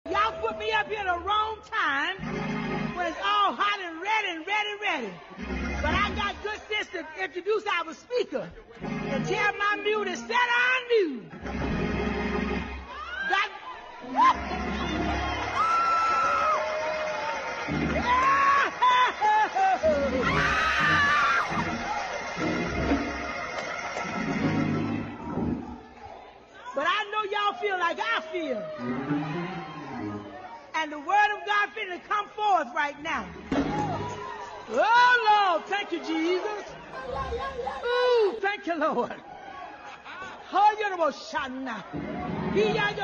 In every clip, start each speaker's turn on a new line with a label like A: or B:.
A: Y'all put me up here at the wrong time when it's all hot and ready. But I got good sense to introduce our speaker and tell my mule to set on you. But I know y'all feel like I feel. And the word of God finna come forth right now. Oh, Lord, thank you, Jesus. Ooh, thank you, Lord. Oh, you're the Shana. Yeah.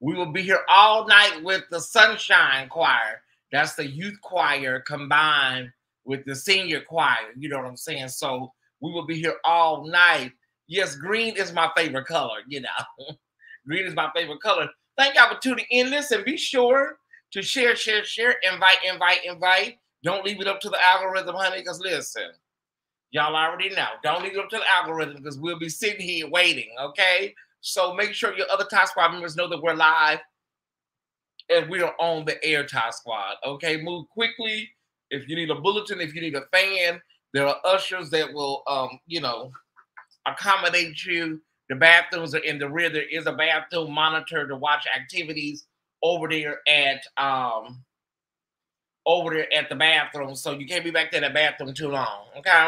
B: We will be here all night with the Sunshine Choir. That's the youth choir combined with the senior choir. You know what I'm saying? So we will be here all night. Yes, green is my favorite color, you know. Green is my favorite color. Thank y'all for tuning in. Listen, be sure to share, invite. Don't leave it up to the algorithm, honey, because listen, y'all already know. Don't leave it up to the algorithm because we'll be sitting here waiting, okay? So make sure your other Tyesse Squad members know that we're live and we are on the air, Tyesse Squad, okay? Move quickly. If you need a bulletin, if you need a fan, there are ushers that will, you know, accommodate you. The bathrooms are in the rear. There is a bathroom monitor to watch activities over there at the bathroom. So you can't be back there in the bathroom too long, okay?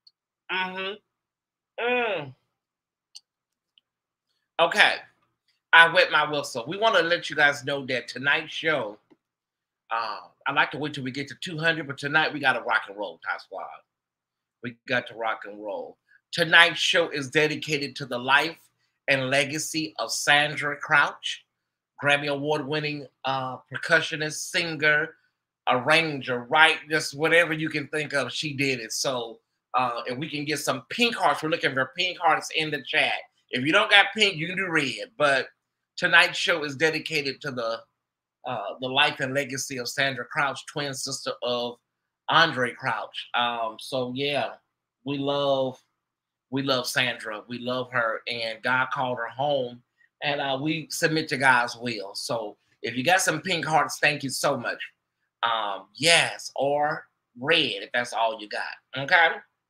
B: Okay, I wet my whistle. We want to let you guys know that tonight's show, I like to wait till we get to 200, but tonight we got to rock and roll, Tyesse Squad. We got to rock and roll. Tonight's show is dedicated to the life and legacy of Sandra Crouch, Grammy Award-winning percussionist, singer, arranger, right? Just whatever you can think of, she did it. So, and we can get some pink hearts. We're looking for pink hearts in the chat. If you don't got pink, you can do red. But tonight's show is dedicated to the life and legacy of Sandra Crouch, twin sister of Andre Crouch. So yeah, we love Sandra. We love her, and God called her home, and we submit to God's will. So if you got some pink hearts, thank you so much. Yes, or red if that's all you got. Okay.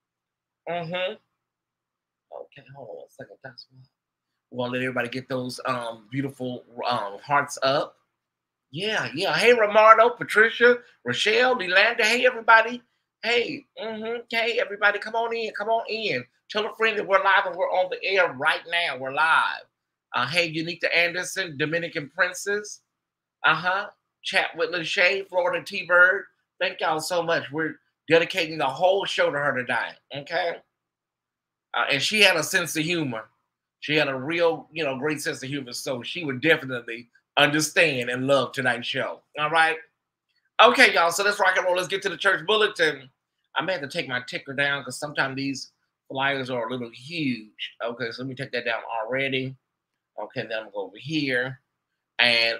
B: Okay, hold on a second. That's one. We're gonna let everybody get those beautiful hearts up. Yeah. Hey, Romardo, Patricia, Rochelle, Delanda. Hey, everybody. Hey, hey, everybody, come on in. Tell a friend that we're live and we're on the air right now. We're live. Hey, Unique Anderson, Dominican Princess. Chat with Lachey, Florida T-Bird. Thank y'all so much. We're dedicating the whole show to her tonight. Okay. And she had a sense of humor. She had a real, great sense of humor. So she would definitely understand and love tonight's show. All right. Okay, y'all. So let's rock and roll. Let's get to the church bulletin. I may have to take my ticker down because sometimes these flyers are a little huge. Okay, so let me take that down already. Okay, then I'm going to go over here. And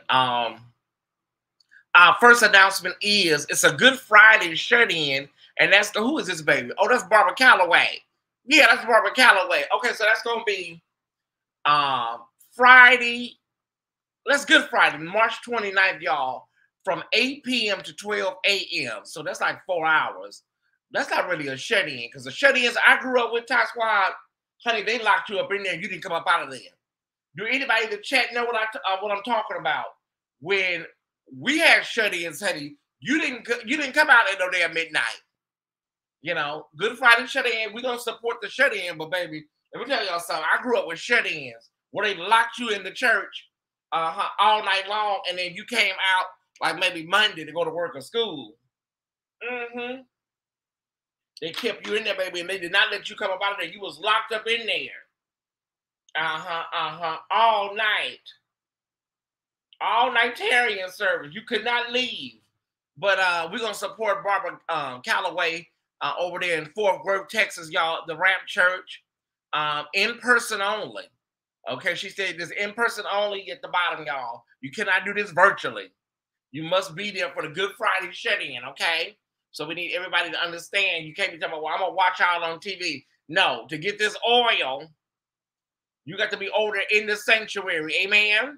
B: our first announcement is it's a Good Friday shut-in. And that's who is this baby? Oh, that's Barbara Calloway. Yeah, that's Barbara Calloway. Okay, so that's going to be Friday. Let's Good Friday, March 29th, y'all, from 8 p.m. to 12 a.m. So that's like 4 hours. That's not really a shut-in, because the shut-ins I grew up with, Tyesse Squad, honey, they locked you up in there. You didn't come up out of there. Do anybody in the chat know what I'm talking about? When we had shut-ins, honey, you didn't come out at no damn midnight. Good Friday shut-in. We're gonna support the shut-in, but baby, let me tell y'all something. I grew up with shut-ins where they locked you in the church all night long, and then you came out like maybe Monday to go to work or school. They kept you in there, baby, and they did not let you come up out of there. You was locked up in there. All night. All-nightarian service. You could not leave. But we're going to support Barbara Calloway over there in Fort Worth, Texas, y'all, the Ramp Church. In person only. Okay, she said this in person only at the bottom, y'all. You cannot do this virtually. You must be there for the Good Friday shut-in, okay? So we need everybody to understand. You can't be talking about, well, I'm going to watch y'all on TV. No, to get this oil, you got to be over there in the sanctuary. Amen?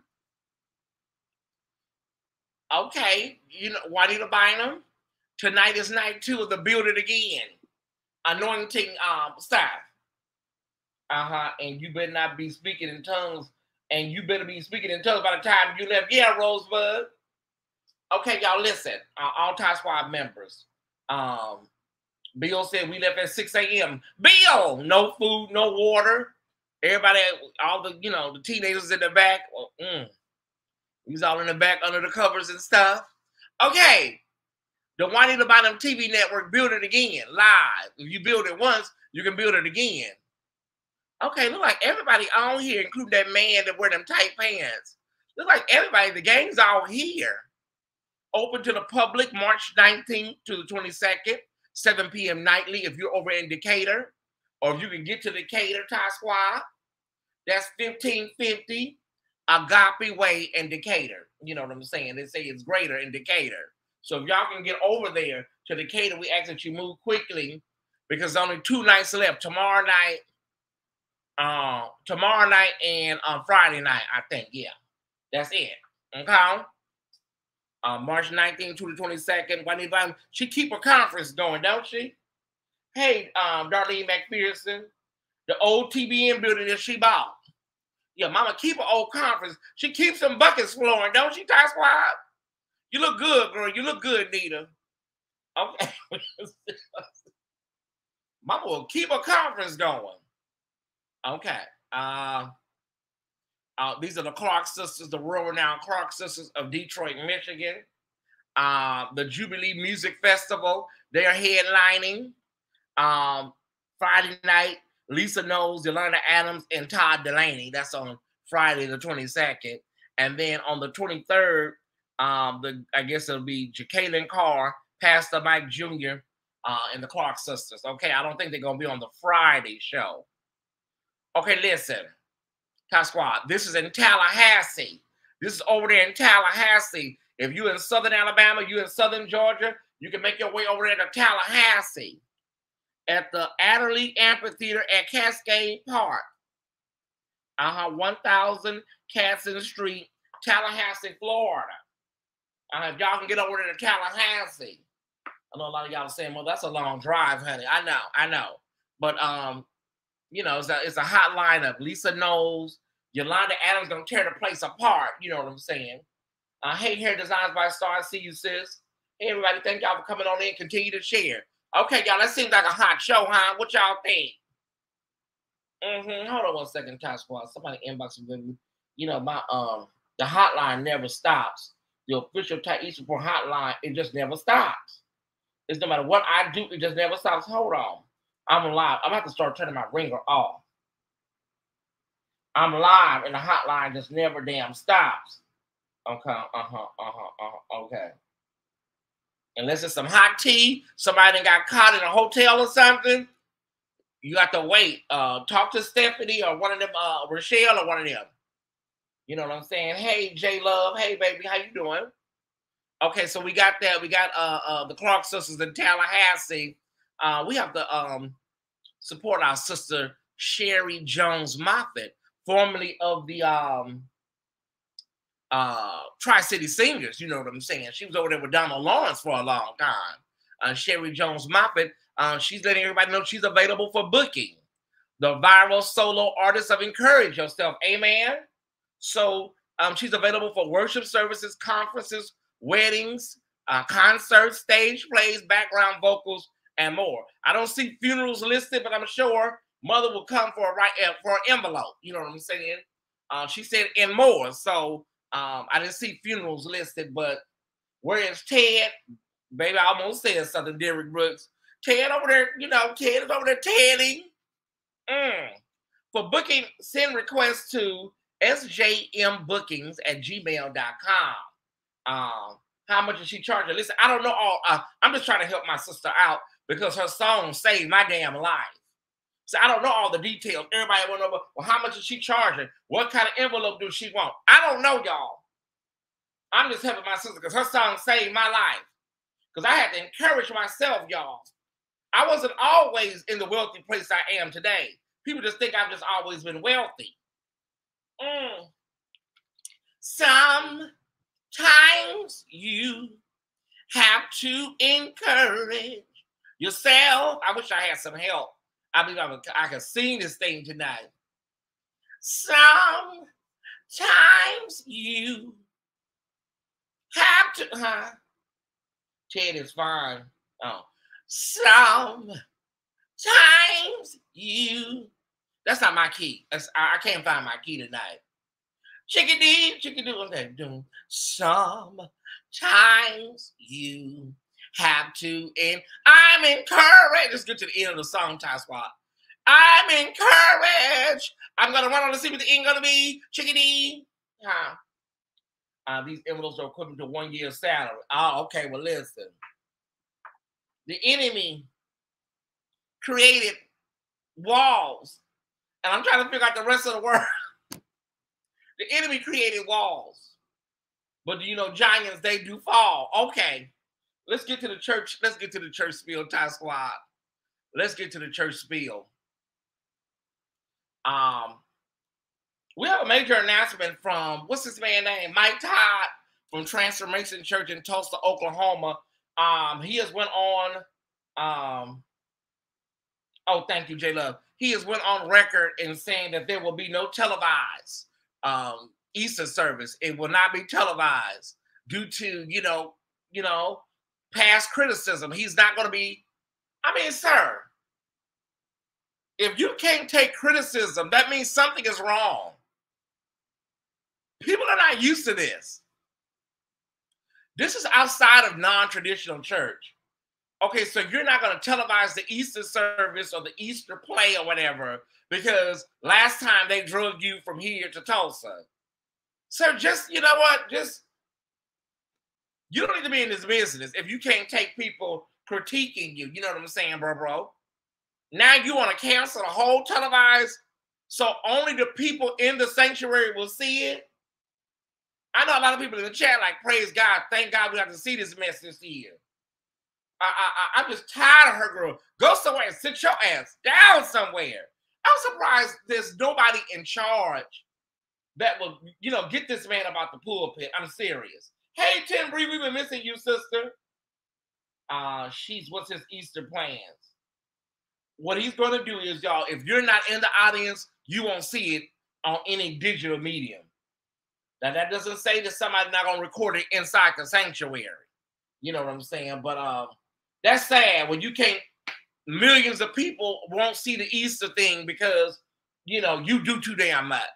B: Okay. Juanita Bynum, tonight is night 2 of the Build It Again anointing staff. And you better not be speaking in tongues. And you better be speaking in tongues by the time you left. Yeah, Rosebud. Okay, y'all, listen. All Tyesse Squad members. Bill said we left at 6 a.m. Bill, no food, no water. Everybody, all the, the teenagers in the back. We was all in the back under the covers and stuff. Okay. The Juanita Bynum TV network, Build It Again, live. If you build it once, you can build it again. Okay, look like everybody on here, including that man that wear them tight pants. Looks like everybody, the gang's all here. Open to the public March 19th to the 22nd, 7 p.m. nightly if you're over in Decatur. Or if you can get to Decatur, Ty Squad, that's 1550 Agape Way in Decatur. You know what I'm saying? They say it's greater in Decatur. So if y'all can get over there to Decatur, we ask that you move quickly because there's only 2 nights left. Tomorrow night and Friday night, I think. Yeah, that's it. Okay. March 19th to the 22nd. Juanita, she keep her conference going, don't she? Hey, Darlene McPherson, the old TBN building that she bought. Yeah, mama keep her old conference. She keeps some buckets flowing, don't she, Ty Squad? You look good, girl. You look good, Nita. Okay. Mama will keep her conference going. Okay. These are the Clark sisters, the world-renowned Clark sisters of Detroit, Michigan. The Jubilee Music Festival, they are headlining. Friday night, Lisa Knowles, Yolanda Adams, and Todd Delaney. That's on Friday the 22nd. And then on the 23rd, I guess it'll be Jacqueline Carr, Pastor Mike Jr., and the Clark sisters. Okay, I don't think they're going to be on the Friday show. Okay, listen, Ty Squad, this is in Tallahassee. This is over there in Tallahassee. If you're in Southern Alabama, you're in Southern Georgia, you can make your way over there to Tallahassee at the Adderley Amphitheater at Cascade Park. 1000 Casson Street, Tallahassee, Florida. If y'all can get over there to Tallahassee. I know a lot of y'all are saying, well, that's a long drive, honey. I know. But, you know, it's a hot lineup. Lisa Knowles, Yolanda Adams gonna tear the place apart. You know what I'm saying? Hey, Hair Designs by Star. See you, sis. Hey, everybody. Thank y'all for coming on in. Continue to share. Okay, y'all. That seems like a hot show, huh? What y'all think? Hold on one second, Ty Squad. Somebody inboxing me. You know, my the hotline never stops. The official Tyesse Report hotline, it just never stops. It's no matter what I do, it just never stops. Hold on. I'm live. I'm about to start turning my ringer off. I'm live and the hotline just never damn stops. Okay, okay. Unless it's some hot tea, somebody got caught in a hotel or something, you got to wait. Talk to Stephanie or one of them, Rochelle or one of them. You know what I'm saying? Hey, J Love. Hey, baby, how you doing? Okay, so we got that. We got the Clark sisters in Tallahassee. We have to support our sister Sherry Jones Moffitt, formerly of the Tri-City Singers. You know what I'm saying? She was over there with Donald Lawrence for a long time. Sherry Jones Moffitt, she's letting everybody know she's available for booking. The viral solo artist of Encourage Yourself. Amen. So she's available for worship services, conferences, weddings, concerts, stage plays, background vocals, and more. I don't see funerals listed, but I'm sure Mother will come for an envelope. You know what I'm saying? She said and more. So I didn't see funerals listed, but where is Ted? Baby, I almost said something, Derrick Brooks. Ted over there, you know, Ted is over there tedding. For booking, send requests to sjmbookings@gmail.com. How much is she charging? Listen, I don't know all. I'm just trying to help my sister out because her song saved my damn life. So I don't know all the details. Everybody want to know, well, how much is she charging? What kind of envelope does she want? I don't know, y'all. I'm just helping my sister because her song saved my life. Because I had to encourage myself, y'all. I wasn't always in the wealthy place I am today. People just think I've just always been wealthy. Sometimes you have to encourage yourself. I wish I had some help. I believe I could sing this thing tonight. Sometimes you have to, Ted is fine. Sometimes you, that's not my key. I can't find my key tonight. Chickadee, okay, sometimes you have to, and I'm encouraged. Let's get to the end of the song, Ty Squad. I'm encouraged. I'm gonna run on to see what the end gonna be. Chickadee. These envelopes are equivalent to 1 year's salary. Oh, okay. Well, listen. The enemy created walls. And I'm trying to figure out the rest of the word. The enemy created walls. But do you know giants, they do fall. Okay. Let's get to the church. Let's get to the church spiel, Ty Squad. Let's get to the church spiel. We have a major announcement from, what's this man's name? Mike Todd from Transformation Church in Tulsa, Oklahoma. He has went on, oh, thank you, J Love. He has went on record in saying that there will be no televised Easter service. It will not be televised due to, you know, past criticism. He's not going to be, I mean, sir, if you can't take criticism, that means something is wrong. People are not used to this. This is outside of non-traditional church. Okay, so you're not going to televise the Easter service or the Easter play or whatever because last time they drug you from here to Tulsa. So just, you know what? Just, you don't need to be in this business if you can't take people critiquing you. You know what I'm saying, bro? Now you want to cancel the whole televised so only the people in the sanctuary will see it? I know a lot of people in the chat like, praise God, thank God we have to see this mess this year. I'm just tired of her, girl. Go somewhere and sit your ass down somewhere. I'm surprised there's nobody in charge that will, you know, get this man about the pulpit. I'm serious. Hey, Tim Bree, we've been missing you, sister. What's his Easter plans? What he's going to do is, y'all, if you're not in the audience, you won't see it on any digital medium. Now, that doesn't say that somebody's not going to record it inside the sanctuary. You know what I'm saying? But that's sad when you can't, millions of people won't see the Easter thing because, you know, you do too damn much.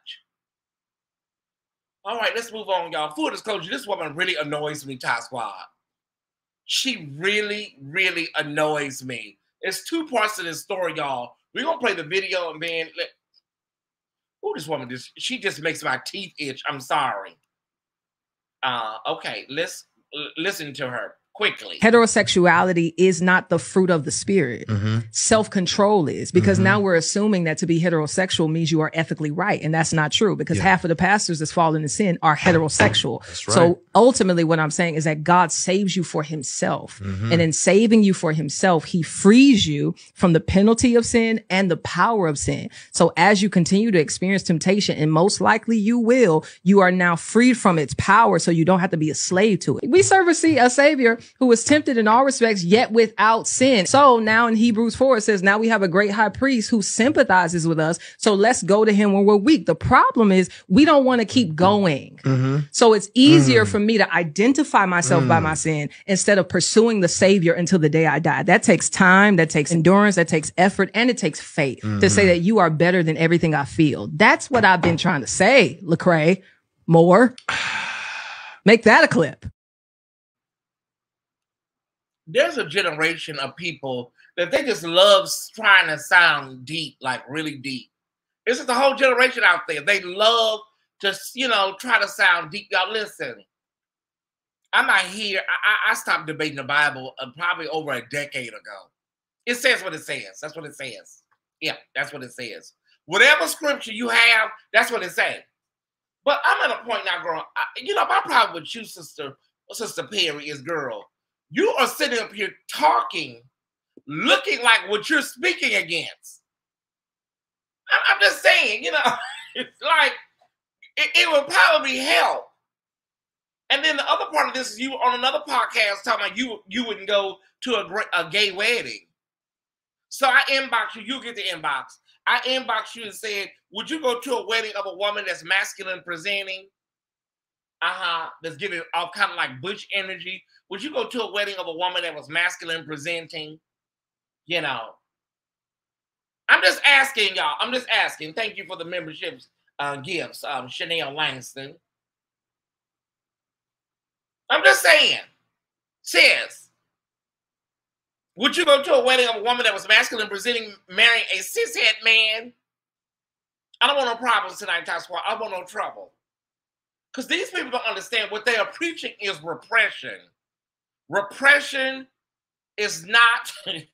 B: All right, let's move on, y'all. Full disclosure, this woman really annoys me, Ty Squad. She really, really annoys me. There's two parts to this story, y'all. We're going to play the video and then... this woman, she just makes my teeth itch. I'm sorry. Okay, let's listen to her quickly.
C: Heterosexuality is not the fruit of the spirit. Self-control is, because now we're assuming that to be heterosexual means you are ethically right. And that's not true, because half of the pastors that's fallen in sin are heterosexual. That's right. So ultimately what I'm saying is that God saves you for himself. And in saving you for himself, he frees you from the penalty of sin and the power of sin. So as you continue to experience temptation, and most likely you will, you are now freed from its power, so you don't have to be a slave to it. We serve a savior who was tempted in all respects, yet without sin. So now in Hebrews 4, it says, now we have a great high priest who sympathizes with us. So let's go to him when we're weak. The problem is we don't want to keep going. So it's easier for me to identify myself by my sin instead of pursuing the savior until the day I die. That takes time. That takes endurance. That takes effort. And it takes faith to say that you are better than everything I feel. That's what I've been trying to say, Lecrae. More. Make that a clip.
B: There's a generation of people that they just love trying to sound deep, like really deep. This is the whole generation out there. They love to, you know, try to sound deep. Y'all listen, I'm not here. I stopped debating the Bible probably over a decade ago. It says what it says. That's what it says. Yeah, that's what it says. Whatever scripture you have, that's what it says. But I'm at a point now, girl. You know, my problem with you, Sister Perry, is, girl, you are sitting up here talking, looking like what you're speaking against. I'm just saying, you know, it's like, it would probably help. And then the other part of this is you were on another podcast talking about you wouldn't go to a gay wedding. So I inboxed you. You get the inbox. I inboxed you and said, would you go to a wedding of a woman that's masculine presenting? That's giving all kind of like butch energy. Would you go to a wedding of a woman that was masculine presenting? You know, I'm just asking y'all. I'm just asking. Thank you for the memberships gifts, Chanel Langston. I'm just saying. Sis, would you go to a wedding of a woman that was masculine presenting marrying a cishet man? I don't want no problems tonight, Ty Squad. I don't want no trouble. Because these people don't understand what they are preaching is repression. Repression is not,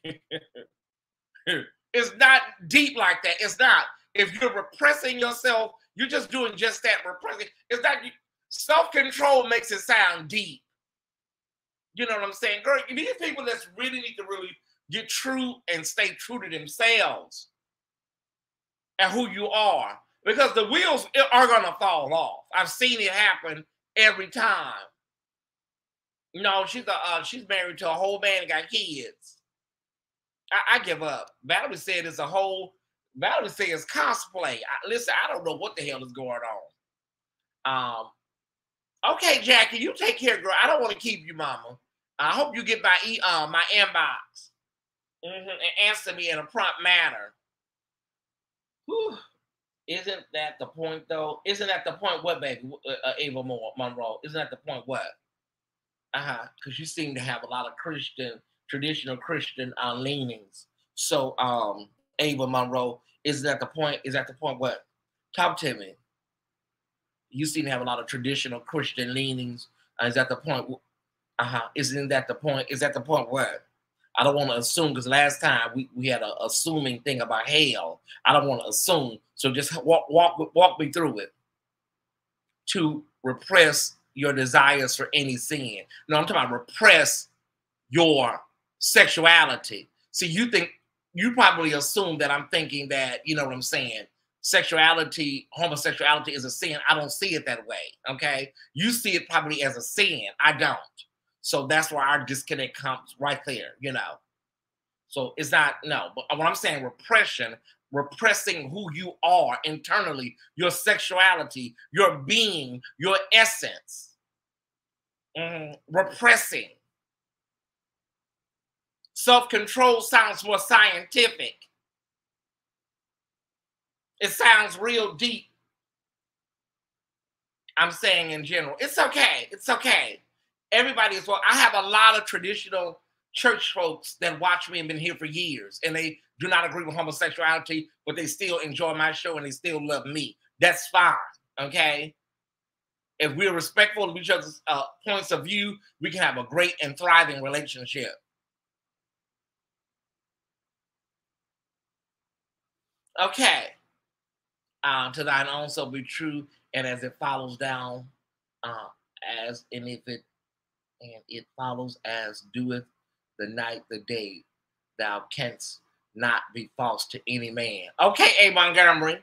B: it's not deep like that. It's not. If you're repressing yourself, you're just doing just that, repressing. It's not, self-control makes it sound deep. You know what I'm saying? Girl, these people that really need to really get true and stay true to themselves and who you are. Because the wheels are going to fall off. I've seen it happen every time. No, she's married to a whole man and got kids. I give up. Valerie said it's Valerie said it's cosplay. Listen, I don't know what the hell is going on. Okay, Jackie, you take care, girl. I don't want to keep you, mama. I hope you get my inbox and answer me in a prompt manner. Whew. Isn't that the point, though? Isn't that the point? What, baby? Ava Monroe? Isn't that the point? What? Because you seem to have a lot of traditional Christian leanings. So, Ava Monroe, is that the point? Is that the point? What? Talk to me. You seem to have a lot of traditional Christian leanings. Is that the point? Isn't that the point? Is that the point? What? I don't want to assume, because last time we had an assuming thing about hell. I don't want to assume. So just walk me through it. To repress your desires for any sin. No, I'm talking about repress your sexuality. See, you probably assume that I'm thinking that, you know what I'm saying, homosexuality is a sin. I don't see it that way, okay? You see it probably as a sin. I don't. So that's where our disconnect comes right there, you know? So it's not, no, but what I'm saying, repressing who you are internally, your sexuality, your being, your essence, repressing. Self-control sounds more scientific. It sounds real deep. I'm saying in general, it's okay. It's okay. Everybody is well. I have a lot of traditional church folks that watch me and been here for years, and they do not agree with homosexuality, but they still enjoy my show and they still love me. That's fine, okay? If we're respectful of each other's points of view, we can have a great and thriving relationship. Okay. To thine own self be true, and as it follows down, it follows as doeth the night the day, thou canst not be false to any man. Okay, A. Montgomery.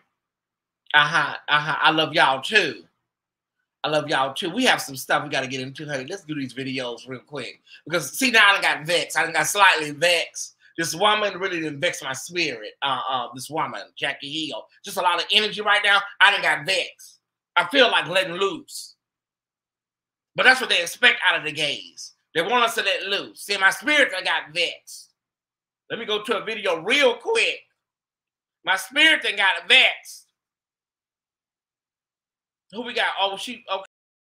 B: I love y'all too. I love y'all too. We have some stuff we got to get into, honey. Let's do these videos real quick. Because see, now I done got vexed. I done got slightly vexed. This woman really didn't vex my spirit. This woman, Jackie Hill. Just a lot of energy right now. I done got vexed. I feel like letting loose. But that's what they expect out of the gays. They want us to let loose. See, my spirit, I got vexed. Let me go to a video real quick. My spirit thing got vexed. Who we got? Oh, she, okay.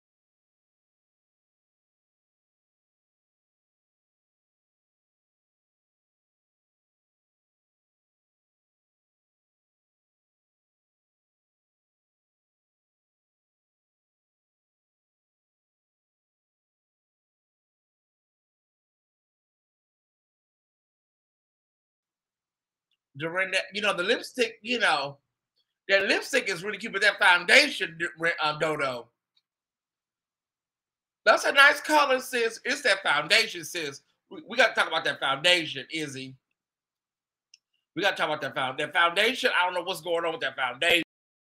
B: During that, you know, the lipstick, you know, that lipstick is really cute, but that foundation, Dodo, that's a nice color, sis. It's that foundation, sis. We got to talk about that foundation, Izzy. We got to talk about that foundation. I don't know what's going on with that foundation.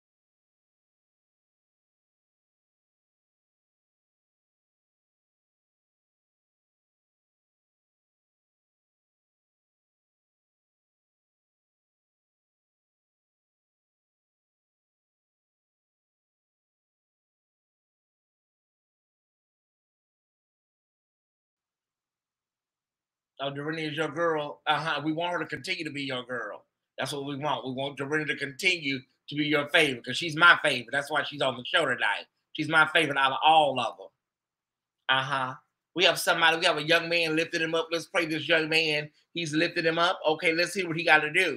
B: Oh, Doreen is your girl. We want her to continue to be your girl. That's what we want. We want Doreen to continue to be your favorite because she's my favorite. That's why she's on the show tonight. She's my favorite out of all of them. We have somebody. We have a young man lifted him up. Let's pray this young man. He's lifted him up. Okay, let's see what he got to do.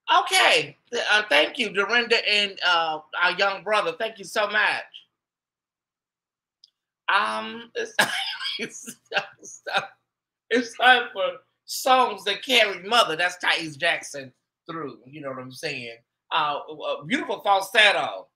B: Okay. Thank you, Dorinda and our young brother. Thank you so much. It's, it's time for songs that carry mother. That's Tyesse Jackson through. You know what I'm saying? Beautiful falsetto.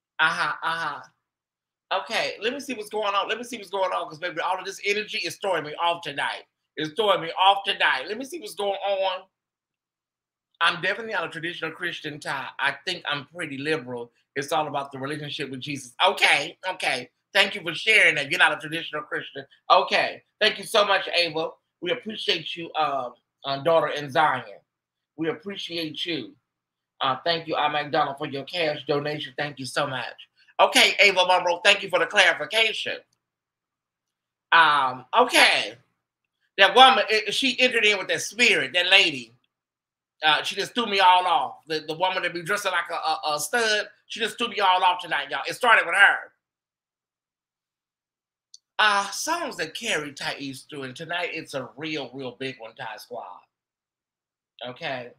B: Okay, let me see what's going on. Let me see what's going on, because maybe all of this energy is throwing me off tonight. It's throwing me off tonight. Let me see what's going on. I'm definitely not a traditional Christian, Ty. I think I'm pretty liberal. It's all about the relationship with Jesus. Okay. Thank you for sharing that. You're not a traditional Christian. Okay. Thank you so much, Ava. We appreciate you, daughter in Zion. We appreciate you. Thank you, McDonald, for your cash donation. Thank you so much. Okay, Ava Monroe, thank you for the clarification. Okay. That woman, she entered in with that spirit, that lady. She just threw me all off. The woman that be dressing like a stud, she just threw me all off tonight, y'all. It started with her. Songs that carry Tyesse through, and tonight it's a real big one, Ty Squad. Okay.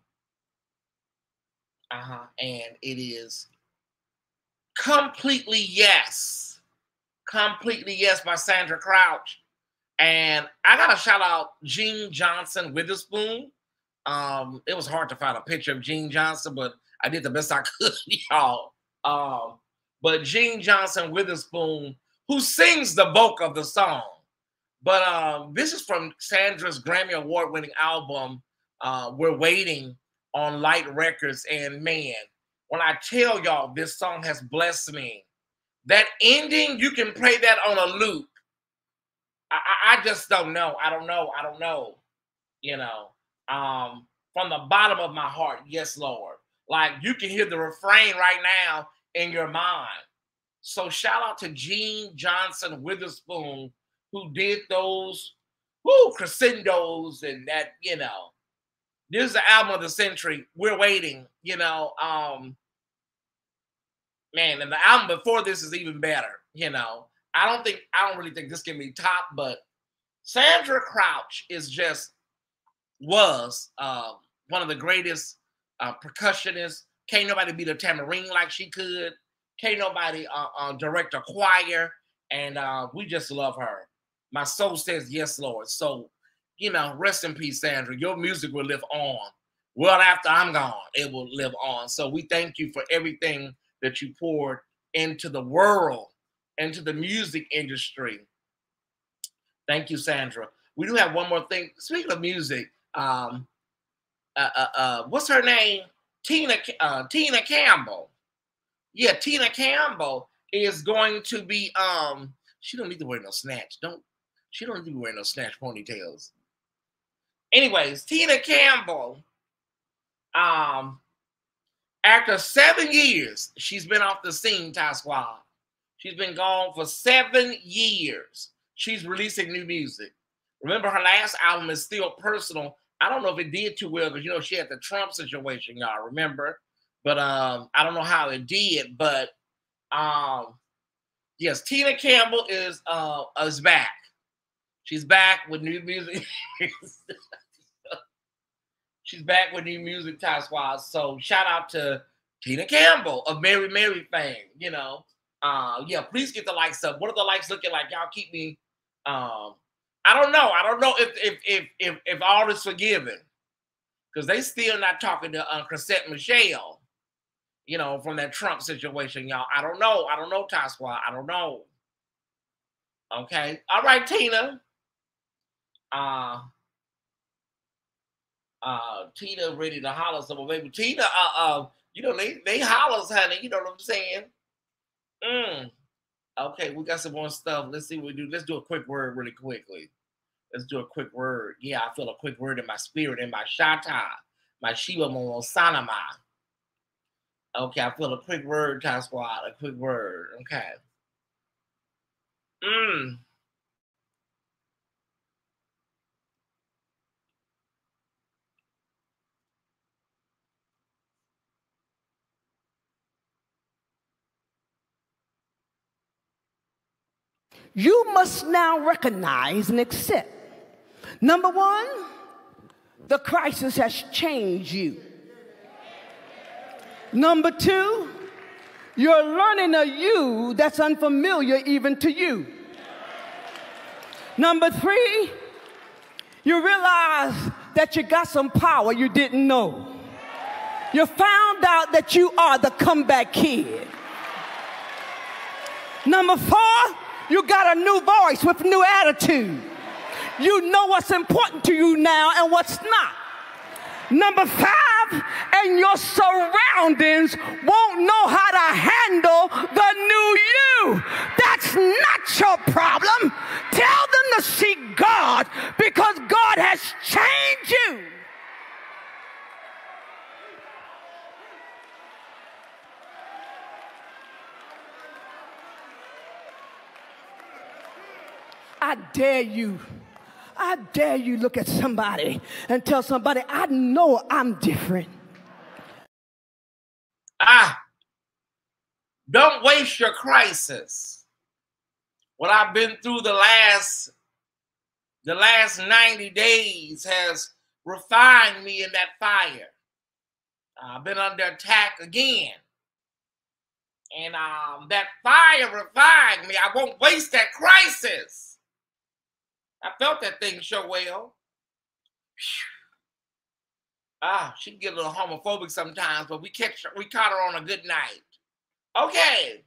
B: And it is Completely Yes. Completely Yes by Sandra Crouch. And I gotta shout out Gene Johnson Witherspoon. It was hard to find a picture of Gene Johnson, but I did the best I could, y'all. But Gene Johnson Witherspoon, who sings the bulk of the song. But this is from Sandra's Grammy Award-winning album, We're Waiting, on Light Records. And man, when I tell y'all this song has blessed me, that ending, you can play that on a loop. I just don't know. I don't know. You know, from the bottom of my heart, yes, Lord. Like, you can hear the refrain right now in your mind. So shout out to Gene Johnson Witherspoon, who did those crescendos and that, you know. This is the album of the century. We're Waiting, you know. Man, and the album before this is even better, you know. I don't really think this can be top, but Sandra Crouch was one of the greatest percussionists. Can't nobody beat a tambourine like she could. Can't nobody direct a choir. And we just love her. My soul says yes, Lord. So, you know, rest in peace, Sandra. Your music will live on. Well, after I'm gone, it will live on. So we thank you for everything that you poured into the world, into the music industry. Thank you, Sandra. We do have one more thing. Speaking of music, what's her name? Tina Campbell. Yeah, Tina Campbell is going to be, she don't need to wear no snatch. She don't need to be wearing no snatch ponytails. Anyways, Tina Campbell, after 7 years, she's been off the scene, Ty Squad. She's been gone for 7 years. She's releasing new music. Remember, her last album is Still Personal. I don't know if it did too well because, you know, she had the Trump situation, y'all remember? But I don't know how it did. But yes, Tina Campbell is back. She's back with new music. She's back with new music, Ty Squad. So shout out to Tina Campbell of Mary Mary fame. You know, yeah. Please get the likes up. What are the likes looking like? Y'all keep me. I don't know. I don't know if all is forgiven, because they still not talking to Chrisette Michelle. You know, from that Trump situation, y'all. I don't know. I don't know, Ty Squad. I don't know. Okay. All right, Tina. Tina ready to holler some, baby. Tina, you know, they hollers, honey. You know what I'm saying? Okay, we got some more stuff. Let's see what we do. Let's do a quick word really quickly. Let's do a quick word. Yeah, I feel a quick word in my spirit, in my shata, my Shiva Momo Sanama. Okay, I feel a quick word, Ty Squad. A quick word. Okay.
A: You must now recognize and accept. Number one, the crisis has changed you. Number two, you're learning a you that's unfamiliar even to you. Number three, you realize that you got some power you didn't know. You found out that you are the comeback kid. Number four, you got a new voice with new attitude. You know what's important to you now and what's not. Number five, and your surroundings won't know how to handle the new you. That's not your problem. Tell them to seek God because God has changed you. I dare you look at somebody and tell somebody, I know I'm different.
B: Don't waste your crisis. What I've been through the last 90 days has refined me in that fire. I've been under attack again. And that fire refined me. I won't waste that crisis. I felt that thing so well. She can get a little homophobic sometimes, but we caught her on a good night. Okay.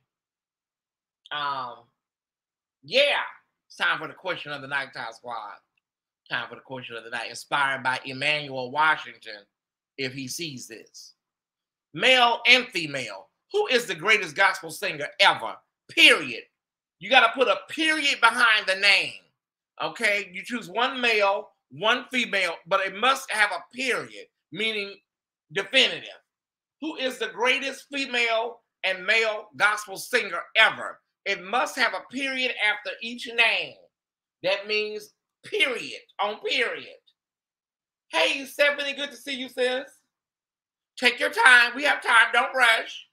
B: Yeah. It's time for the question of the night, Tyesse Squad. Time for the question of the night, inspired by Emmanuel Washington, if he sees this. Male and female, who is the greatest gospel singer ever? Period. You got to put a period behind the name. Okay, you choose one male, one female, but it must have a period, meaning definitive. Who is the greatest female and male gospel singer ever? It must have a period after each name. That means period on period. Hey, Stephanie, good to see you, sis. Take your time. We have time. Don't rush.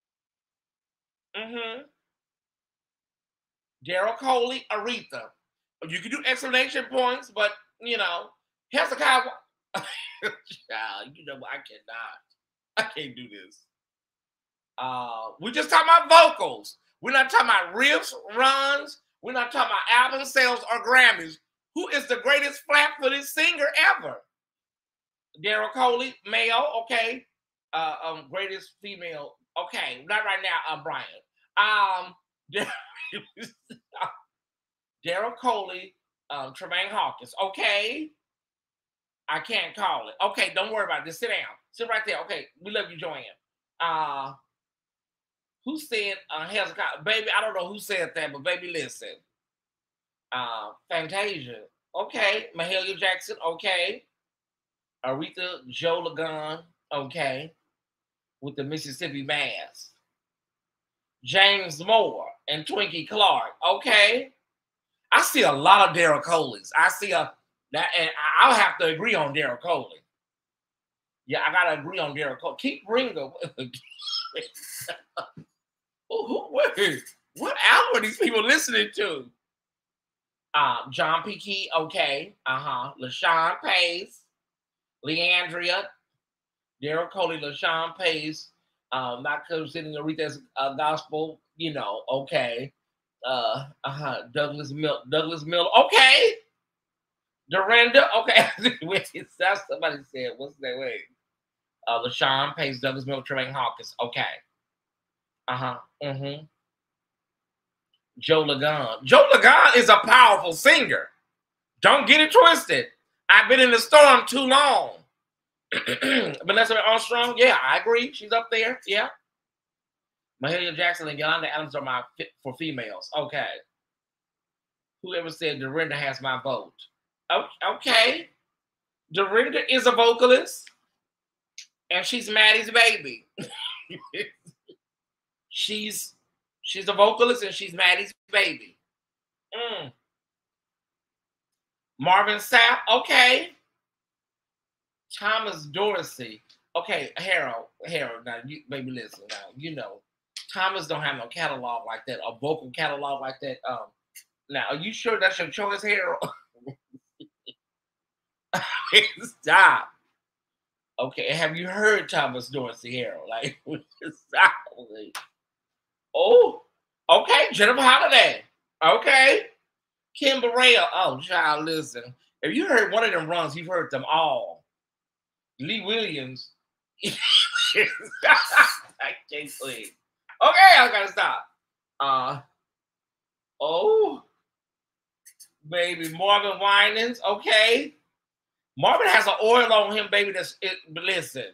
B: Daryl Coley, Aretha. You can do exclamation points, but, you know, Hezekiah. Child, you know, I cannot. I can't do this. We're just talking about vocals. We're not talking about riffs, runs. We're not talking about album sales or Grammys. Who is the greatest flat-footed singer ever? Daryl Coley, male, okay. Greatest female, okay. Not right now, Brian. Daryl Coley, Tremaine Hawkins. Okay. I can't call it. Okay, don't worry about it. Just sit down. Sit right there. Okay, we love you, Joanne. Who said Hezekiah? Baby, I don't know who said that, but baby, listen. Fantasia. Okay. Mahalia Jackson. Okay. Aretha Joe Lagan. Okay. With the Mississippi Mass. James Moore and Twinkie Clark. Okay. I see a lot of Daryl Coleys. I see and I'll have to agree on Daryl Coley. Yeah, I gotta agree on Daryl Coley. Keep Ringo. What album are these people listening to? John P. Key, okay. LaShawn Pace, Leandria, Daryl Coley, LaShawn Pace, not considering Aretha's gospel, you know, okay. Douglas Miller, okay. Dorinda, okay. That's somebody said, what's that way? LaShawn Pace, Douglas Miller, Tremaine Hawkins, okay. Joe Lagan. Joe Lagan is a powerful singer. Don't get it twisted. I've been in the storm too long. Vanessa Armstrong, yeah, I agree. She's up there, yeah. Mahalia Jackson and Yolanda Adams are my fit for females. Okay. Whoever said Dorinda has my vote? Okay. Dorinda is a vocalist, and she's Maddie's baby. She's a vocalist, and she's Maddie's baby. Marvin Sapp, okay. Thomas Dorsey, okay. Harold. Now, baby, listen. Now, you know, Thomas don't have no catalog like that, a vocal catalog like that. Now, are you sure that's your choice, Harold? Stop. Okay, have you heard Thomas Dorsey Harold? Like, oh, okay, Jennifer Holiday. Okay, Kim Burrell. Oh, child, listen. If you heard one of them runs, you've heard them all. Lee Williams. I can't sleep. Okay, I gotta stop. Oh, baby, Marvin Winans. Okay, Marvin has an oil on him, baby. That's it. But listen,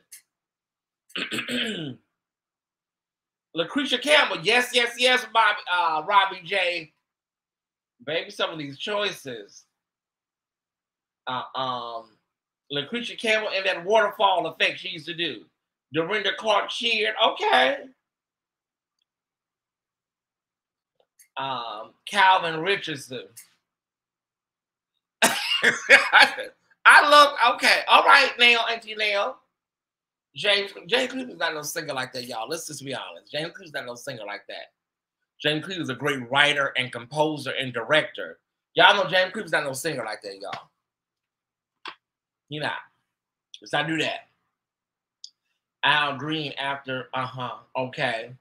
B: Lucretia Campbell. Yes, yes, yes, Bobby, Robbie J. Baby, some of these choices. Lucretia Campbell and that waterfall effect she used to do. Dorinda Clark cheered. Okay. Calvin Richardson. I look okay. All right, now, Auntie Nail. James Cleveland's not no singer like that, y'all. Let's just be honest. James Cleveland's not no singer like that. James Cleveland's a great writer and composer and director. Y'all know James Cleveland's not no singer like that, y'all. He not. Let's not do that. Al Green after, okay.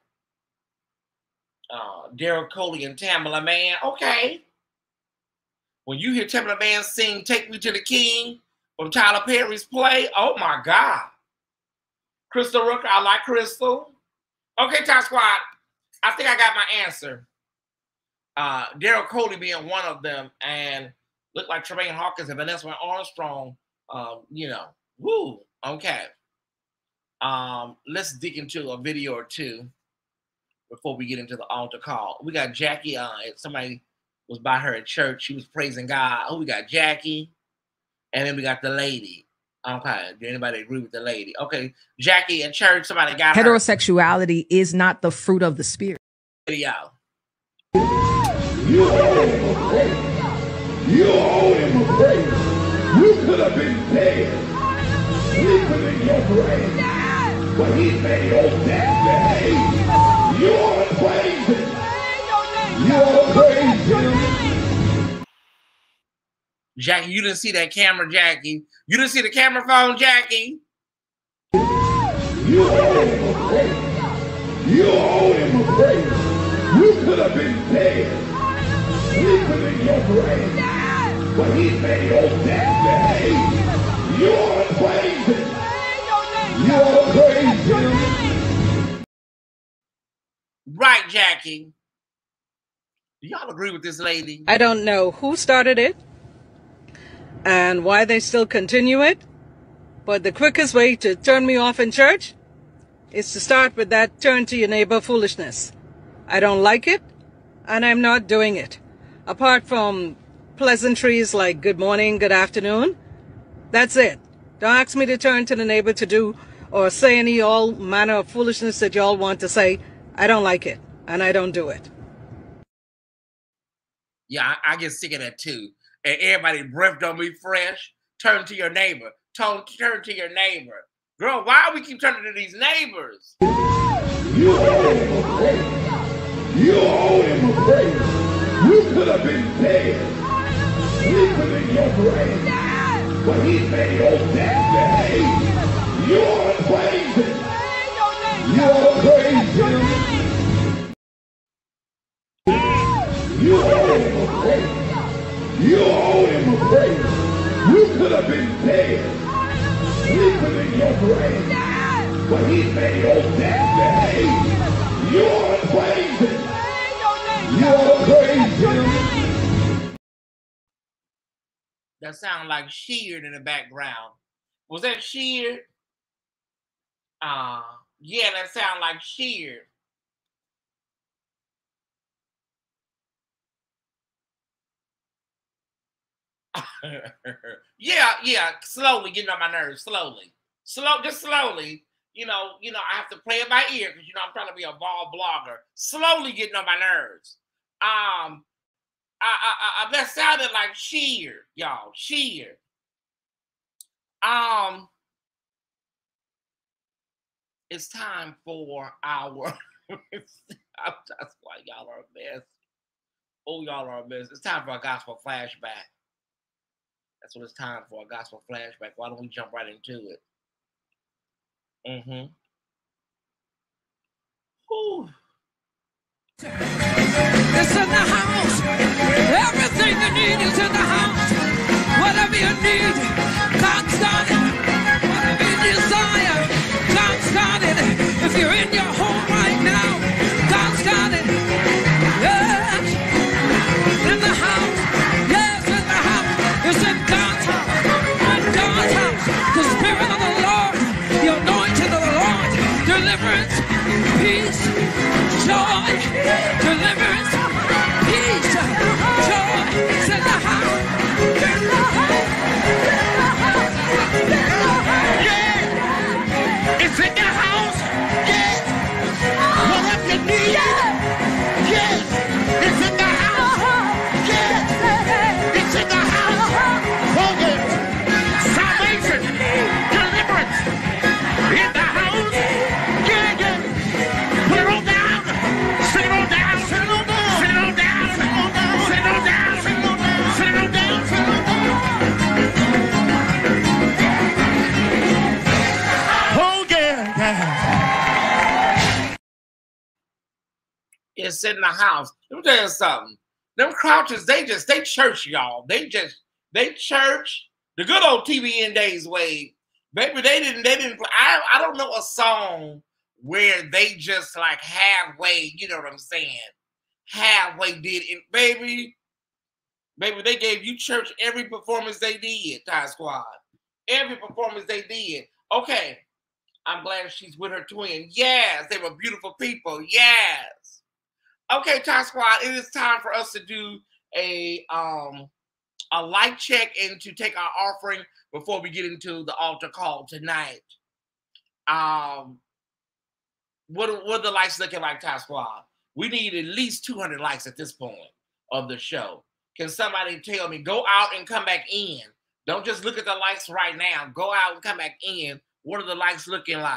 B: Daryl Coley and Tamala Man, okay. When you hear Tamala Man sing Take Me to the King from Tyler Perry's play, oh my God. Crystal Rooker, I like Crystal. Okay, Top Squad, I think I got my answer. Daryl Coley being one of them, and looked like Tremaine Hawkins and Vanessa Armstrong, you know, woo, okay. Let's dig into a video or two before we get into the altar call. We got Jackie, somebody was by her at church. She was praising God. Oh, we got Jackie. And then we got the lady. Okay. Did anybody agree with the lady? Okay. Jackie at church, somebody got
C: Heterosexuality is not the fruit of the spirit.
B: Video.
D: You owe him a praise. You owe him a praise. You could have been dead, sleeping in your grave, but he made your death behave. You ought to praise him. You ought to praise him.
B: Jackie, you didn't see that camera, Jackie. You didn't see the camera phone, Jackie.
D: You owe him a praise. You owe him a praise. You could have been dead, sleeping in your grave, but he made your death behave. You ought to praise him. You ought to praise him.
B: Right, Jackie. Do y'all agree with this lady?
E: I don't know who started it and why they still continue it, but the quickest way to turn me off in church is to start with that turn to your neighbor foolishness. I don't like it, and I'm not doing it. Apart from pleasantries like good morning, good afternoon, that's it. Don't ask me to turn to the neighbor to do or say any all manner of foolishness that y'all want to say. I don't like it, and I don't do it.
B: Yeah, I get sick of that too. And everybody breath don't be fresh. Turn to your neighbor. Turn to your neighbor. Girl, why do we keep turning to these neighbors?
D: You owe him a praise. You owe him a praise. You could have been dead, sleeping in your grave, but he made your death behave. You ought to praise him. You ought to praise him. You owe him a praise. You owe him a praise. You could have been dead, sleeping in your grave, but he made your death behave. You ought to praise him. You ought to praise him.
B: That sound like Sheard in the background. Was that Sheard? Yeah, that sound like Sheard. yeah, slowly getting on my nerves, slowly. Just slowly. You know, I have to play it by ear because I'm trying to be a ball blogger. Slowly getting on my nerves. That sounded like Sheard, y'all. Sheard. It's time for our that's why y'all are a mess. Oh, y'all are a mess. It's time for a gospel flashback. That's what it's time for, a gospel flashback. Why don't we jump right into it? Mm-hmm.
A: It's in the house. Everything you need is in the house. Whatever you need, God's got it. Whatever you desire, God's got it. If you're in your home right now, God's got it. Yes. In the house. Yes, in the house. It's in God's house. In God's house. The Spirit of the Lord, the anointing of the Lord, deliverance, peace, joy, deliverance, peace, joy. It's in the house.
D: Yeah, it's in the house. Yeah, whatever you need. Yes, it's in the house. Yeah, it's in the house. Oh yeah, salvation, deliverance, in the house. Yeah, yeah. Put it on down. Sit it on down. Sit it on down. Sit it on down. Sit it on down. Sit it on down. Sit it on down. Sit it on down. Sit it on down. Oh yeah, yeah.
B: It's in the house. Let me tell you something. Them crouches, they church, y'all. They church the good old TBN days way. Baby, they didn't I don't know a song where they just like halfway, you know what I'm saying? Halfway did it. Baby, they gave you church every performance they did, Ty Squad. Every performance they did. Okay. I'm glad she's with her twin. Yes, they were beautiful people. Yes. Okay, Ty Squad, it is time for us to do a light check and to take our offering before we get into the altar call tonight. What are the likes looking like, Ty Squad? We need at least 200 likes at this point of the show. Can somebody tell me, go out and come back in? Don't just look at the likes right now. Go out and come back in. What are the likes looking like?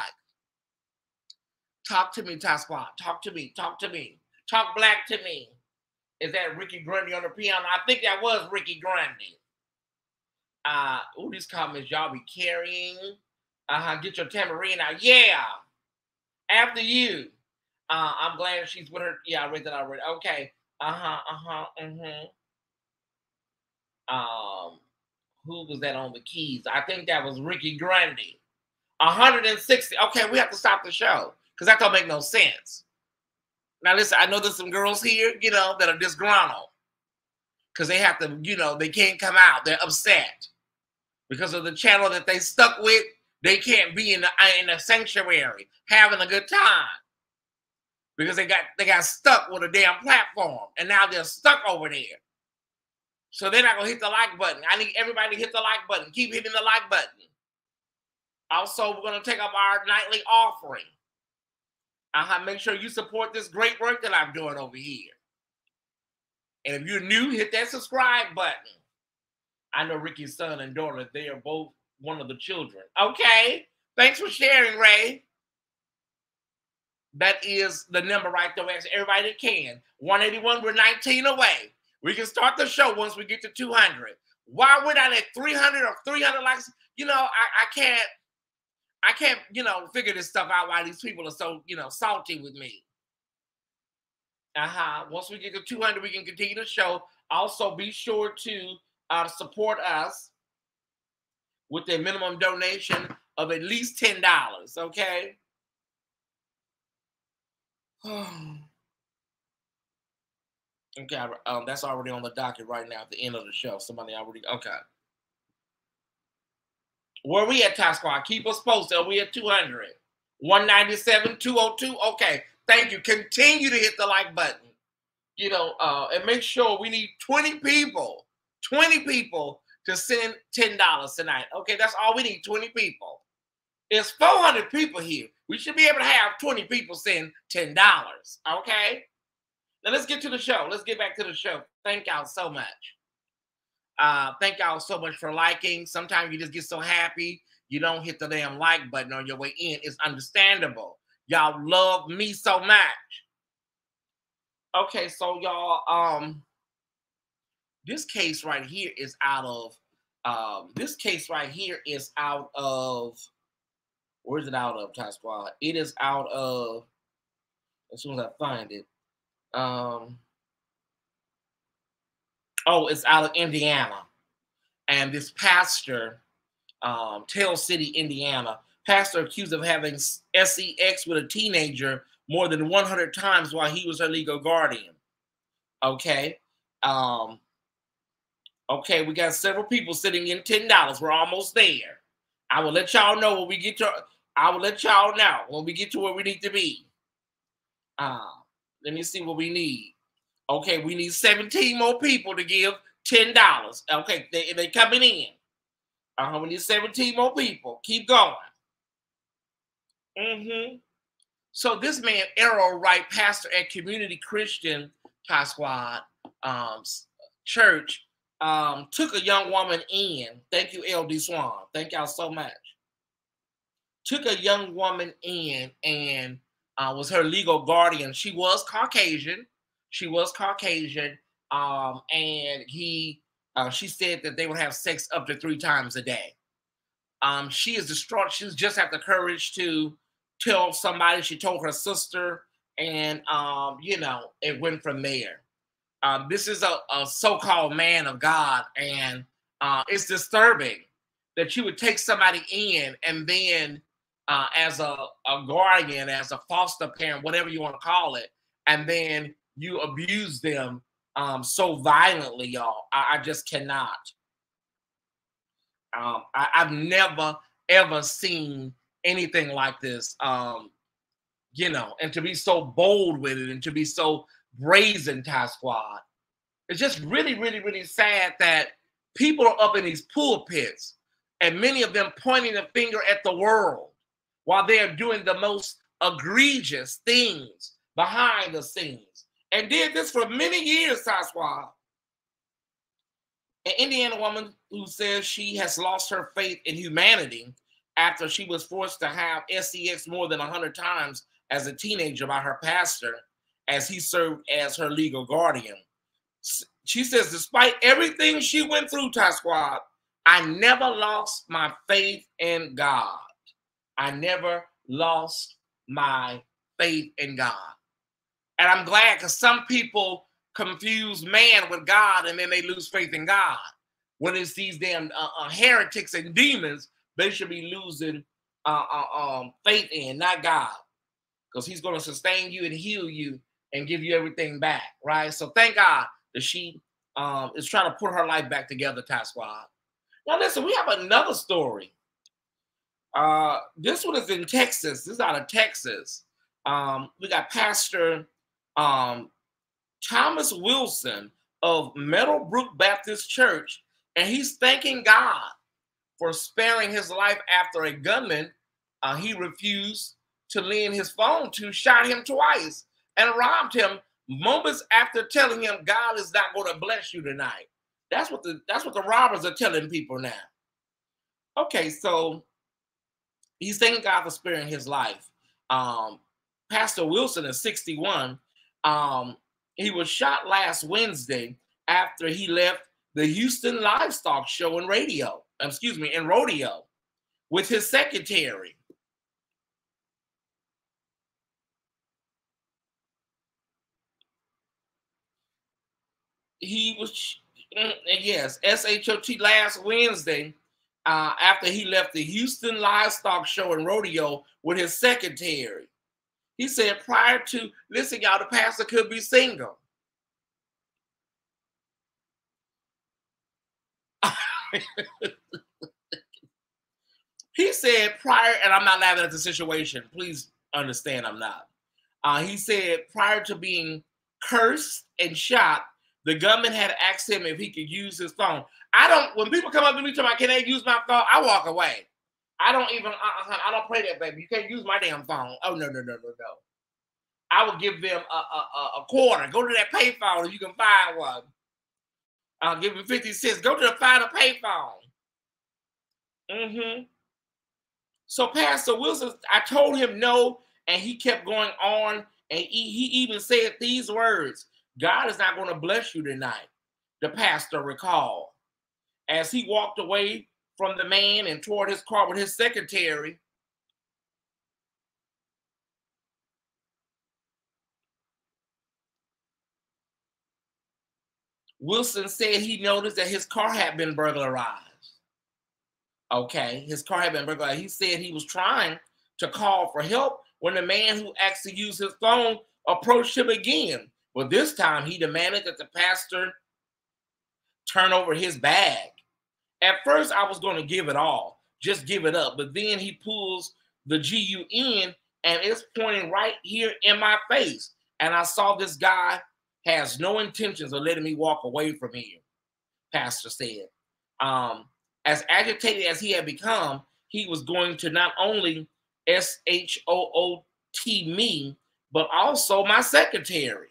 B: Talk to me, Ty Squad. Talk to me. Talk to me. Talk black to me. Is that Ricky Grundy on the piano? I think that was Ricky Grundy. These comments y'all be carrying. Get your tambourine out. Yeah. After you. I'm glad she's with her. Yeah, I read that already. Okay. Who was that on the keys? I think that was Ricky Grundy. 160. Okay, we have to stop the show because that don't make no sense. Now listen, I know there's some girls here, you know, that are disgruntled because they have to, you know, they can't come out. They're upset because of the channel that they stuck with. They can't be in the sanctuary having a good time because they got stuck with a damn platform and now they're stuck over there. So they're not gonna hit the like button. I need everybody to hit the like button. Keep hitting the like button. Also, we're going to take up our nightly offering. Make sure you support this great work that I'm doing over here. And if you're new, hit that subscribe button. I know Ricky's son and daughter, they are both one of the children. Okay. Thanks for sharing, Ray. That is the number right there. Ask everybody that can. 181, we're 19 away. We can start the show once we get to 200. While we're not at 300 or 300 likes, you know, I can't, you know, figure this stuff out why these people are so, you know, salty with me. Once we get to 200, we can continue the show. Also, be sure to support us with a minimum donation of at least $10, okay? Okay, that's already on the docket right now at the end of the show. Somebody already, okay. Where are we at, Ty Squad? Keep us posted. Are we at 200? 197, 202? Okay, thank you. Continue to hit the like button. You know, and make sure we need 20 people to send $10 tonight. Okay, that's all we need, 20 people. There's 400 people here. We should be able to have 20 people send $10, okay? Now let's get to the show. Let's get back to the show. Thank y'all so much. Thank y'all so much for liking. Sometimes you just get so happy you don't hit the damn like button on your way in. It's understandable. Y'all love me so much. Okay, so y'all, this case right here is out of Where is it out of, Ty Squad? It is out of, as soon as I find it. It's out of Indiana. And this pastor, Tell City, Indiana, pastor accused of having sex with a teenager more than 100 times while he was her legal guardian. Okay. Okay, we got several people sitting in $10. We're almost there. I will let y'all know when we get to. I will let y'all know when we get to where we need to be. Let me see what we need. Okay, we need 17 more people to give $10. Okay, they coming in. We need 17 more people. Keep going. So this man, Errol Wright, pastor at Community Christian High Squad Church, took a young woman in. Thank you, LD Swan. Thank y'all so much. Took a young woman in and was her legal guardian. She was Caucasian. And she said that they would have sex up to 3 times a day. She is distraught. She just had the courage to tell somebody. She told her sister, and it went from there. This is a so-called man of God, and it's disturbing that you would take somebody in and then as a guardian, as a foster parent, whatever you want to call it, and then you abuse them so violently, y'all. I just cannot. I've never, ever seen anything like this, and to be so bold with it and to be so brazen, Ty Squad. It's just really, really, really sad that people are up in these pulpits and many of them pointing the finger at the world while they're doing the most egregious things behind the scenes, and did this for many years, Ty Squad. An Indiana woman who says she has lost her faith in humanity after she was forced to have sex more than 100 times as a teenager by her pastor as he served as her legal guardian. She says, despite everything she went through, Ty Squad, I never lost my faith in God. I never lost my faith in God. And I'm glad, because some people confuse man with God and then they lose faith in God. When it's these damn heretics and demons, they should be losing faith in, not God. Because he's going to sustain you and heal you and give you everything back, right? So thank God that she is trying to put her life back together, Ty Squad. Now listen, we have another story. This one is in Texas. This is out of Texas. We got Pastor Thomas Wilson of Meadowbrook Baptist Church, and he's thanking God for sparing his life after a gunman he refused to lend his phone to shot him twice and robbed him moments after telling him God is not going to bless you tonight. That's what the robbers are telling people now. Okay, so he's thanking God for sparing his life. Pastor Wilson is 61. He was shot last Wednesday after he left the Houston Livestock Show and rodeo with his secretary. He was, yes, SHOT last Wednesday after he left the Houston Livestock Show and Rodeo with his secretary. He said prior to, listen, y'all, the pastor could be single. He said prior, and I'm not laughing at the situation. Please understand I'm not. He said prior to being cursed and shot, the gunman had asked him if he could use his phone. When people come up to me talking about, can they use my phone? I walk away. I don't even, I don't play that, baby. You can't use my damn phone. Oh, no. I would give them a quarter. Go to that payphone if you can find one. I'll give them 50 cents. Go to the find a payphone. So Pastor Wilson, I told him no, and he kept going on, and he even said these words, God is not going to bless you tonight, the pastor recalled. As he walked away from the man and toward his car with his secretary, Wilson said he noticed that his car had been burglarized. Okay, his car had been burglarized. He said he was trying to call for help when the man who actually used his phone approached him again. But this time he demanded that the pastor turn over his bag. At first I was going to give it all, just give it up. But then he pulls the GUN and it's pointing right here in my face. And I saw this guy has no intentions of letting me walk away from him, pastor said. As agitated as he had become, he was going to not only SHOOT me, but also my secretary.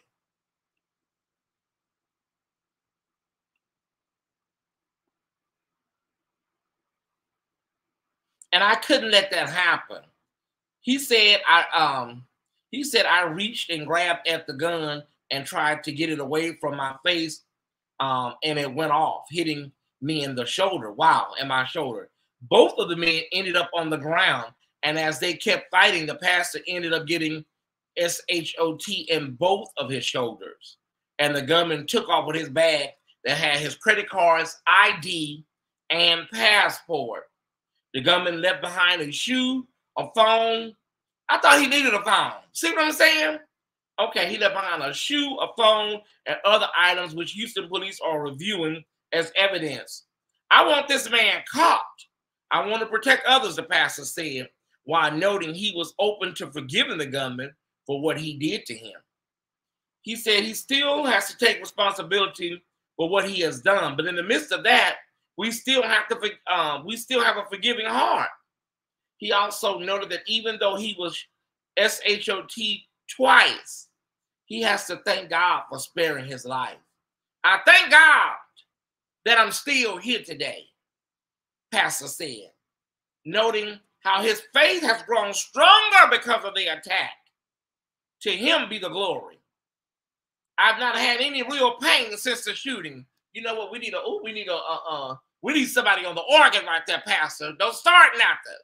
B: And I couldn't let that happen. He said I reached and grabbed at the gun and tried to get it away from my face, and it went off, hitting me in the shoulder. Wow, in my shoulder. Both of the men ended up on the ground, and as they kept fighting, the pastor ended up getting SHOT in both of his shoulders. And the gunman took off with his bag that had his credit cards, ID, and passport. The gunman left behind a shoe, a phone. I thought he needed a phone. See what I'm saying? Okay, he left behind a shoe, a phone, and other items which Houston police are reviewing as evidence. I want this man caught. I want to protect others, the pastor said, while noting he was open to forgiving the gunman for what he did to him. He said he still has to take responsibility for what he has done, but in the midst of that, we still have a forgiving heart. He also noted that even though he was SHOT twice, he has to thank God for sparing his life. I thank God that I'm still here today, pastor said, noting how his faith has grown stronger because of the attack. To him be the glory. I've not had any real pain since the shooting. You know what? We need somebody on the organ right there, pastor. Don't start nothing.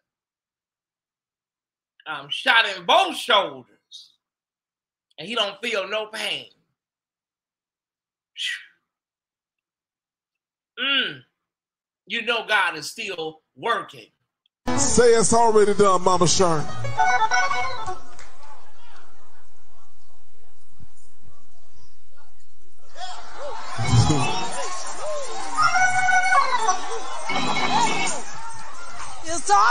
B: I'm shot in both shoulders, and he don't feel no pain. You know God is still working.
D: Say it's already done, Mama Sharon.
A: It's all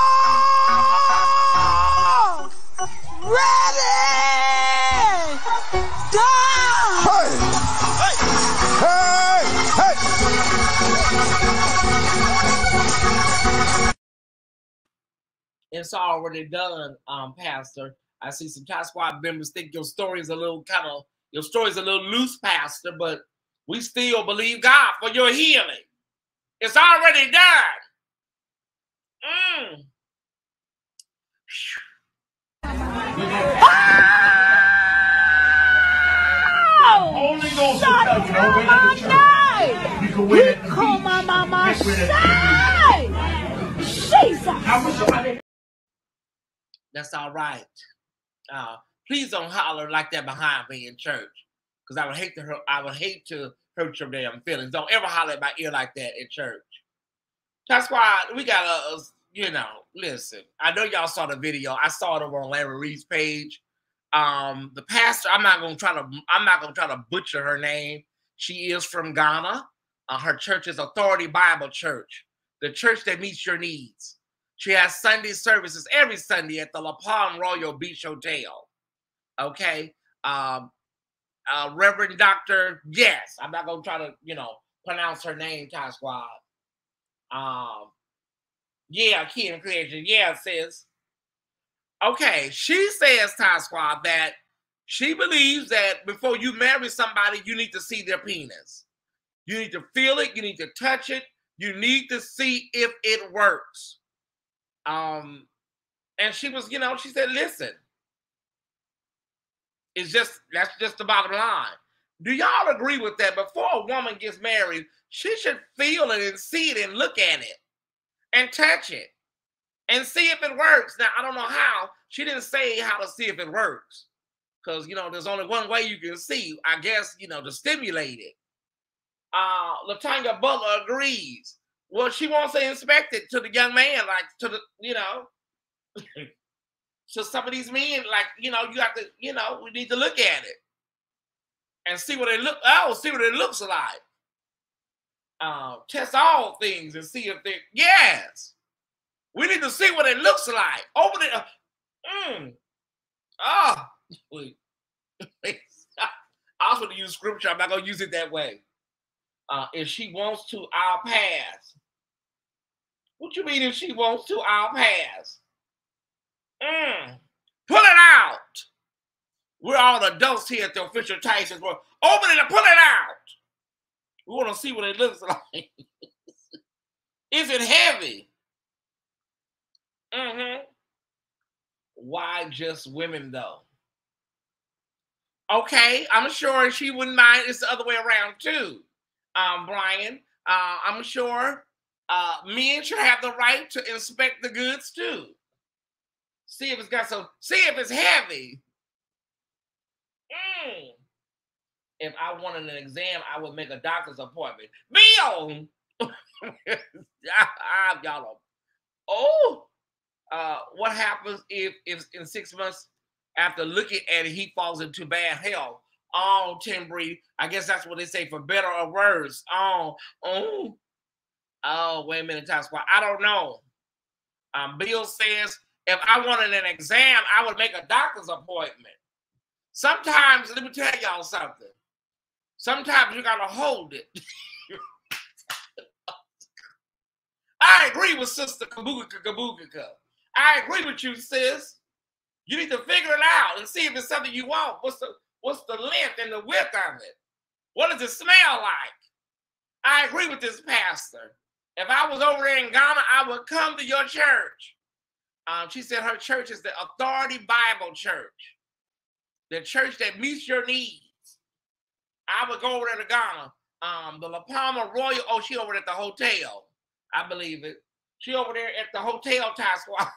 A: ready. Done.
D: Hey! Hey! Hey!
B: It's already done, pastor. I see some Tyesse Squad members think your story is a little loose, pastor, but we still believe God for your healing. It's already done.
A: Holy Ghost will tell you, don't wait at the church. You can wait at the beach.
B: That's all right. Please don't holler like that behind me in church, because I would hate to hurt your damn feelings. Don't ever holler at my ear like that in church. That's why we gotta, listen. I know y'all saw the video. I saw it over on Larry Reed's page. The pastor, I'm not gonna try to butcher her name. She is from Ghana. Her church is Authority Bible Church, the church that meets your needs. She has Sunday services every Sunday at the La Palm Royal Beach Hotel. Okay. Reverend Dr. Yes, I'm not gonna try to, pronounce her name, Tyesse Squad. Yeah, Key and Creation. Yeah, sis. Okay, she says, Tyesse Squad, that she believes that before you marry somebody, you need to see their penis. You need to feel it. You need to touch it. You need to see if it works. And she was, she said, listen, that's just the bottom line. Do y'all agree with that? Before a woman gets married, she should feel it and see it and look at it and touch it and see if it works. Now, I don't know how. She didn't say how to see if it works, because, there's only one way you can see, I guess, to stimulate it. Latanya Butler agrees. Well, she wants to inspect it to the young man, like to the, so some of these men, like, you have to, we need to look at it and see what it see what it looks like. Test all things and see if they, yes. We need to see what it looks like. Open it up. I was going to use scripture. I'm not going to use it that way. If she wants to, I'll pass. What you mean if she wants to, I'll pass? Pull it out. We're all adults here at the official Tyesse Report. Open it and pull it out. We want to see what it looks like. Is it heavy? Why just women, though? Okay, I'm sure she wouldn't mind. It's the other way around, too, Brian. I'm sure men should have the right to inspect the goods, too. See if it's got see if it's heavy. If I wanted an exam, I would make a doctor's appointment. Bill! Y'all know. What happens if in 6 months after looking at it, he falls into bad health? Oh, Tim Bree, I guess that's what they say, for better or worse. Wait a minute, Tyesse. I don't know. Bill says, if I wanted an exam, I would make a doctor's appointment. Sometimes, let me tell y'all something. Sometimes you gotta hold it. I agree with Sister Kabuka. I agree with you, sis. You need to figure it out and see if it's something you want. What's the length and the width of it? What does it smell like? I agree with this pastor. If I was over there in Ghana, I would come to your church. She said her church is the Authority Bible Church. The church that meets your needs. I would go over there to Ghana. The La Palma Royal, she over there at the hotel. I believe it. She over there at the hotel, Tyesse.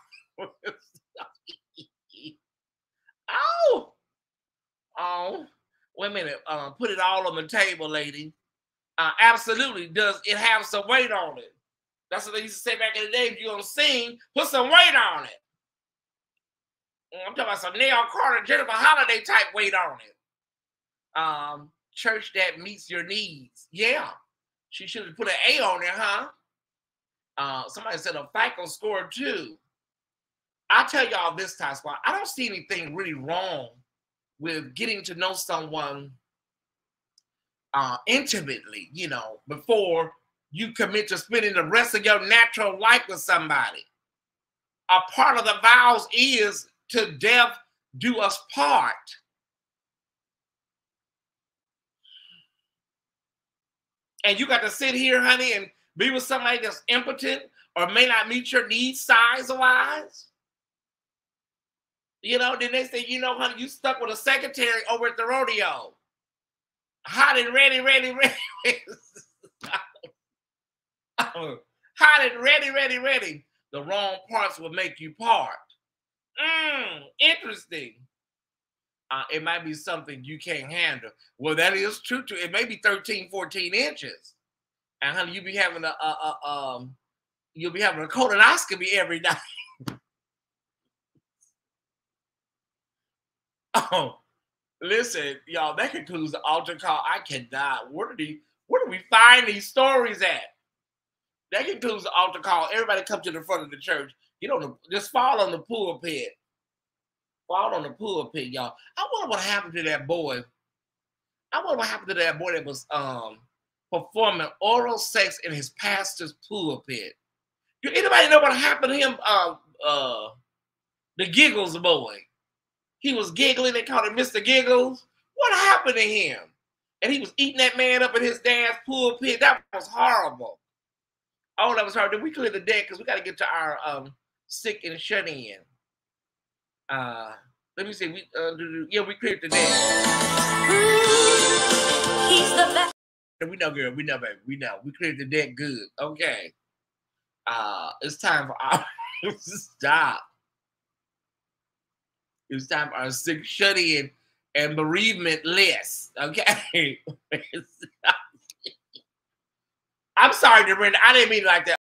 B: Wait a minute. Put it all on the table, lady. Absolutely. Does it have some weight on it? That's what they used to say back in the day. If you're going to sing, put some weight on it. I'm talking about some Neil Carter, Jennifer Holiday type weight on it. Church that meets your needs. Yeah. She should have put an A on there, huh? Somebody said a FICO score too. I'll tell y'all this, Tyesse. I don't see anything really wrong with getting to know someone intimately, before you commit to spending the rest of your natural life with somebody. A part of the vows is to death do us part. And you got to sit here, honey, and be with somebody that's impotent or may not meet your needs size-wise. Then they say, honey, you stuck with a secretary over at the rodeo. Hot and ready. Hot and ready. The wrong parts will make you part. Interesting. It might be something you can't handle. Well, that is true too. It may be 13, 14 inches. And honey, you'll be having a colonoscopy every night. Listen, y'all, that concludes the altar call. I cannot. Where do we find these stories at? That concludes the altar call. Everybody come to the front of the church. Just fall on the pulpit. Fall on the pulpit, y'all. I wonder what happened to that boy. That was performing oral sex in his pastor's pulpit. Do anybody know what happened to him? The Giggles boy. He was giggling. They called him Mr. Giggles. What happened to him? And he was eating that man up in his dad's pulpit. That was horrible. Oh, that was hard. Did we clear the deck? Because we got to get to our sick and shut in. Let me see. We cleared the deck. He's the best. We know, girl. We know, baby. We know. We cleared the deck good. Okay. It's time for our stop. It's time for our sick shut in and bereavement list. Okay. I'm sorry, Dorinda. I didn't mean it like that.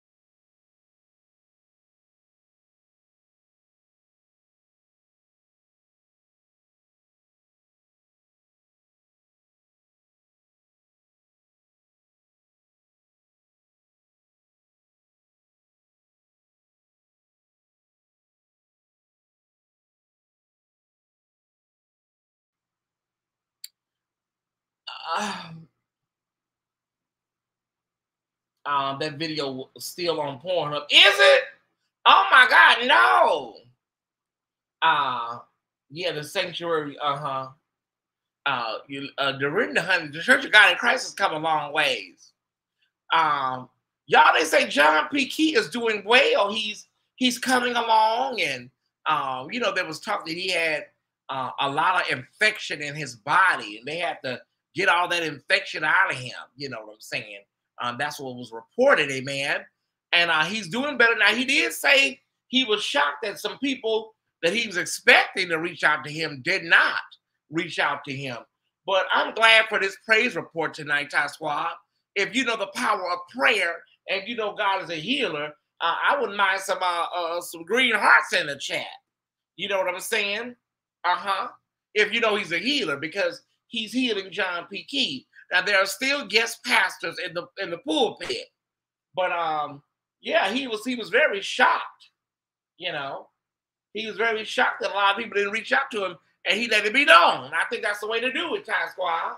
B: That video was still on Pornhub. Is it? Oh my God, no. Yeah, the sanctuary, Dorinda, honey, the Church of God in Christ has come a long ways. Y'all, they say John P. Key is doing well. He's coming along, and you know, there was talk that he had a lot of infection in his body, and they had to get all that infection out of him. You know what I'm saying? That's what was reported, amen. And he's doing better now. He did say he was shocked that some people that he was expecting to reach out to him did not reach out to him. But I'm glad for this praise report tonight, Tyesse. If you know the power of prayer and you know God is a healer, I wouldn't mind some green hearts in the chat. You know what I'm saying? If you know he's a healer, because he's healing John P. Key. Now there are still guest pastors in the pulpit, but yeah, he was very shocked. You know, he was very shocked that a lot of people didn't reach out to him, and he let it be known. I think that's the way to do it, Tyesse.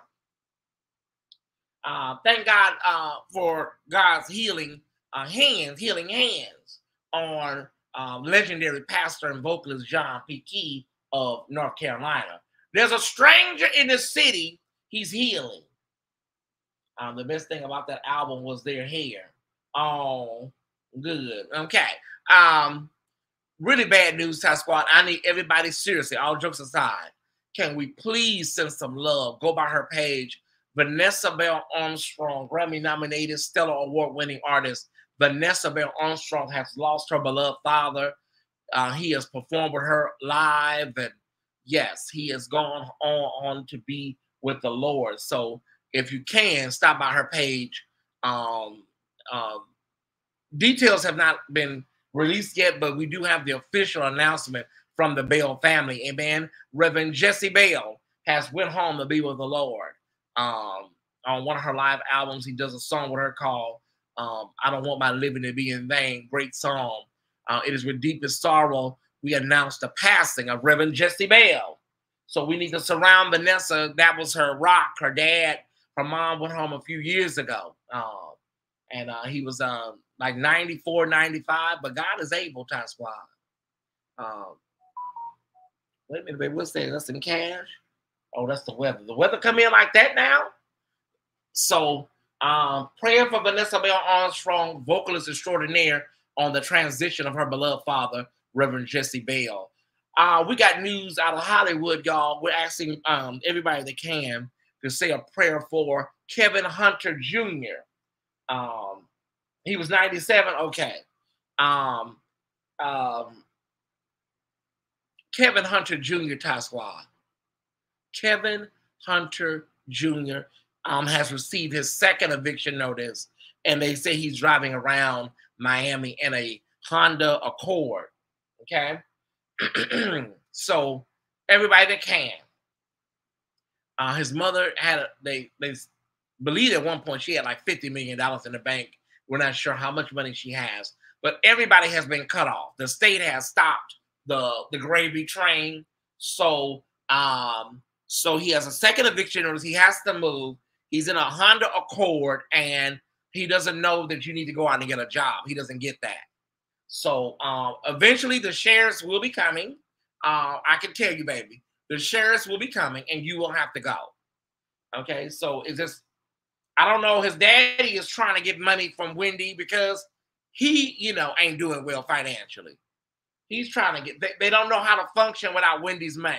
B: Thank God for God's healing hands on legendary pastor and vocalist John P. Key of North Carolina. There's a stranger in the city he's healing. The best thing about that album was their hair. Oh, good. Okay. Really bad news, Tyesse. I need everybody, seriously, all jokes aside, can we please send some love? Go by her page. Vanessa Bell Armstrong, Grammy-nominated, Stellar Award-winning artist. Vanessa Bell Armstrong has lost her beloved father. He has performed with her live, and yes, he has gone on to be with the Lord. So if you can, stop by her page. Details have not been released yet, but we do have the official announcement from the Bell family. Amen. Reverend Jesse Bell has went home to be with the Lord. On one of her live albums, he does a song with her called I Don't Want My Living to Be in Vain. Great song. It is with deepest sorrow we announced the passing of Reverend Jesse Bell. So we need to surround Vanessa. That was her rock. Her dad, her mom went home a few years ago. And he was like 94, 95, but God is able, Tyesse. Wait a minute, baby, what's that? That's in cash? Oh, that's the weather. The weather come in like that now? So praying for Vanessa Bell Armstrong, vocalist extraordinaire, on the transition of her beloved father, Reverend Jesse Bell. We got news out of Hollywood, y'all. We're asking everybody that can to say a prayer for Kevin Hunter Jr. He was 97. Okay. Kevin Hunter Jr. Tyesse. Kevin Hunter Jr. Has received his second eviction notice, and they say he's driving around Miami in a Honda Accord. Okay. So everybody that can. His mother had they believe at one point she had like $50 million in the bank. We're not sure how much money she has, but everybody has been cut off. The state has stopped the gravy train. So so he has a second eviction notice. He has to move. He's in a Honda Accord, and he doesn't know that you need to go out and get a job. He doesn't get that. So eventually the sheriffs will be coming. I can tell you, baby, the sheriffs will be coming, and you will have to go. Okay, so it's just, I don't know. His daddy is trying to get money from Wendy because he, you know, ain't doing well financially. He's trying to get, they don't know how to function without Wendy's money.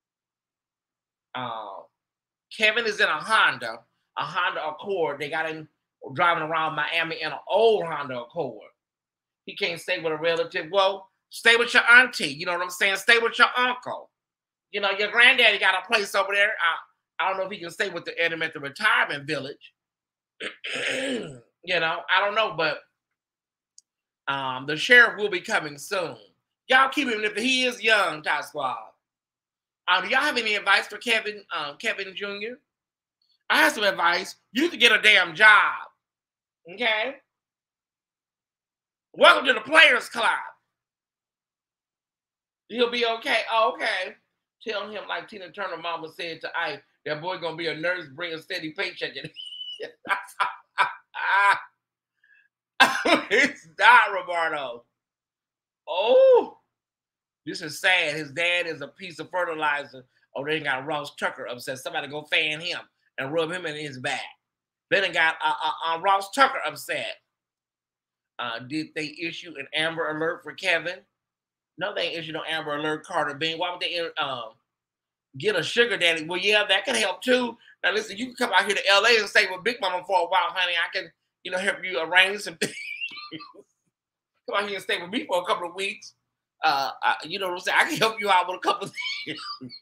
B: Kevin is in a Honda Accord. They got him driving around Miami in an old Honda Accord. He can't stay with a relative. Well, stay with your auntie. You know what I'm saying? Stay with your uncle. You know, your granddaddy got a place over there. I don't know if he can stay with him at the retirement village. You know, I don't know, but the sheriff will be coming soon. Y'all keep him if he is young, Ty Squad. Do y'all have any advice for Kevin Jr.? I have some advice. You need to get a damn job. Okay? Welcome to the Players Club. He'll be okay. Oh, okay. Tell him like Tina Turner mama said to Ike, that boy gonna be a nurse, bring a steady paycheck. It's not Roberto. Oh, this is sad. His dad is a piece of fertilizer. Oh, they got Ross Tucker upset. Somebody go fan him and rub him in his back. Then they got Ross Tucker upset. Did they issue an Amber Alert for Kevin? No, they ain't issued no Amber Alert, Carter Bean. Why would they get a sugar daddy? Well, yeah, that could help too. Now, listen, you can come out here to LA and stay with Big Mama for a while, honey. I can, help you arrange some things. Come out here and stay with me for a couple of weeks. You know what I'm saying? I can help you out with a couple of things.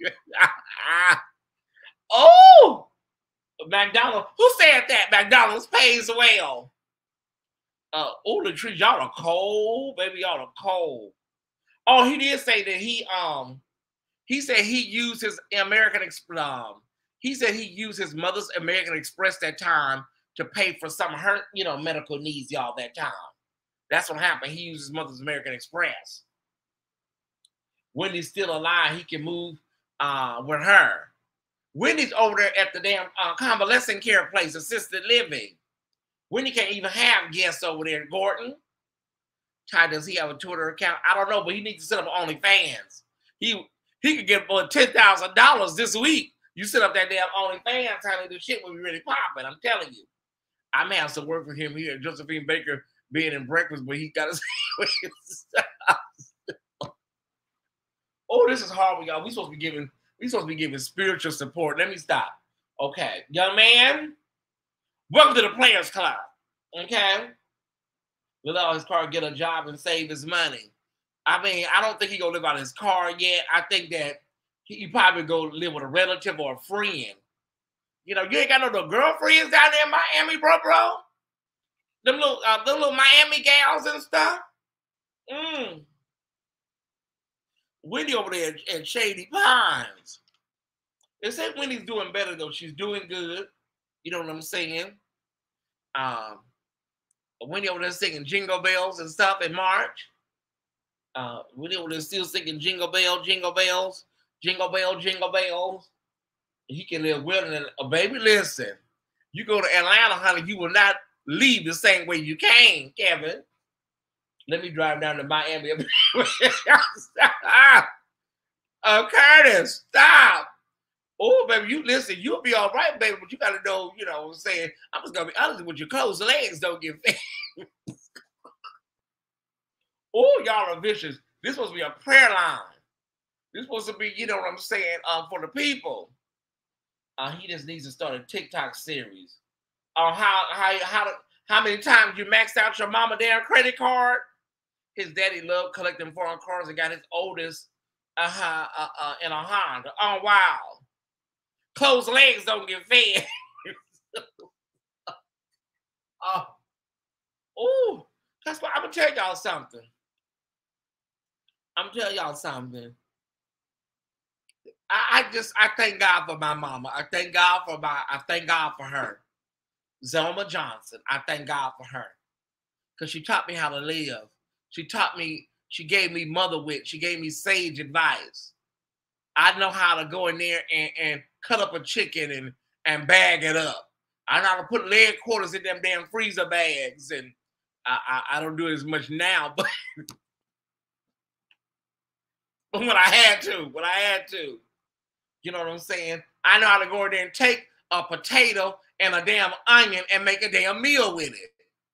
B: Oh, McDonald's. Who said that? McDonald's pays well. Oh, the trees, y'all are cold, baby. Y'all are cold. Oh, he did say that he said he used his American Express. He said he used his mother's American Express that time to pay for some of her, medical needs, y'all, that time. That's what happened. He used his mother's American Express. Wendy's still alive. He can move with her. Wendy's over there at the damn convalescent care place, assisted living. Wendy can't even have guests over there, Gordon. Ty, does he have a Twitter account? I don't know, but he needs to set up OnlyFans. He could get about $10,000 this week. You set up that damn OnlyFans, honey, the shit will be really popping. I'm telling you. I may have some work for him here, Josephine Baker being in breakfast, but he got to say. Oh, this is hard, y'all. We supposed to be giving spiritual support. Let me stop. Okay, young man, welcome to the Players Club. Okay, let all his car get a job and save his money. I mean, I don't think he gonna live out his car yet. I think that he probably go live with a relative or a friend. You ain't got no girlfriends down there in Miami, bro. Them little Miami gals and stuff. Wendy over there at Shady Pines. They say Wendy's doing better though. She's doing good. You know what I'm saying? Wendy over there singing Jingle Bells and stuff in March. Wendy over there still singing Jingle Bell, Jingle Bells, Jingle Bell, Jingle Bells. He can live well in a baby. Listen, you go to Atlanta, honey, you will not leave the same way you came, Kevin. Let me drive down to Miami. Curtis, stop. Oh, baby, you listen, you'll be all right, baby, but you got to know, what I'm saying. I'm just going to be honest with you. Closed legs don't get fed. Oh, y'all are vicious. This supposed to be a prayer line. This supposed to be, you know what I'm saying, for the people. He just needs to start a TikTok series. How many times you maxed out your mama damn credit card? His daddy loved collecting foreign cars and got his oldest in a Honda. Oh, wow. Closed legs don't get fed. Oh, that's why I'm going to tell y'all something. I thank God for my mama. I thank God for her. Zelma Johnson. I thank God for her. Because she taught me how to live. She gave me mother wit. She gave me sage advice. I know how to go in there and cut up a chicken and bag it up. I know how to put leg quarters in them damn freezer bags. And I don't do it as much now, but when I had to. You know what I'm saying? I know how to go in there and take a potato and a damn onion and make a damn meal with it.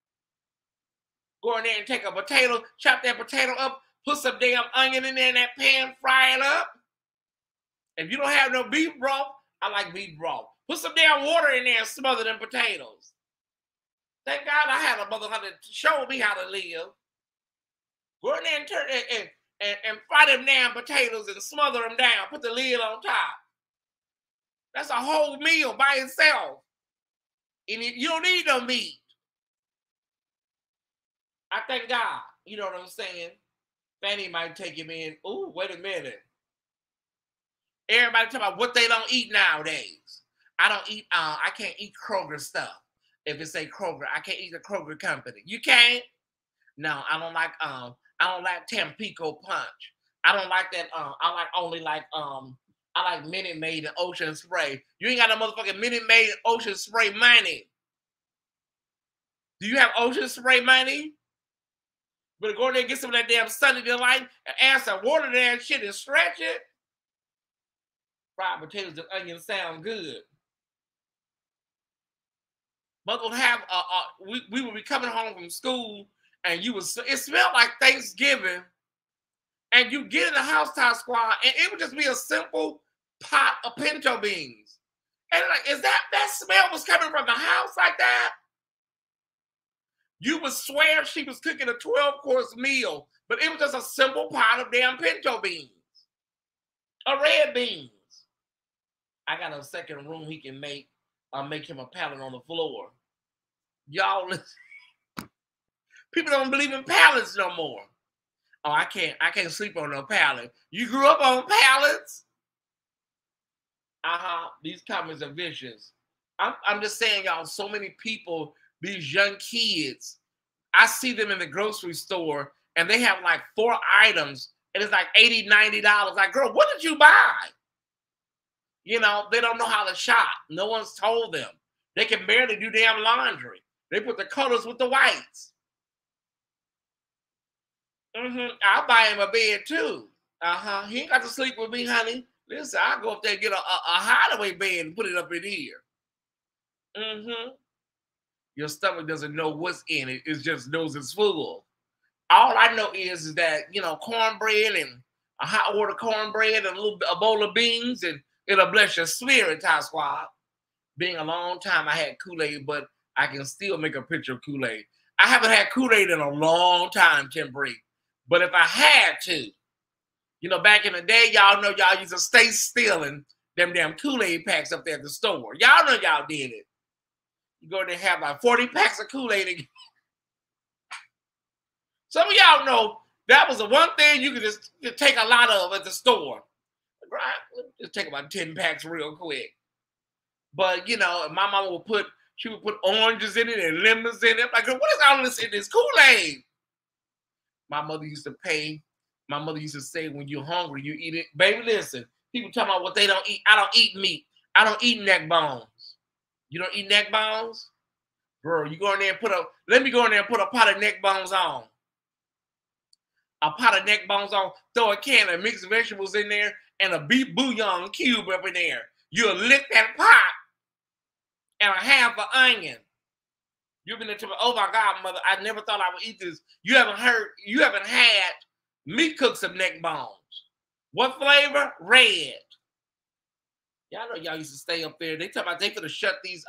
B: Go in there and take a potato, chop that potato up, put some damn onion in there in that pan, fry it up. If you don't have no beef broth, I like beef broth. Put some damn water in there and smother them potatoes. Thank God I had a mother to show me how to live. Go in there and turn and fry them damn potatoes and smother them down. Put the lid on top. That's a whole meal by itself. And you don't need no meat. I thank God. You know what I'm saying? Fanny might take him in. Ooh, wait a minute. Everybody talking about what they don't eat nowadays. I don't eat, I can't eat Kroger stuff. If it say Kroger, I can't eat the Kroger company. You can't? No, I don't like Tampico Punch. I don't like that, I like Minute Maid and Ocean Spray. You ain't got no motherfucking Minute Maid and Ocean Spray money. Do you have Ocean Spray money? Better go in there and get some of that damn Sunny Delight and add some water there and shit and stretch it. Fried potatoes and onions sound good. Mother would have, we would be coming home from school and it smelled like Thanksgiving. And you get in the house, Ty Squad, and it would just be a simple pot of pinto beans. And like, is that smell was coming from the house like that? You would swear she was cooking a 12-course meal, but it was just a simple pot of damn pinto beans. Or red beans. I got a second room he can make him a pallet on the floor. Y'all, people don't believe in pallets no more. Oh, I can't sleep on no pallet. You grew up on pallets? These comments are vicious. I'm just saying, y'all, so many people, these young kids, I see them in the grocery store and they have like 4 items and it's like $80, $90. Like, girl, what did you buy? You know, they don't know how to shop. No one's told them. They can barely do damn laundry. They put the colors with the whites. I'll buy him a bed too. He ain't got to sleep with me, honey. Listen, I'll go up there and get a hideaway bed and put it up in here. Your stomach doesn't know what's in it. It just knows it's full. All I know is that, you know, cornbread and a hot water cornbread and a bowl of beans, and it'll bless your spirit, Ty Squad. Being a long time, I had Kool-Aid, but I can still make a picture of Kool-Aid. I haven't had Kool-Aid in a long time, Tim Bree. But if I had to, you know, back in the day, y'all know y'all used to stay stealing them damn Kool-Aid packs up there at the store. Y'all know y'all did it. You go there and have like 40 packs of Kool-Aid. Some of y'all know that was the one thing you could just take a lot of at the store. Right? Just take about 10 packs real quick. But, you know, my mama would put oranges in it and lemons in it. Like, what is all this in this Kool-Aid? My mother used to say, when you're hungry, you eat it. Baby, listen, people talking about what they don't eat. I don't eat meat. I don't eat neck bones. You don't eat neck bones? Bro, you go in there and let me go in there and put a pot of neck bones on. A pot of neck bones on, throw a can of mixed vegetables in there, and a beef bouillon cube up in there. You'll lick that pot and a half an onion. You've been into oh my God, mother, I never thought I would eat this. You haven't had me cook some neck bones. What flavor? Red. Y'all know y'all used to stay up there. They talk about they finna shut these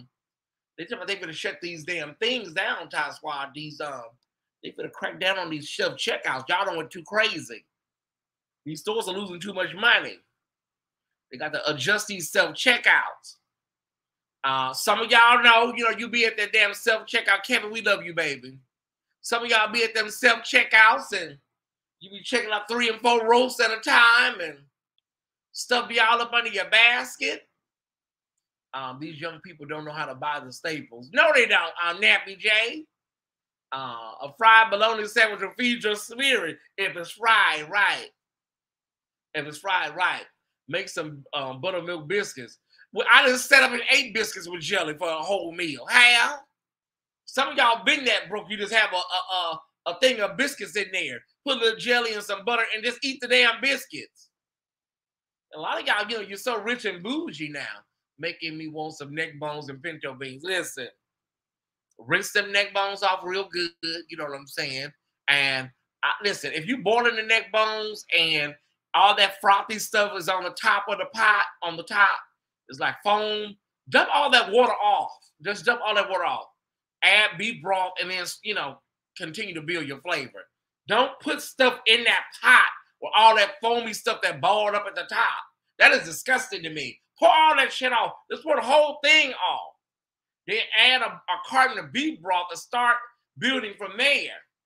B: damn things down, Ty Squad. They finna crack down on these self checkouts. Y'all don't went too crazy. These stores are losing too much money. They got to adjust these self checkouts. Some of y'all know, you know, you be at that damn self checkout. Kevin, we love you, baby. Some of y'all be at them self checkouts and you be checking out 3 and 4 roasts at a time and stuff be all up under your basket. These young people don't know how to buy the staples. No, they don't. Nappy J. A fried bologna sandwich will feed your spirit if it's fried right. If it's fried right. Make some buttermilk biscuits. Well, I just set up and ate biscuits with jelly for a whole meal. Have? Some of y'all been that broke. You just have a thing of biscuits in there. Put a little jelly and some butter and just eat the damn biscuits. A lot of y'all, you know, you're so rich and bougie now, making me want some neck bones and pinto beans. Listen, rinse them neck bones off real good. You know what I'm saying? And listen, if you boiling the neck bones and all that frothy stuff is on the top of the pot, on the top, it's like foam. Dump all that water off. Just dump all that water off. Add beef broth and then, you know, continue to build your flavor. Don't put stuff in that pot with all that foamy stuff that balled up at the top. That is disgusting to me. Pour all that shit off. Just pour the whole thing off. Then add a carton of beef broth and start building from there.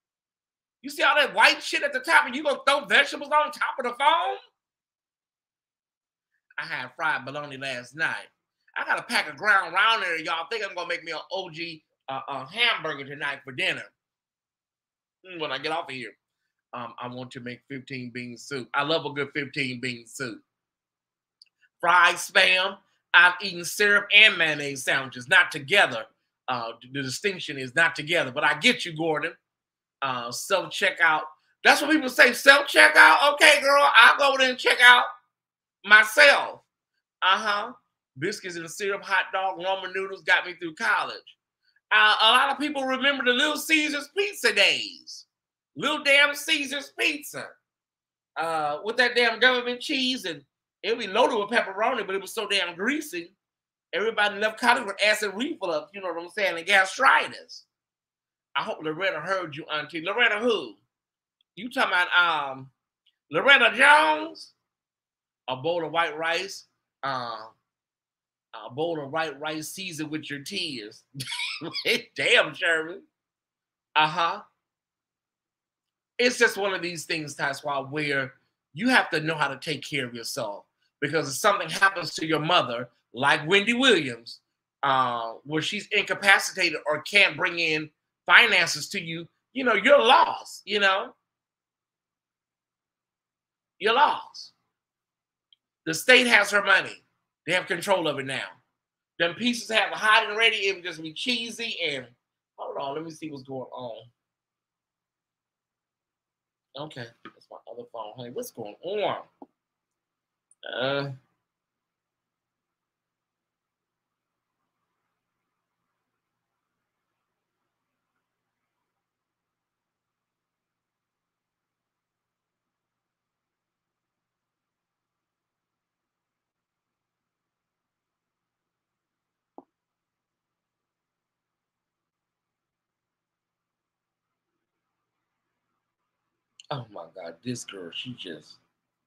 B: You see all that white shit at the top and you gonna throw vegetables on top of the phone? I had fried bologna last night. I got a pack of ground round there, y'all. Think I'm gonna make me an OG hamburger tonight for dinner. When I get off of here. I want to make 15 bean soup. I love a good 15 bean soup. Fried spam. I've eaten syrup and mayonnaise sandwiches, not together. The distinction is not together, but I get you, Gordon. Self-checkout. That's what people say, self-checkout? Okay, girl, I'll go there and check out myself. Biscuits and syrup, hot dog, ramen noodles got me through college. A lot of people remember the Little Caesars pizza days. Little damn Caesars pizza. With that damn government cheese, and it would be loaded with pepperoni, but it was so damn greasy. Everybody left college with acid reflux, you know what I'm saying, and gastritis. I hope Loretta heard you, Auntie. Loretta who? You talking about Loretta Jones? A bowl of white rice. A bowl of white rice seasoned with your tears. Damn, Sherman. It's just one of these things, Tyesse, where you have to know how to take care of yourself. Because if something happens to your mother, like Wendy Williams, where she's incapacitated or can't bring in finances to you, you know, you're lost, you know? You're lost. The state has her money. They have control of it now. Them pieces have a hiding ready. It would just be cheesy and, hold on, let me see what's going on. Okay, that's my other phone. Hey, what's going on? Oh my God, this girl, she just.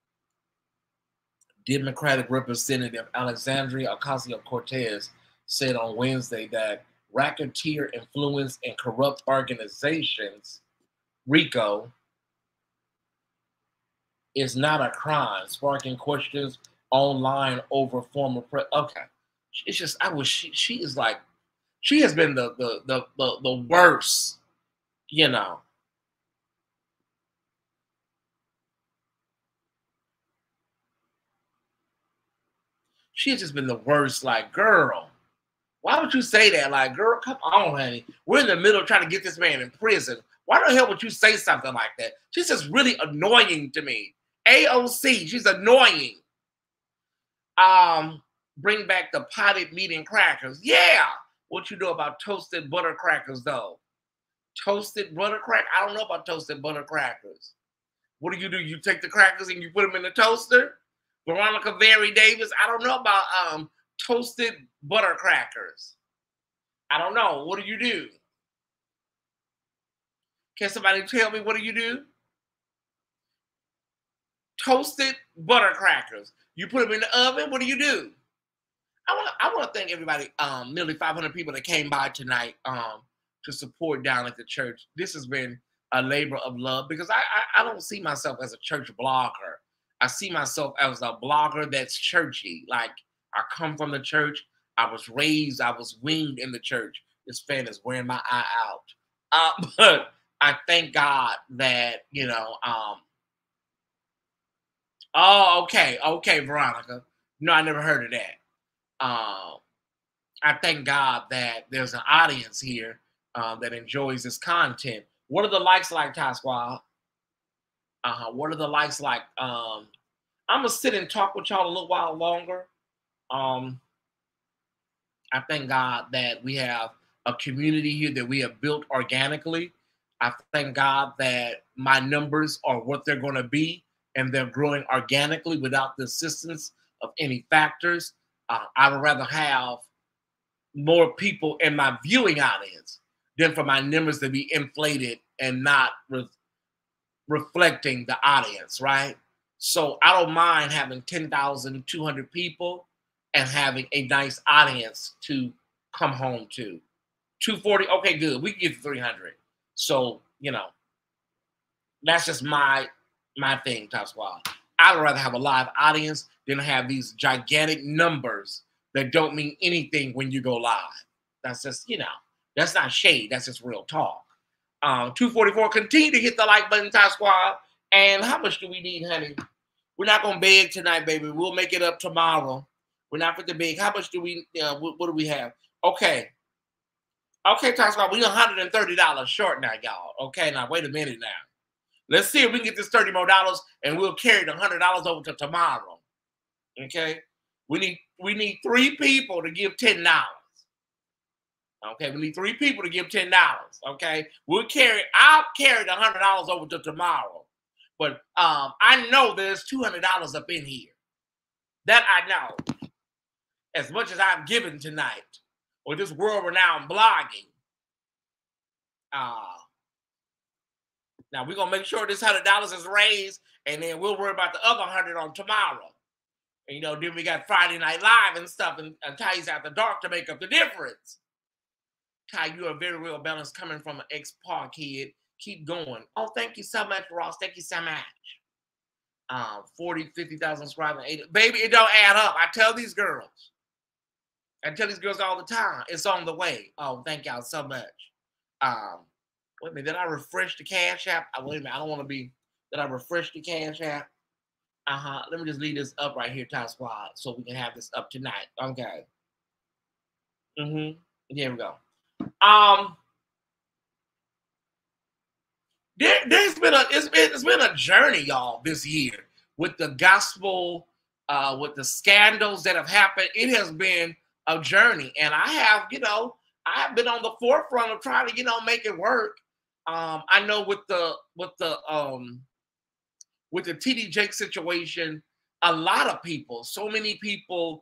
B: Democratic Representative Alexandria Ocasio-Cortez said on Wednesday that racketeer influence and corrupt organizations, RICO, is not a crime, sparking questions online over former okay. It's just I wish she is like she has been the worst, you know. She has just been the worst, like, girl. Why would you say that? Like, girl, come on, honey. We're in the middle of trying to get this man in prison. Why the hell would you say something like that? She's just really annoying to me. AOC, she's annoying. Bring back the potted meat and crackers. Yeah. What you know about toasted butter crackers, though? Toasted butter crackers? I don't know about toasted butter crackers. What do? You take the crackers and you put them in the toaster? Veronica Very Davis, I don't know about toasted butter crackers. I don't know. What do you do? Can somebody tell me what do you do? Toasted butter crackers. You put them in the oven. What do you do? I want to thank everybody, nearly 500 people that came by tonight to support down at the church. This has been a labor of love because I don't see myself as a church blogger. I see myself as a blogger that's churchy. Like, I come from the church. I was raised, I was winged in the church. This fan is wearing my eye out. But I thank God that, you know, oh, okay, Veronica. No, I never heard of that. I thank God that there's an audience here that enjoys this content. What are the likes like, Tyesse? What are the likes like? I'm gonna sit and talk with y'all a little while longer. I thank God that we have a community here that we have built organically. I thank God that my numbers are what they're going to be, and they're growing organically without the assistance of any factors. I would rather have more people in my viewing audience than for my numbers to be inflated and not reflecting the audience, right? So I don't mind having 10,200 people and having a nice audience to come home to. 240, okay, good. We can get to 300. So, you know, That's just my thing, Top Squad. I'd rather have a live audience than have these gigantic numbers that don't mean anything when you go live. That's just, you know, that's not shade. That's just real talk. 244, continue to hit the like button, Top Squad. And how much do we need, honey? We're not going to beg tonight, baby. We'll make it up tomorrow. We're not going to beg. How much do we, what do we have? Okay. Okay, Top Squad, we $130 short now, y'all. Okay, now wait a minute now. Let's see if we can get this $30 more, and we'll carry the $100 over to tomorrow. Okay? We need 3 people to give $10. Okay, we need 3 people to give $10. Okay, I'll carry the $100 over to tomorrow. But I know there's $200 up in here. That I know. As much as I've given tonight, or this world-renowned blogging. Now we're gonna make sure this $100 is raised, and then we'll worry about the other 100 on tomorrow. And, you know, then we got Friday Night Live and stuff, and Tyesse After Dark to make up the difference. Ty, you are very well balanced coming from an ex-par kid. Keep going. Oh, thank you so much, Ross. Thank you so much. 40, 50,000 subscribers. Baby, it don't add up. I tell these girls. I tell these girls all the time. It's on the way. Oh, thank y'all so much. Wait a minute. Did I refresh the Cash App? Wait a minute. I don't want to be. Did I refresh the Cash App? Let me just leave this up right here, Top Squad, so we can have this up tonight. Okay. Here we go. It's been a journey, y'all, this year with the gospel, with the scandals that have happened. It has been a journey, and I have been on the forefront of trying to, make it work. I know with the TD Jakes situation, a lot of people, so many people,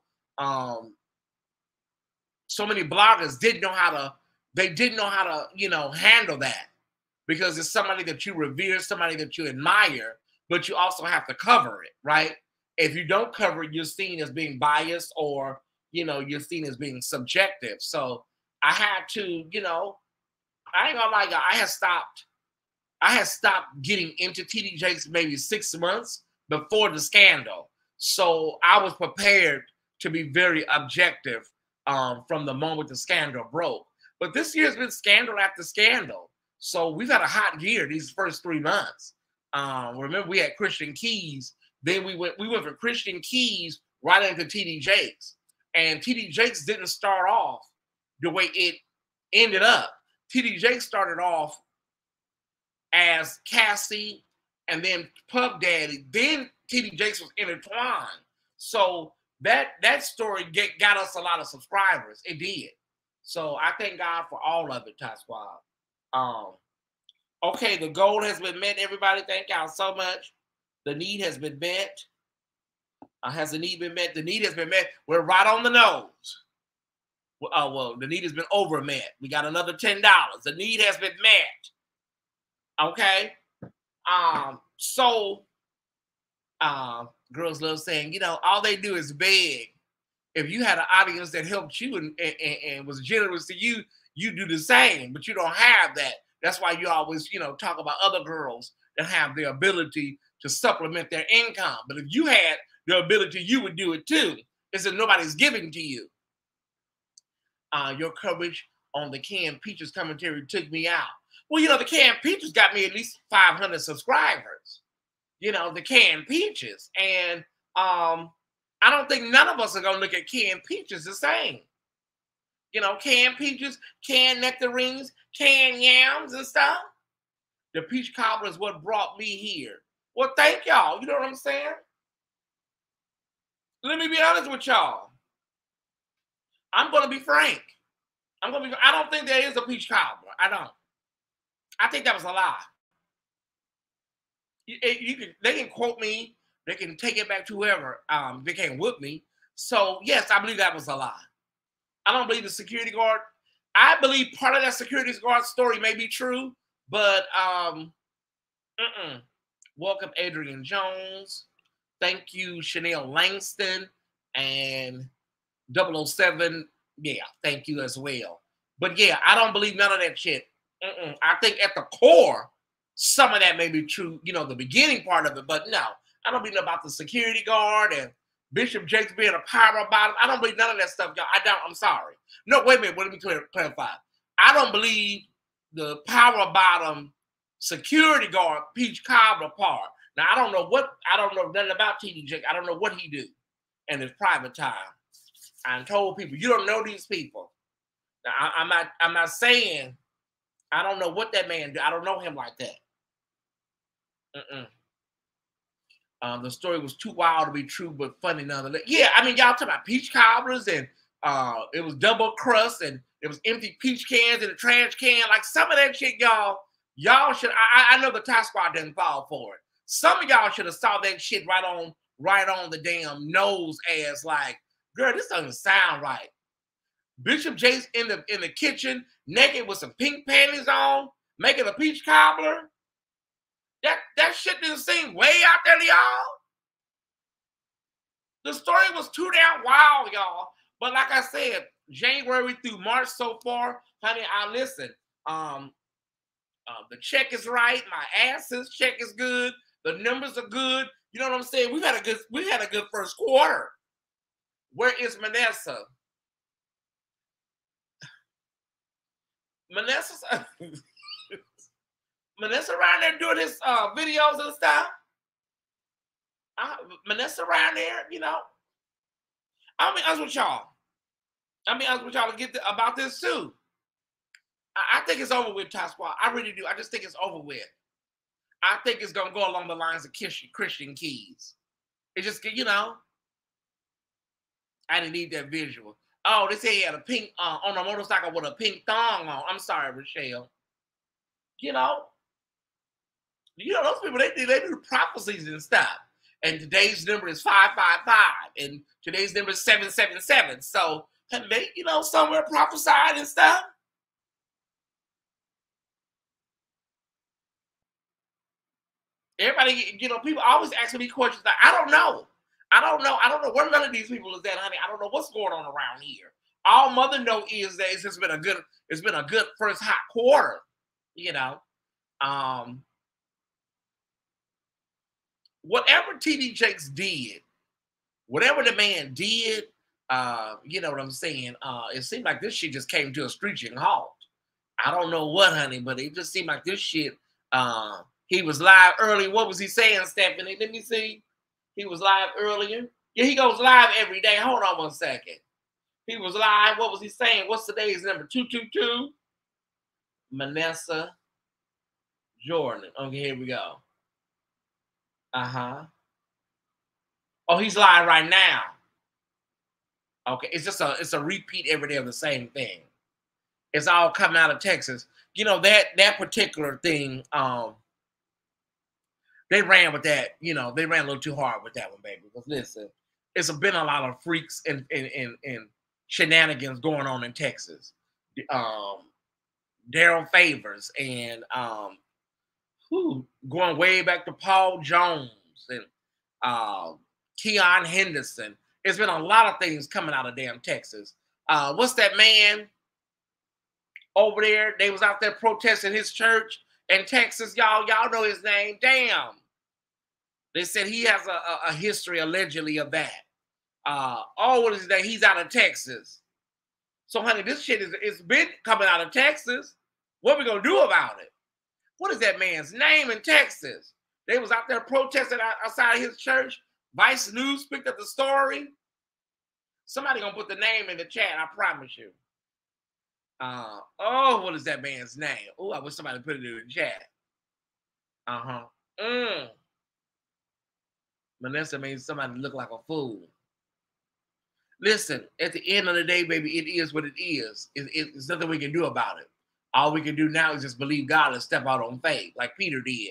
B: so many bloggers didn't know how to handle that, because it's somebody that you revere, somebody that you admire, but you also have to cover it, right? If you don't cover it, you're seen as being biased, or, you're seen as being subjective. So I had to, I ain't gonna lie, y'all, I had stopped getting into TD Jakes maybe 6 months before the scandal. So I was prepared to be very objective from the moment the scandal broke. But this year's been scandal after scandal. So we've had a hot year these first 3 months. Remember, we had Christian Keys. Then we went from Christian Keys right into TD Jakes. And TD Jakes didn't start off the way it ended up. TD Jakes started off as Cassie, and then Puff Daddy. Then TD Jakes was intertwined. So that story got us a lot of subscribers. It did. So I thank God for all of it, Top Squad. Okay, the goal has been met, everybody. Thank y'all so much. The need has been met. Has the need been met? The need has been met. We're right on the nose. Well, the need has been over met. We got another $10. The need has been met. Okay. Girls love saying, all they do is beg. If you had an audience that helped you and was generous to you, you do the same, but you don't have that. That's why you always, talk about other girls that have the ability to supplement their income. But if you had the ability, you would do it too. It's that nobody's giving to you. Your coverage on the Canned Peaches commentary took me out. Well, the Canned Peaches got me at least 500 subscribers. The Canned Peaches. And I don't think none of us are going to look at Canned Peaches the same. Canned peaches, canned nectarines, canned yams and stuff. The peach cobbler is what brought me here. Well, thank y'all. You know what I'm saying? Let me be honest with y'all. I'm going to be frank. I don't think there is a peach cobbler. I don't. I think that was a lie. They can quote me. They can take it back to whoever. They can't whoop me. So, yes, I believe that was a lie. I don't believe the security guard. I believe part of that security guard story may be true, but welcome, Adrian Jones. Thank you, Chanel Langston and 007. Yeah, thank you as well. But yeah, I don't believe none of that shit. I think at the core, some of that may be true, you know, the beginning part of it, but no, I don't believe about the security guard and Bishop Jakes being a power bottom. I don't believe none of that stuff, y'all. I don't. I'm sorry. No, wait a minute. Let me clarify. I don't believe the power bottom security guard Peach Cobbler part. Now, I don't know nothing about TD Jakes. I don't know what he do in his private time. I told people, you don't know these people. Now, I'm not saying I don't know what that man do. I don't know him like that. The story was too wild to be true, but funny nonetheless. Yeah, I mean, y'all talking about peach cobblers and it was double crust and there was empty peach cans in a trash can. Like some of that shit, y'all should. I know the Tie Squad didn't fall for it. Some of y'all should have saw that shit right on the damn nose as like, girl, this doesn't sound right. Bishop Jakes in the kitchen, naked with some pink panties on, making a peach cobbler. That shit didn't seem way out there to y'all. The story was too damn wild, y'all. But like I said, January through March so far, honey, I listen. The check is right. My ass's check is good. The numbers are good. You know what I'm saying? We had a good first quarter. Where is Vanessa? Vanessa around there doing his videos and stuff. Vanessa around there, you know. I'll be honest with y'all. To get about this too. I think it's over with, Ty Squad. I really do. I just think it's over with. I think it's gonna go along the lines of Christian Keys. It's just, you know. I didn't need that visual. Oh, they say he had a pink on a motorcycle with a pink thong on. I'm sorry, Rochelle. You know, those people, they do prophecies and stuff. And today's number is 555, and today's number is 777. So, they, you know, somewhere prophesied and stuff. Everybody, you know, people always asking me questions like, I don't know where none of these people is at, honey. I don't know what's going on around here. All Mother know is that it's been a good first hot quarter, you know. Whatever TD Jakes did, whatever the man did, you know what I'm saying? It seemed like this shit just came to a screeching halt. I don't know what, honey, but it just seemed like this shit. He was live early. What was he saying, Stephanie? Let me see. He was live earlier. Yeah, he goes live every day. Hold on one second. He was live. What was he saying? What's today's number? 222? Vanessa Jordan. Okay, here we go. Oh, he's live right now. Okay, it's a repeat every day of the same thing. It's all coming out of Texas. You know, that particular thing, they ran with that, you know, they ran a little too hard with that one, baby. Because listen, it's been a lot of freaks and shenanigans going on in Texas. Daryl Favors and going way back to Paul Jones and Keon Henderson. It's been a lot of things coming out of damn Texas. What's that man over there? They was out there protesting his church in Texas. Y'all know his name. Damn. They said he has a history allegedly of that. What is that? He's out of Texas. So, honey, this shit is been coming out of Texas. What are we going to do about it? What is that man's name in Texas? They was out there protesting outside his church. Vice News picked up the story. Somebody going to put the name in the chat, I promise you. What is that man's name? Oh, I wish somebody put it in the chat. Vanessa made somebody look like a fool. Listen, at the end of the day, baby, it is what it is. It's nothing we can do about it. All we can do now is just believe God and step out on faith, like Peter did.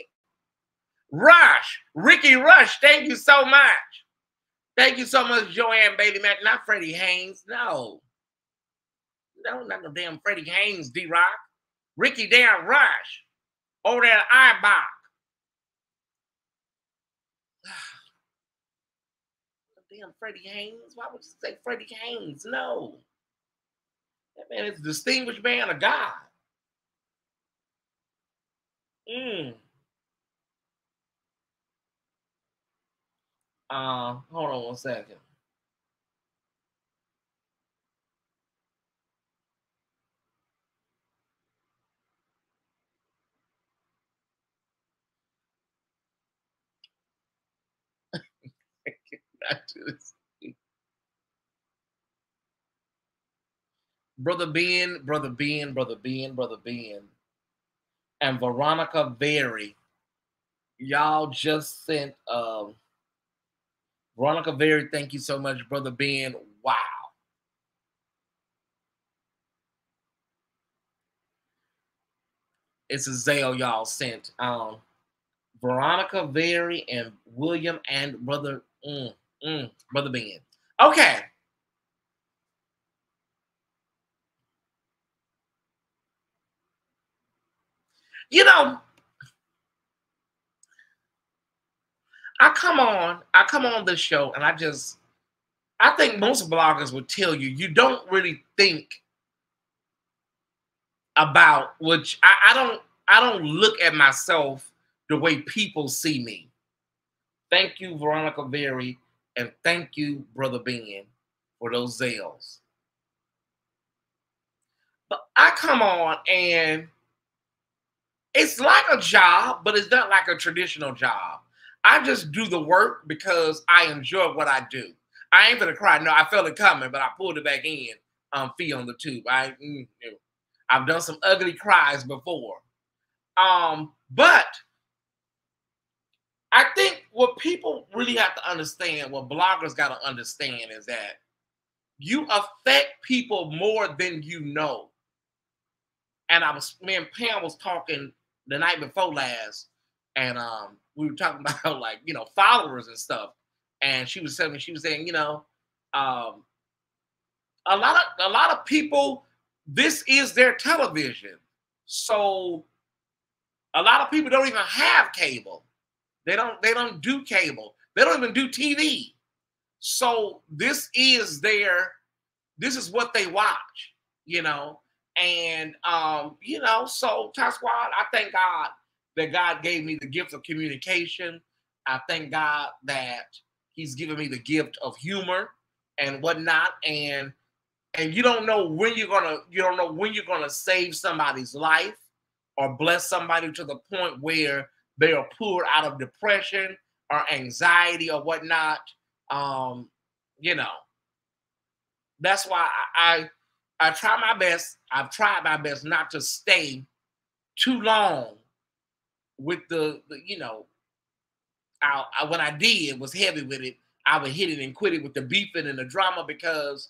B: Ricky Rush, thank you so much. Thank you so much, Joanne Bailey, Matt. Not Freddie Haynes, no. No, not no damn Freddie Haynes, D-Rock. Ricky damn Rush over there at iBox. Damn Freddie Haynes. Why would you say Freddie Haynes? No. That man is a distinguished man of God. Hold on one second. Brother Ben, and Veronica Berry. Y'all just sent Veronica Berry, thank you so much, Brother Ben. Wow. It's a Zelle y'all sent. Veronica Berry and William and Brother Brother Ben. Okay. You know, I come on this show and I think most bloggers would tell you, you don't really think about, which I don't look at myself the way people see me. Thank you, Veronica Berry, and thank you, Brother Ben, for those Zelles. But I come on and it's like a job, but it's not like a traditional job. I just do the work because I enjoy what I do. I ain't gonna cry. No, I felt it coming, but I pulled it back in. Fee on the tube. I've done some ugly cries before. But I think what people really have to understand, what bloggers got to understand, is that you affect people more than you know. And me and Pam was talking the night before last, and we were talking about, like, you know, followers and stuff. And she was saying, you know, a lot of people, this is their television. So a lot of people don't even have cable. They don't do cable. They don't even do TV. So this is what they watch, you know. And you know, so Tyesse Squad, I thank God that God gave me the gift of communication. I thank God that He's given me the gift of humor and whatnot. And you don't know when you're gonna save somebody's life or bless somebody to the point where they are pulled out of depression or anxiety or whatnot. You know, that's why I try my best. I've tried my best not to stay too long with the you know, when I did was heavy with it. I would hit it and quit it with the beefing and the drama because,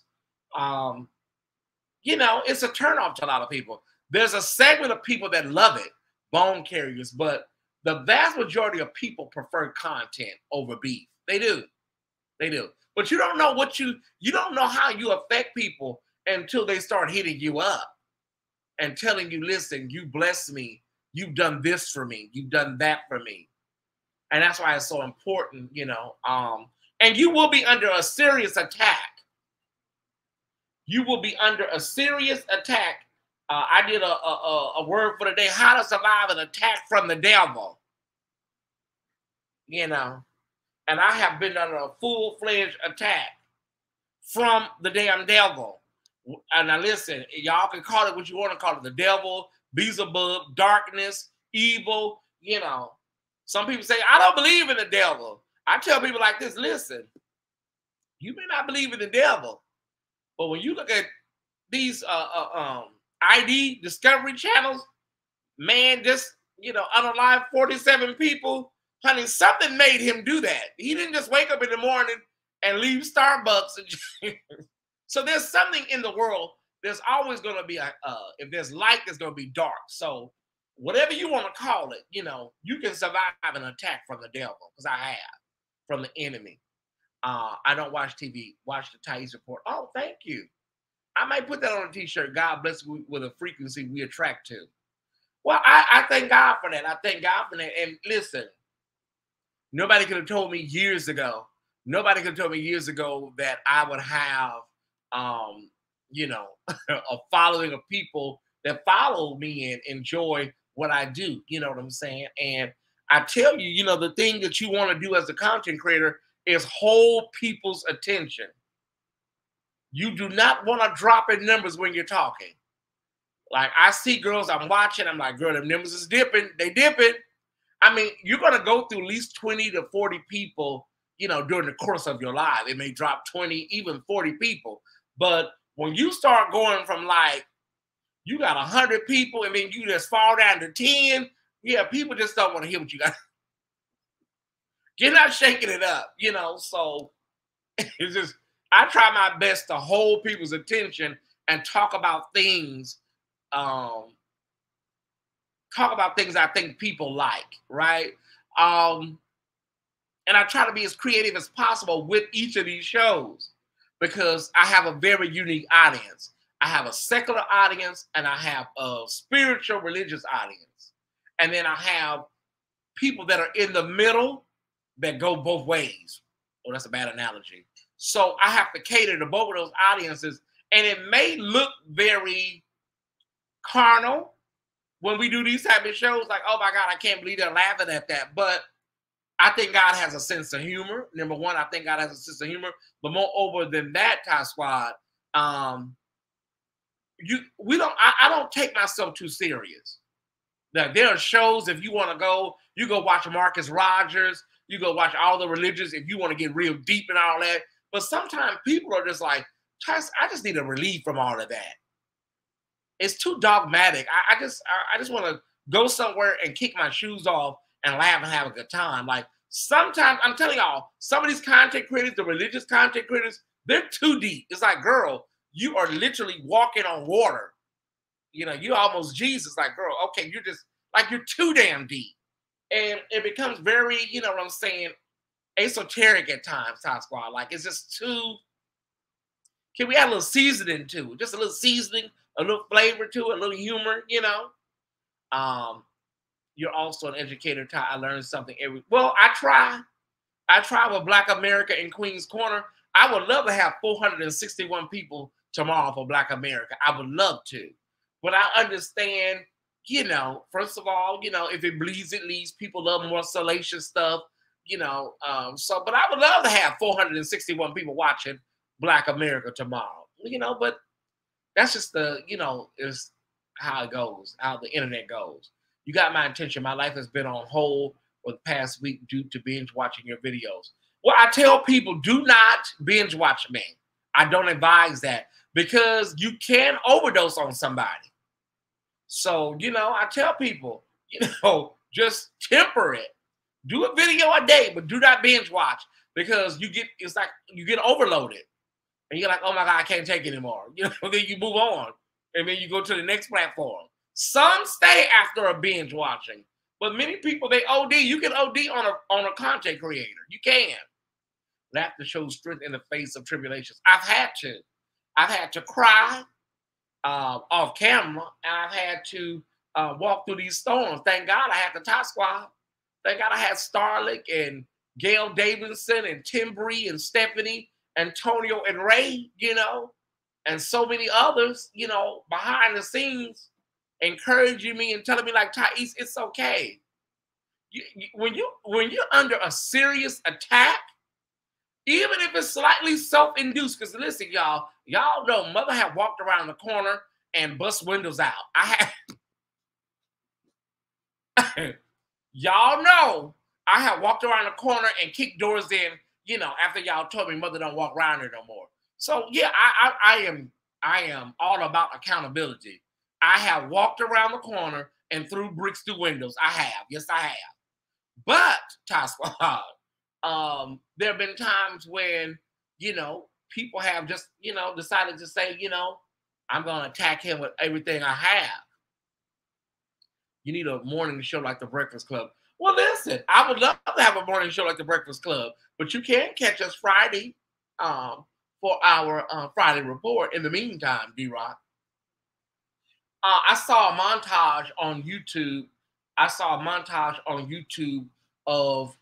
B: you know, it's a turnoff to a lot of people. There's a segment of people that love it, bone carriers, but the vast majority of people prefer content over beef. They do. They do. But you don't know you don't know how you affect people until they start hitting you up and telling you, listen, you blessed me. You've done this for me. You've done that for me. And that's why it's so important, you know. And you will be under a serious attack. You will be under a serious attack. I did a word for the day, how to survive an attack from the devil. You know, and I have been under a full-fledged attack from the damn devil. And now listen, y'all can call it what you want to call it, the devil, Beelzebub, darkness, evil, you know. Some people say, I don't believe in the devil. I tell people like this, listen, you may not believe in the devil, but when you look at these ID Discovery channels, man, just, you know, unalive 47 people, honey, something made him do that. He didn't just wake up in the morning and leave Starbucks. So there's something in the world. There's always going to be if there's light, there's going to be dark. So whatever you want to call it, you know, you can survive an attack from the devil, because I have, from the enemy. I don't watch TV. Watch the Tyesse Report. Oh, thank you. I might put that on a t-shirt. God bless you with a frequency we attract to. Well, I thank God for that. I thank God for that. And listen, nobody could have told me years ago. Nobody could have told me years ago that I would have, you know, a following of people that follow me and enjoy what I do. You know what I'm saying? And I tell you, you know, the thing that you want to do as a content creator is hold people's attention. You do not want to drop in numbers when you're talking. Like, I see girls I'm watching, I'm like, girl, them numbers is dipping. They dipping. I mean, you're going to go through at least 20 to 40 people, you know, during the course of your life. It may drop 20, even 40 people. But when you start going from like, you got 100 people and then you just fall down to 10, yeah, people just don't want to hear what you got. You're not shaking it up, you know, so it's just, I try my best to hold people's attention and talk about things I think people like, right? And I try to be as creative as possible with each of these shows because I have a very unique audience. I have a secular audience and I have a spiritual religious audience. And then I have people that are in the middle that go both ways. Oh, that's a bad analogy. So I have to cater to both of those audiences. And it may look very carnal when we do these type of shows, like, oh my God, I can't believe they're laughing at that. But I think God has a sense of humor. Number one, I think God has a sense of humor. But moreover than that, Tyesse Squad, I don't take myself too serious. Like, there are shows, if you want to go, you go watch Marcus Rogers, you go watch all the religions if you want to get real deep and all that. But sometimes people are just like, Tyesse, I just need a relief from all of that. It's too dogmatic. I just want to go somewhere and kick my shoes off and laugh and have a good time. Like, sometimes, I'm telling y'all, some of these content creators, the religious content creators, they're too deep. It's like, girl, you are literally walking on water. You know, you almost Jesus. Like, girl, okay, you're just, like, you're too damn deep. And it becomes very, you know what I'm saying, esoteric at times, Tyesse Squad. Like, it's just too, can we add a little seasoning to it? Just a little seasoning, a little flavor to it, a little humor, you know? You're also an educator, Ty. I learned something well, I try with Black America in Queens Corner. I would love to have 461 people tomorrow for Black America. I would love to. But I understand, you know, first of all, you know, if it bleeds, it leads. People love more salacious stuff, you know. But I would love to have 461 people watching Black America tomorrow, you know, but that's just the, you know, is how it goes, how the internet goes. You got my attention. My life has been on hold for the past week due to binge watching your videos. Well, I tell people, do not binge watch me. I don't advise that because you can overdose on somebody. So, you know, I tell people, you know, just temper it. Do a video a day, but do not binge watch because it's like you get overloaded. And you're like, oh my God, I can't take it anymore. You know, then you move on. And then you go to the next platform. Some stay after a binge watching. But many people, they OD. You can OD on a content creator. You can. Laughter shows strength in the face of tribulations. I've had to cry off camera. And I've had to walk through these storms. Thank God I had the Tyesse Squad. Thank God I had Starlick and Gail Davidson and Tim Bree and Stephanie, Antonio and Ray, you know, and so many others, you know, behind the scenes, encouraging me and telling me like, Tyesse, it's okay. When you're under a serious attack, even if it's slightly self-induced, because listen, y'all know mother had walked around the corner and bust windows out. Y'all know I had walked around the corner and kicked doors in, you know, after y'all told me mother don't walk around here no more. So yeah, I am all about accountability. I have walked around the corner and threw bricks through windows. I have. Yes, I have. But, Tyesse Squad, there have been times when, you know, people have just, you know, decided to say, you know, I'm going to attack him with everything I have. You need a morning show like The Breakfast Club. Well, listen, I would love to have a morning show like The Breakfast Club, but you can catch us Friday for our Friday report. In the meantime, D-Rock, I saw a montage on YouTube. Of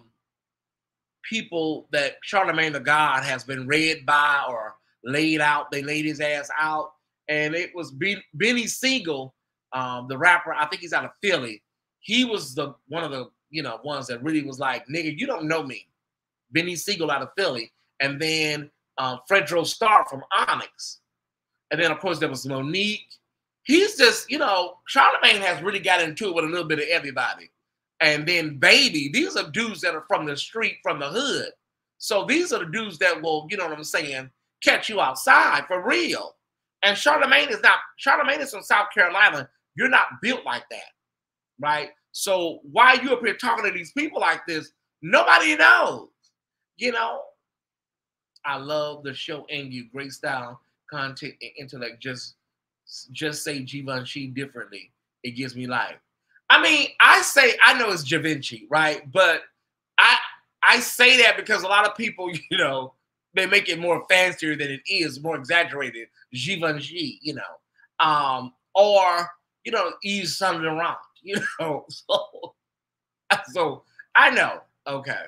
B: people that Charlemagne the God has been read by or laid out. They laid his ass out. And it was Benny Siegel, the rapper. I think he's out of Philly. He was one of the, you know, ones that really was like, nigga, you don't know me. Benny Siegel out of Philly, and then Fredro Starr from Onyx. And then, of course, there was Monique. He's just, you know, Charlamagne has really got into it with a little bit of everybody. And then Baby, these are dudes that are from the street, from the hood. So these are the dudes that will, you know what I'm saying, catch you outside for real. And Charlamagne is from South Carolina. You're not built like that, right? So why you up here talking to these people like this, nobody knows, you know? I love the show and you. Great style, content, and intellect. Just say Givenchy differently. It gives me life. I mean, I know it's Givenchy, right? But I say that because a lot of people, you know, they make it more fancier than it is, more exaggerated. Givenchy, you know, or you know, Yves Saint Laurent, you know. So I know. Okay.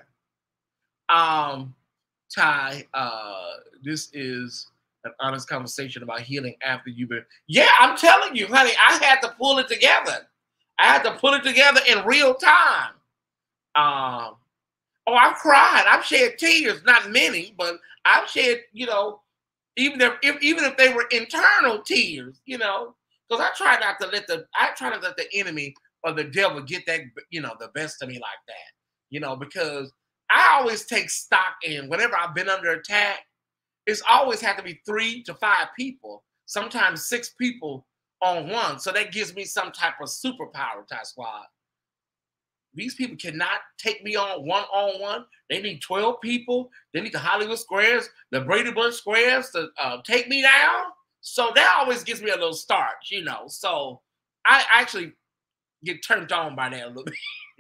B: Ty, this is an honest conversation about healing after you've been. Yeah, I'm telling you, honey, I had to pull it together. I had to pull it together in real time. Oh, I've cried. I've shed tears, not many, but I've shed, you know, even if they were internal tears, you know, because I try not to let the enemy or the devil get that, you know, the best of me like that, you know, because I always take stock in whenever I've been under attack. It's always had to be 3 to 5 people, sometimes 6 people on one. So that gives me some type of superpower, Ty Squad. These people cannot take me on one-on-one. They need 12 people. They need the Hollywood Squares, the Brady Bunch Squares to take me down. So that always gives me a little start, you know. So I actually get turned on by that a little bit.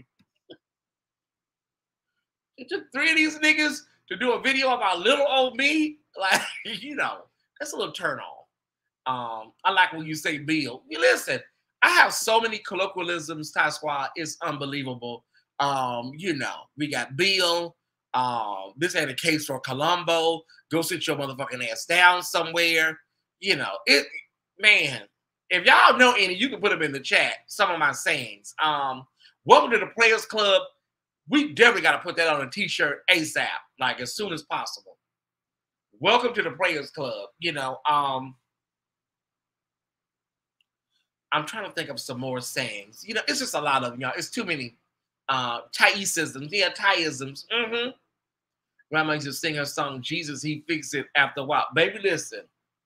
B: It took 3 of these niggas to do a video about little old me. Like, you know, that's a little turn on. I like when you say Bill. You listen, I have so many colloquialisms, Ty Squad. It's unbelievable. You know, we got Bill. This ain't a case for Columbo. Go sit your motherfucking ass down somewhere. You know, man, if y'all know any, you can put them in the chat, some of my sayings. Welcome to the Players Club. We definitely got to put that on a t-shirt ASAP, like as soon as possible. Welcome to the Players Club. You know, I'm trying to think of some more sayings. You know, it's just a lot of them, y'all. It's too many. Tyesisms. Yeah, Tyisms. Grandma used to sing her song, Jesus, He Fixed It After a While. Baby, listen.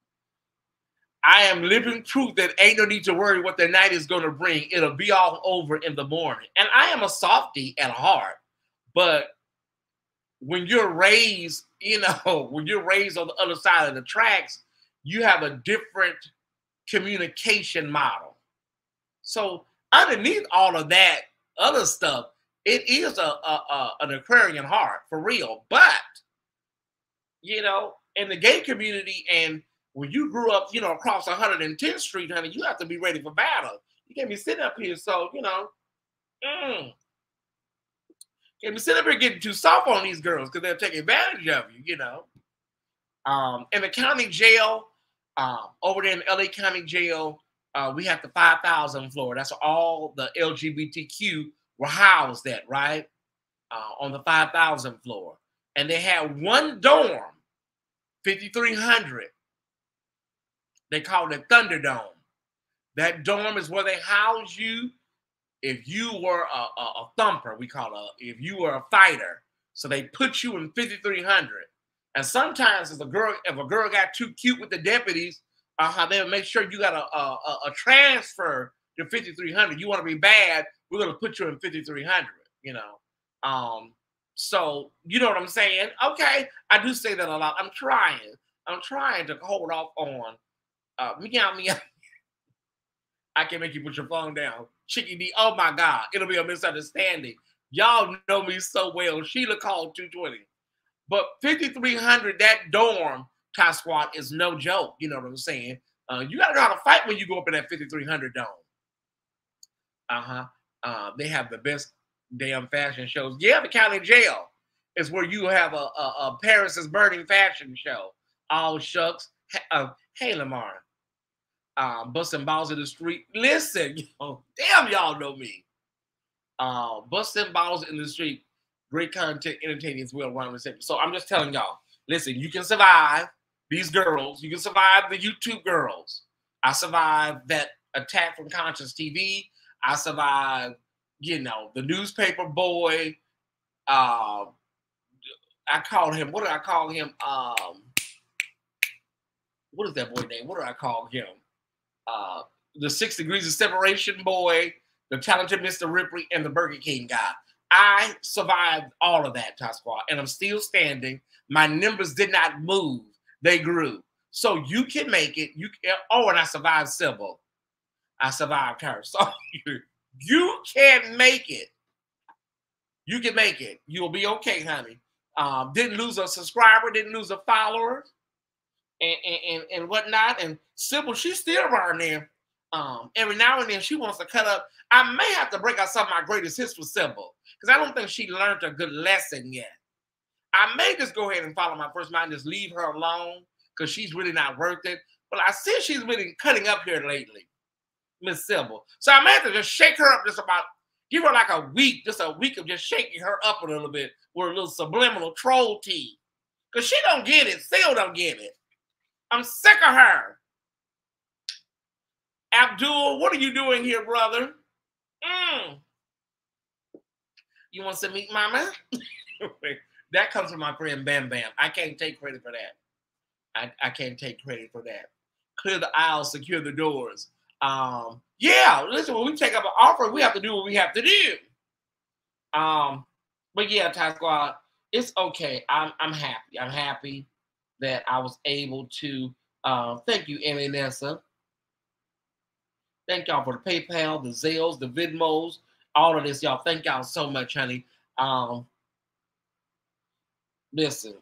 B: I am living proof that ain't no need to worry what the night is going to bring. It'll be all over in the morning. And I am a softie at heart. But when you're raised, you know, when you're raised on the other side of the tracks, you have a different communication model. So underneath all of that other stuff, it is an Aquarian heart for real. But, you know, in the gay community, and when you grew up, you know, across 110th Street, honey, you have to be ready for battle. You can't be sitting up here, so, you know, can't be sitting up here getting too soft on these girls because they'll take advantage of you, you know. In the county jail, over there in LA County Jail, we have the 5,000 floor. That's all the LGBTQ were housed at, right? On the 5,000 floor. And they had one dorm, 5,300. They call it Thunderdome. That dorm is where they house you if you were a thumper, we call it, if you were a fighter. So they put you in 5,300. And sometimes if a girl got too cute with the deputies, they'll make sure you got a transfer to 5,300. You want to be bad, we're going to put you in 5,300, you know. So, you know what I'm saying? Okay, I do say that a lot. I'm trying to hold off on meow. I can make you put your phone down. Chicky D, oh my God, it'll be a misunderstanding. Y'all know me so well. Sheila called 220. But 5,300, that dorm, Ty Squad, is no joke. You know what I'm saying? You got to know how to fight when you go up in that 5,300 dome. They have the best damn fashion shows. Yeah, the county jail is where you have a Paris is Burning fashion show. All shucks. Hey, Lamar. Busting balls in the street. Listen, damn, y'all know me. Busting balls in the street. great content, entertaining as well. So I'm just telling y'all, listen, you can survive these girls. You can survive the YouTube girls. I survived that attack from Conscious TV. I survived, you know, the newspaper boy. I called him, what did I call him? What is that boy name? What do I call him? The 6 Degrees of Separation boy, the talented Mr. Ripley, and the Burger King guy. I survived all of that, Tyesse Report, and I'm still standing. My numbers did not move. They grew. So you can make it. You can, oh, and I survived Sybil. I survived her. So you can make it. You can make it. You'll be okay, honey. Didn't lose a subscriber, didn't lose a follower, and whatnot. And Sybil, she's still around there. Every now and then she wants to cut up. I may have to break out some of my greatest hits for Sybil, because I don't think she learned a good lesson yet. I may just go ahead and follow my first mind, just leave her alone, because she's really not worth it. But I see she's really cutting up here lately, Miss Sybil. So I may have to just shake her up just about, give her like a week, just a week of just shaking her up a little bit with a little subliminal troll tea. Because she don't get it. Still don't get it. I'm sick of her. Abdul, what are you doing here, brother? You want some meat, mama? That comes from my friend Bam Bam. I can't take credit for that. I can't take credit for that. Clear the aisles, secure the doors. Yeah, listen, when we take up an offer, we have to do what we have to do. But yeah, Tyesse Report, it's okay. I'm happy. I'm happy that I was able to. Thank you, Emmy and Nessa. Thank y'all for the PayPal, the Zelles, the Venmos, all of this, y'all. Thank y'all so much, honey. Listen,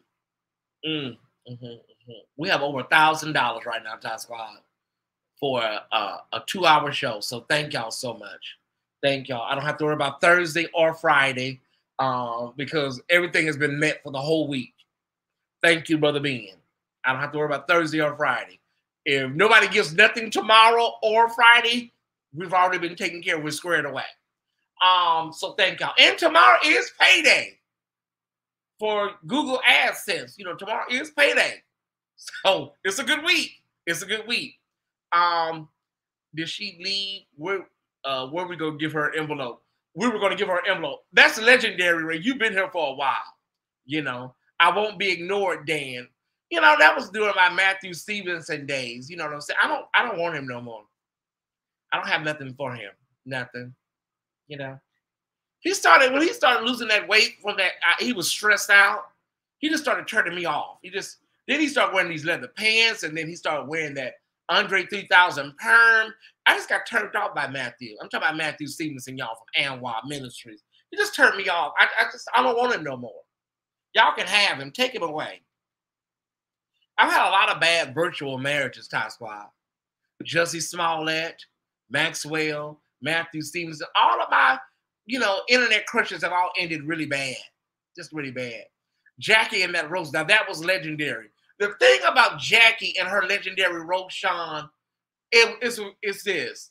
B: we have over $1,000 right now, Tyesse Report, for a 2-hour show. So thank y'all so much. Thank y'all. I don't have to worry about Thursday or Friday because everything has been met for the whole week. Thank you, Brother Ben. I don't have to worry about Thursday or Friday. If nobody gives nothing tomorrow or Friday, we've already been taken care of. We're squared away. So thank y'all. And tomorrow is payday for Google AdSense. You know, tomorrow is payday. So it's a good week. It's a good week. Did she leave? Where we gonna give her an envelope? We were gonna give her an envelope. That's legendary, Ray. You've been here for a while. You know, I won't be ignored, Dan. You know, that was during my Matthew Stevenson days. You know what I'm saying? I don't want him no more. I don't have nothing for him. Nothing. You know. When he started losing that weight from that, he was stressed out. He just started turning me off. Then he started wearing these leather pants, and then he started wearing that Andre 3000 perm. I just got turned off by Matthew. I'm talking about Matthew Stevenson, y'all, from Anwar Ministries. He just turned me off. I don't want him no more. Y'all can have him. Take him away. I've had a lot of bad virtual marriages, Tyesse Report. Jussie Smollett, Maxwell, Matthew Stevenson, all of my, internet crushes have all ended really bad. Just really bad. Jackie and that roast, now that was legendary. The thing about Jackie and her legendary roast, Sean, is this.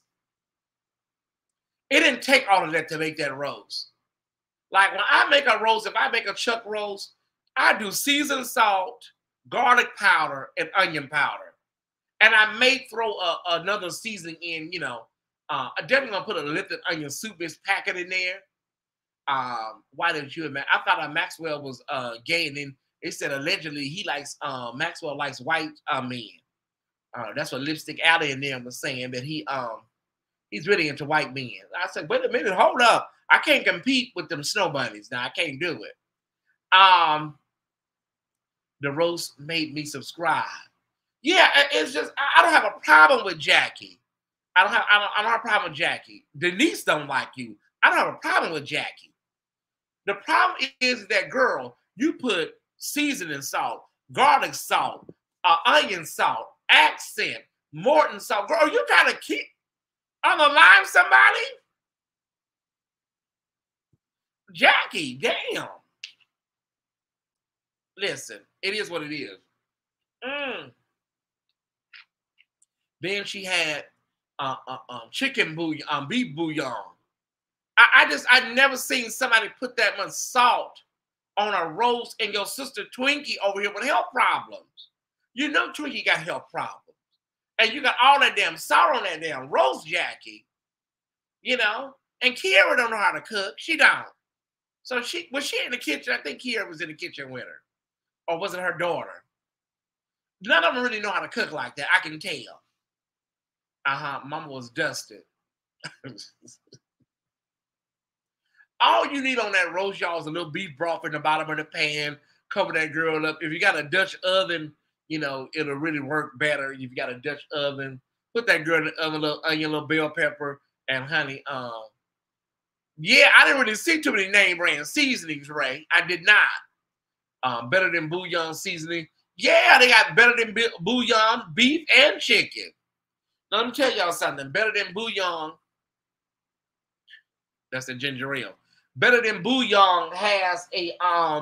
B: It didn't take all of that to make that roast. Like when I make a roast, if I make a chuck roast, I do seasoned salt, garlic powder, and onion powder. And I may throw another seasoning in, I'm definitely going to put a lifted onion soup-based packet in there. Why didn't you imagine? I thought Maxwell was gay, and then they said allegedly he likes, Maxwell likes white men. That's what Lipstick Alley and them was saying, that he's really into white men. I said, wait a minute, hold up. I can't compete with them snow bunnies. Now, I can't do it. The roast made me subscribe. Yeah, it's just, I don't have a problem with Jackie. I don't have a problem with Jackie. Denise don't like you. I don't have a problem with Jackie. The problem is that, girl, you put seasoning salt, garlic salt, onion salt, accent, Morton salt. Girl, you trying to keep on the line somebody? Jackie, damn. Listen, it is what it is. Then she had chicken bouillon, beef bouillon. I never seen somebody put that much salt on a roast and your sister Twinkie over here with health problems. You know Twinkie got health problems. And you got all that damn salt on that damn roast, Jackie. You know? And Kiara don't know how to cook. She don't. So was she in the kitchen? I think Kiara was in the kitchen with her. Or was it her daughter? None of them really know how to cook like that. I can tell. Mama was dusted. All you need on that roast, y'all, is a little beef broth in the bottom of the pan. Cover that girl up. If you got a Dutch oven, you know, it'll really work better. If you got a Dutch oven, put that girl in the oven, a little onion, a little bell pepper, and honey. Yeah, I didn't really see too many name brand seasonings, Ray. I did not. Better than bouillon seasoning. Yeah, they got better than bouillon, beef and chicken. Now, let me tell y'all something. Better than bouillon. That's the ginger ale. Better than bouillon has a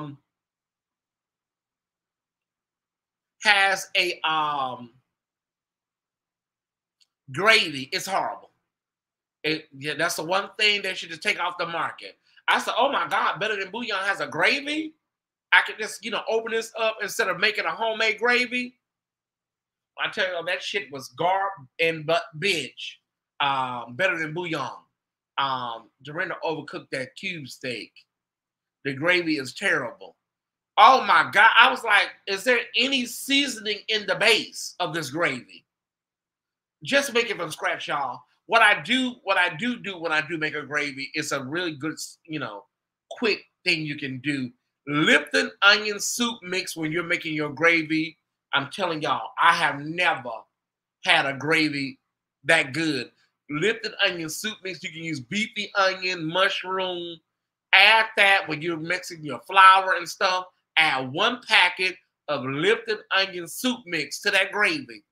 B: gravy. It's horrible. Yeah, that's the one thing they should just take off the market. I said, oh my God, better than bouillon has a gravy? I could just, you know, open this up instead of making a homemade gravy. I tell you, that shit was garbage. Better than bouillon. Dorinda overcooked that cube steak. The gravy is terrible. Oh my God. I was like, is there any seasoning in the base of this gravy? Just make it from scratch, y'all. What I do when I do make a gravy, it's a really good, you know, quick thing you can do. Lipton onion soup mix when you're making your gravy. I'm telling y'all, I have never had a gravy that good. Lipton onion soup mix, you can use beefy onion, mushroom. Add that when you're mixing your flour and stuff. Add 1 packet of Lipton onion soup mix to that gravy.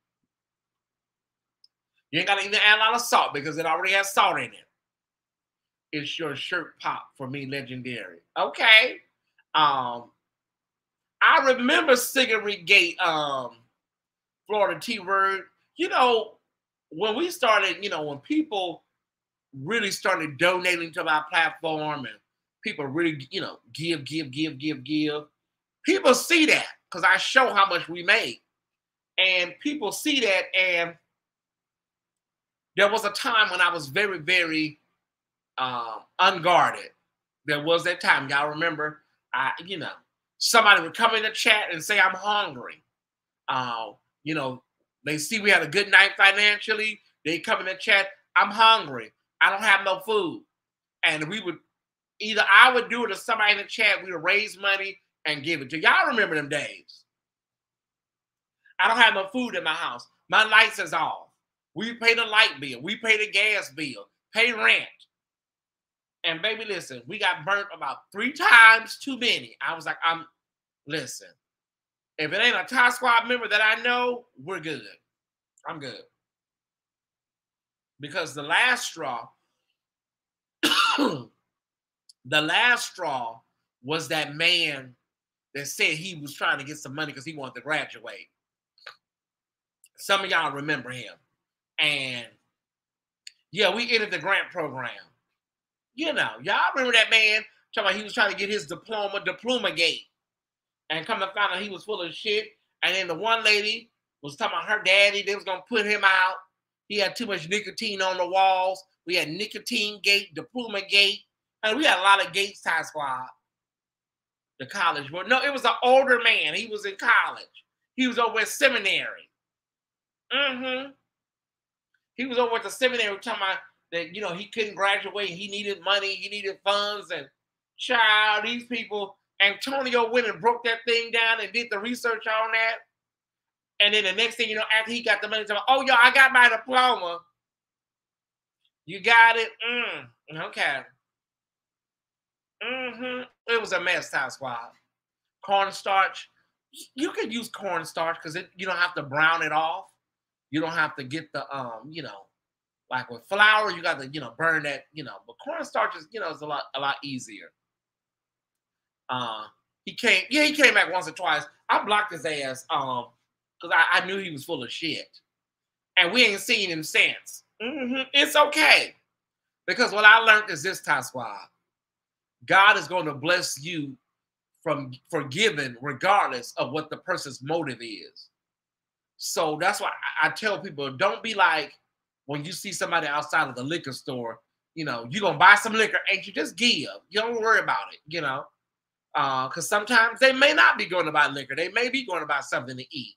B: You ain't got to even add a lot of salt because it already has salt in it. It's your shirt pop for me, legendary. Okay. I remember Cigarette Gate, Florida T-Word. You know, when we started, you know, when people really started donating to my platform and people really, you know, give. People see that because I show how much we make. And people see that. And there was a time when I was very, very unguarded. There was that time. Y'all remember, you know, somebody would come in the chat and say, I'm hungry. You know, they see we had a good night financially. They come in the chat, I'm hungry. I don't have no food. And we would, either I would do it or somebody in the chat, we would raise money and give it to you. Y'all remember them days. I don't have no food in my house. My lights is off. We pay the light bill. We pay the gas bill. Pay rent. And baby, listen, we got burnt about 3 times too many. I was like, listen, if it ain't a Tyesse Squad member that I know, we're good. I'm good. Because the last straw, was that man that said he was trying to get some money because he wanted to graduate. Some of y'all remember him. And yeah, we ended the grant program. You know, y'all remember that man talking about he was trying to get his diploma gate. And come to find out he was full of shit. And then the one lady was talking about her daddy, they was going to put him out. He had too much nicotine on the walls. We had nicotine gate, diploma gate. And we had a lot of gates, Tyesse Squad. The college. But no, it was an older man. He was in college. He was over at seminary. He was over at the seminary talking about that, you know, he couldn't graduate. He needed money. He needed funds. And child, these people, Antonio went and broke that thing down and did the research on that. And then the next thing you know, after he got the money, oh, yo, I got my diploma. You got it? Okay. It was a mess, Tyesse Squad. Cornstarch. You could use cornstarch because you don't have to brown it off. You don't have to get the, you know, like with flour, you got to, you know, burn that, you know. But cornstarch is, you know, it's a lot easier. He came back once or twice. I blocked his ass because I knew he was full of shit. And we ain't seen him since. It's okay. Because what I learned is this, Tyesse Squad. God is going to bless you from forgiving regardless of what the person's motive is. So that's why I tell people, don't be like when you see somebody outside of the liquor store, you know, you're going to buy some liquor, ain't you? Just give. You don't worry about it, you know, because sometimes they may not be going to buy liquor. They may be going to buy something to eat.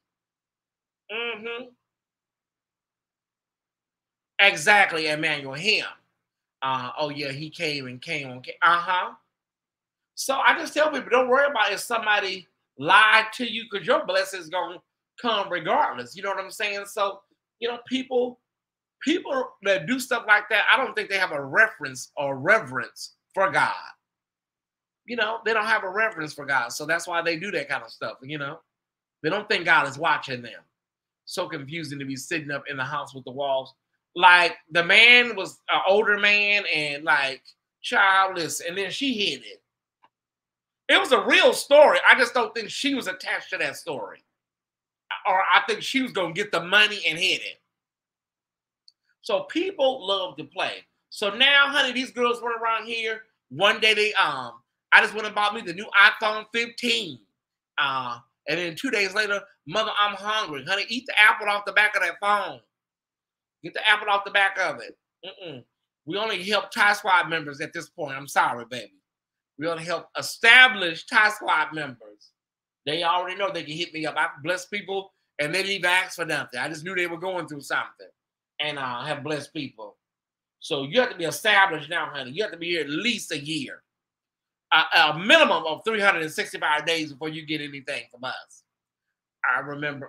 B: Exactly, Emmanuel, him. Oh, yeah, he came and came. So I just tell people, don't worry about if somebody lied to you, because your blessing is going to come regardless. You know what I'm saying? So, you know, people that do stuff like that, I don't think they have a reference or reverence for God. You know, they don't have a reverence for God. So that's why they do that kind of stuff, you know. They don't think God is watching them. So confusing to be sitting up in the house with the walls. Like, the man was an older man and, like, childless, and then she hid it. It was a real story. I just don't think she was attached to that story. Or I think she was going to get the money and hid it. So people love to play. So now, honey, these girls run around here. One day they I just went and bought me the new iPhone 15. And then 2 days later, mother, I'm hungry. Honey, eat the apple off the back of that phone. Get the apple off the back of it. We only help Tyesse Squad members at this point. I'm sorry, baby. We only help established Tyesse Squad members. They already know they can hit me up. I bless people, and they didn't even ask for nothing. I just knew they were going through something. And have blessed people. So you have to be established now, honey. You have to be here at least a year. A minimum of 365 days before you get anything from us. I remember.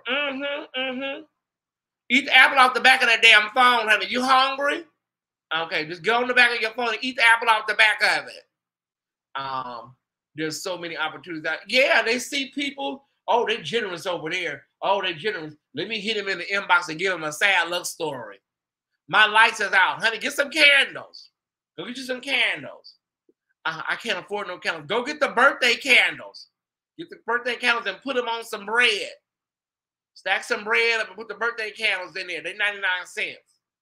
B: Eat the apple off the back of that damn phone, honey. You hungry? Okay, just go on the back of your phone and eat the apple off the back of it. There's so many opportunities. Yeah, they see people. Oh, they're generous over there. Oh, they're generous. Let me hit him in the inbox and give him a sad love story. My lights is out. Honey, get some candles. Go get you some candles. I can't afford no candles. Go get the birthday candles. Get the birthday candles and put them on some bread. Stack some bread up and put the birthday candles in there. They're 99 cents.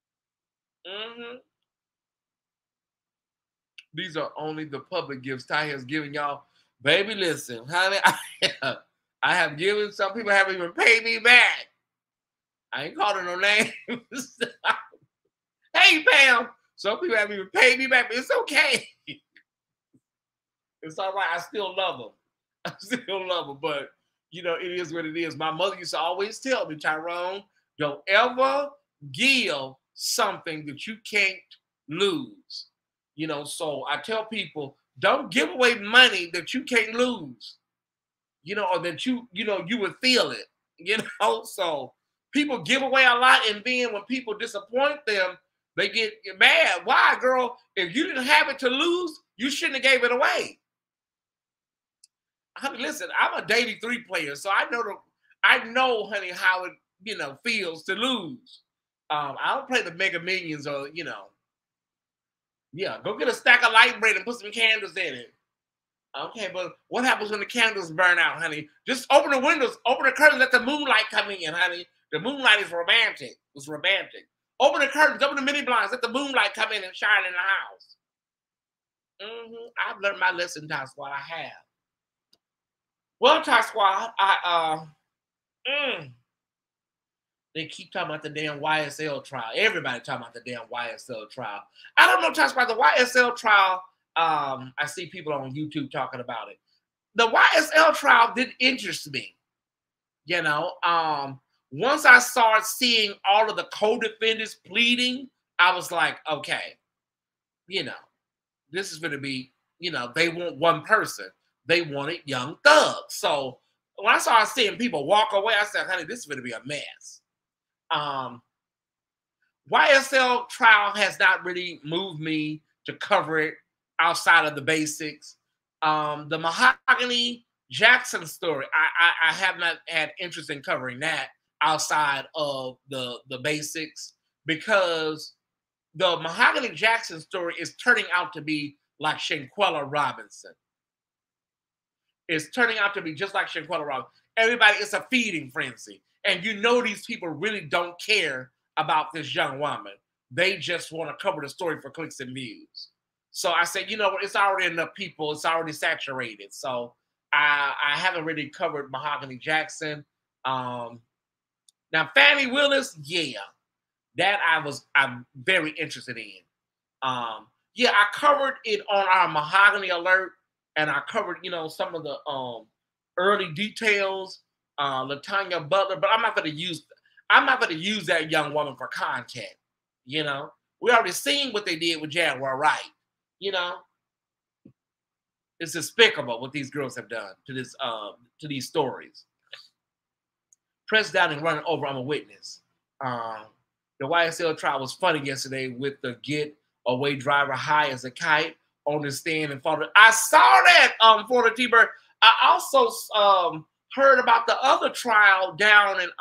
B: These are only the public gifts Ty has given y'all. Baby, listen, honey, I have given, some people haven't even paid me back. I ain't calling no names. Hey, Pam. Some people haven't even paid me back, but it's okay. It's all right. I still love them. I still love them, but, you know, it is what it is. My mother used to always tell me, Tyrone, don't ever give something that you can't lose. You know, so I tell people, don't give away money that you can't lose. You know, or that you would feel it. You know, so people give away a lot, and then when people disappoint them, they get mad. Why, girl? If you didn't have it to lose, you shouldn't have gave it away. Honey, listen, I'm a Davy 3 player, so I know, honey, how it, you know, feels to lose. I don't play the Mega Millions or, you know. Yeah, go get a stack of light bread and put some candles in it. Okay, but what happens when the candles burn out, honey? Just open the windows, open the curtains, let the moonlight come in, honey. The moonlight is romantic. It's romantic. Open the curtains, open the mini blinds, let the moonlight come in and shine in the house. I've learned my lesson, Tyesse Squad. I have. Well, Tyesse Squad, they keep talking about the damn YSL trial. Everybody talking about the damn YSL trial. I don't know, Tyesse Squad, the YSL trial. I see people on YouTube talking about it. The YSL trial didn't interest me. You know, once I started seeing all of the co-defendants pleading, I was like, okay, you know, this is going to be, you know, they want one person. They wanted Young Thug. So when I started seeing people walk away, I said, honey, this is going to be a mess. YSL trial has not really moved me to cover it outside of the basics. The Mahogany Jackson story, I have not had interest in covering that outside of the basics, because the Mahogany Jackson story is turning out to be like Shanquella Robinson. It's turning out to be just like Shanquella Robinson. Everybody, it's a feeding frenzy. And you know these people really don't care about this young woman. They just want to cover the story for clicks and views. So I said, you know what? It's already enough people. It's already saturated. So I haven't really covered Mahogany Jackson. Now Fannie Willis, yeah, that I'm very interested in. Yeah, I covered it on our Mahogany Alert, and I covered, you know, some of the early details, Latanya Butler, but I'm not going to use that young woman for content. You know, we already seen what they did with Jaguar Wright. You know, it's despicable what these girls have done to these stories. Pressed down and running over, I'm a witness. The YSL trial was funny yesterday with the getaway driver high as a kite on the stand and followed. I saw that for the T-Bird. I also heard about the other trial down in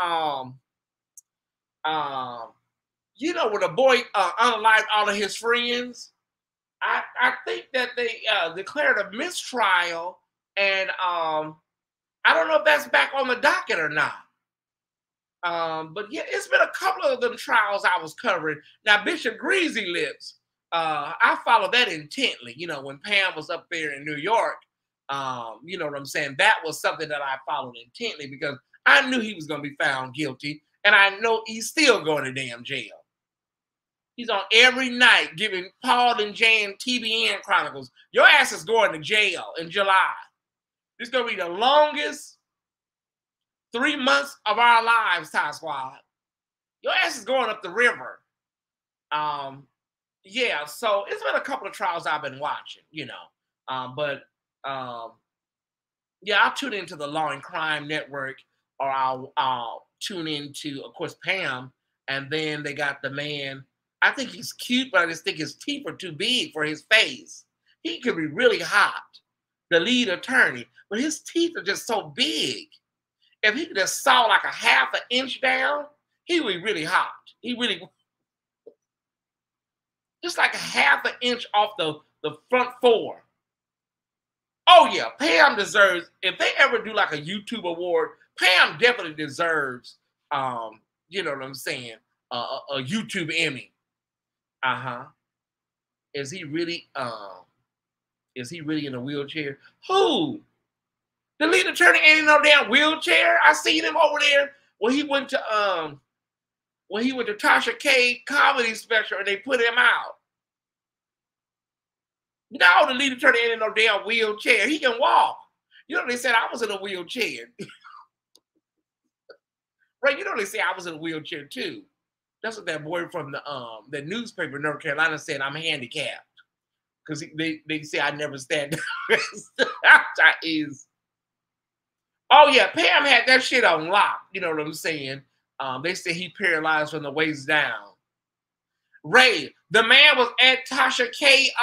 B: you know, where the boy unalived all of his friends. I think that they declared a mistrial, and I don't know if that's back on the docket or not. But yeah, it's been a couple of them trials I was covering. Now, Bishop Greasy Lips, I followed that intently. You know, when Pam was up there in New York, you know what I'm saying? That was something that I followed intently because I knew he was going to be found guilty, and I know he's still going to damn jail. He's on every night giving Paul and Jan TBN Chronicles. Your ass is going to jail in July. This is going to be the longest 3 months of our lives, Ty Squad. Your ass is going up the river. Yeah, so it's been a couple of trials I've been watching, you know. Yeah, I'll tune into the Law and Crime Network, or I'll tune into, of course, Pam, and then they got the man. I think he's cute, but I just think his teeth are too big for his face. He could be really hot, the lead attorney, but his teeth are just so big. If he could just saw like a half an inch down, he would be really hot. He really, just like a half an inch off the front four. Oh yeah, Pam deserves, if they ever do like a YouTube award, Pam definitely deserves, you know what I'm saying, a YouTube Emmy. Is he really in a wheelchair? Who? The lead attorney ain't in no damn wheelchair. I seen him over there when he went to Tasha K comedy special and they put him out. No, the lead attorney ain't in no damn wheelchair. He can walk. You know, they said I was in a wheelchair. Right, you know they say I was in a wheelchair too. That's what that boy from the newspaper in North Carolina said. I'm handicapped because they say I never stand up. Oh yeah, Pam had that shit on lock. You know what I'm saying? They say he paralyzed from the waist down. Ray, the man was at Tasha K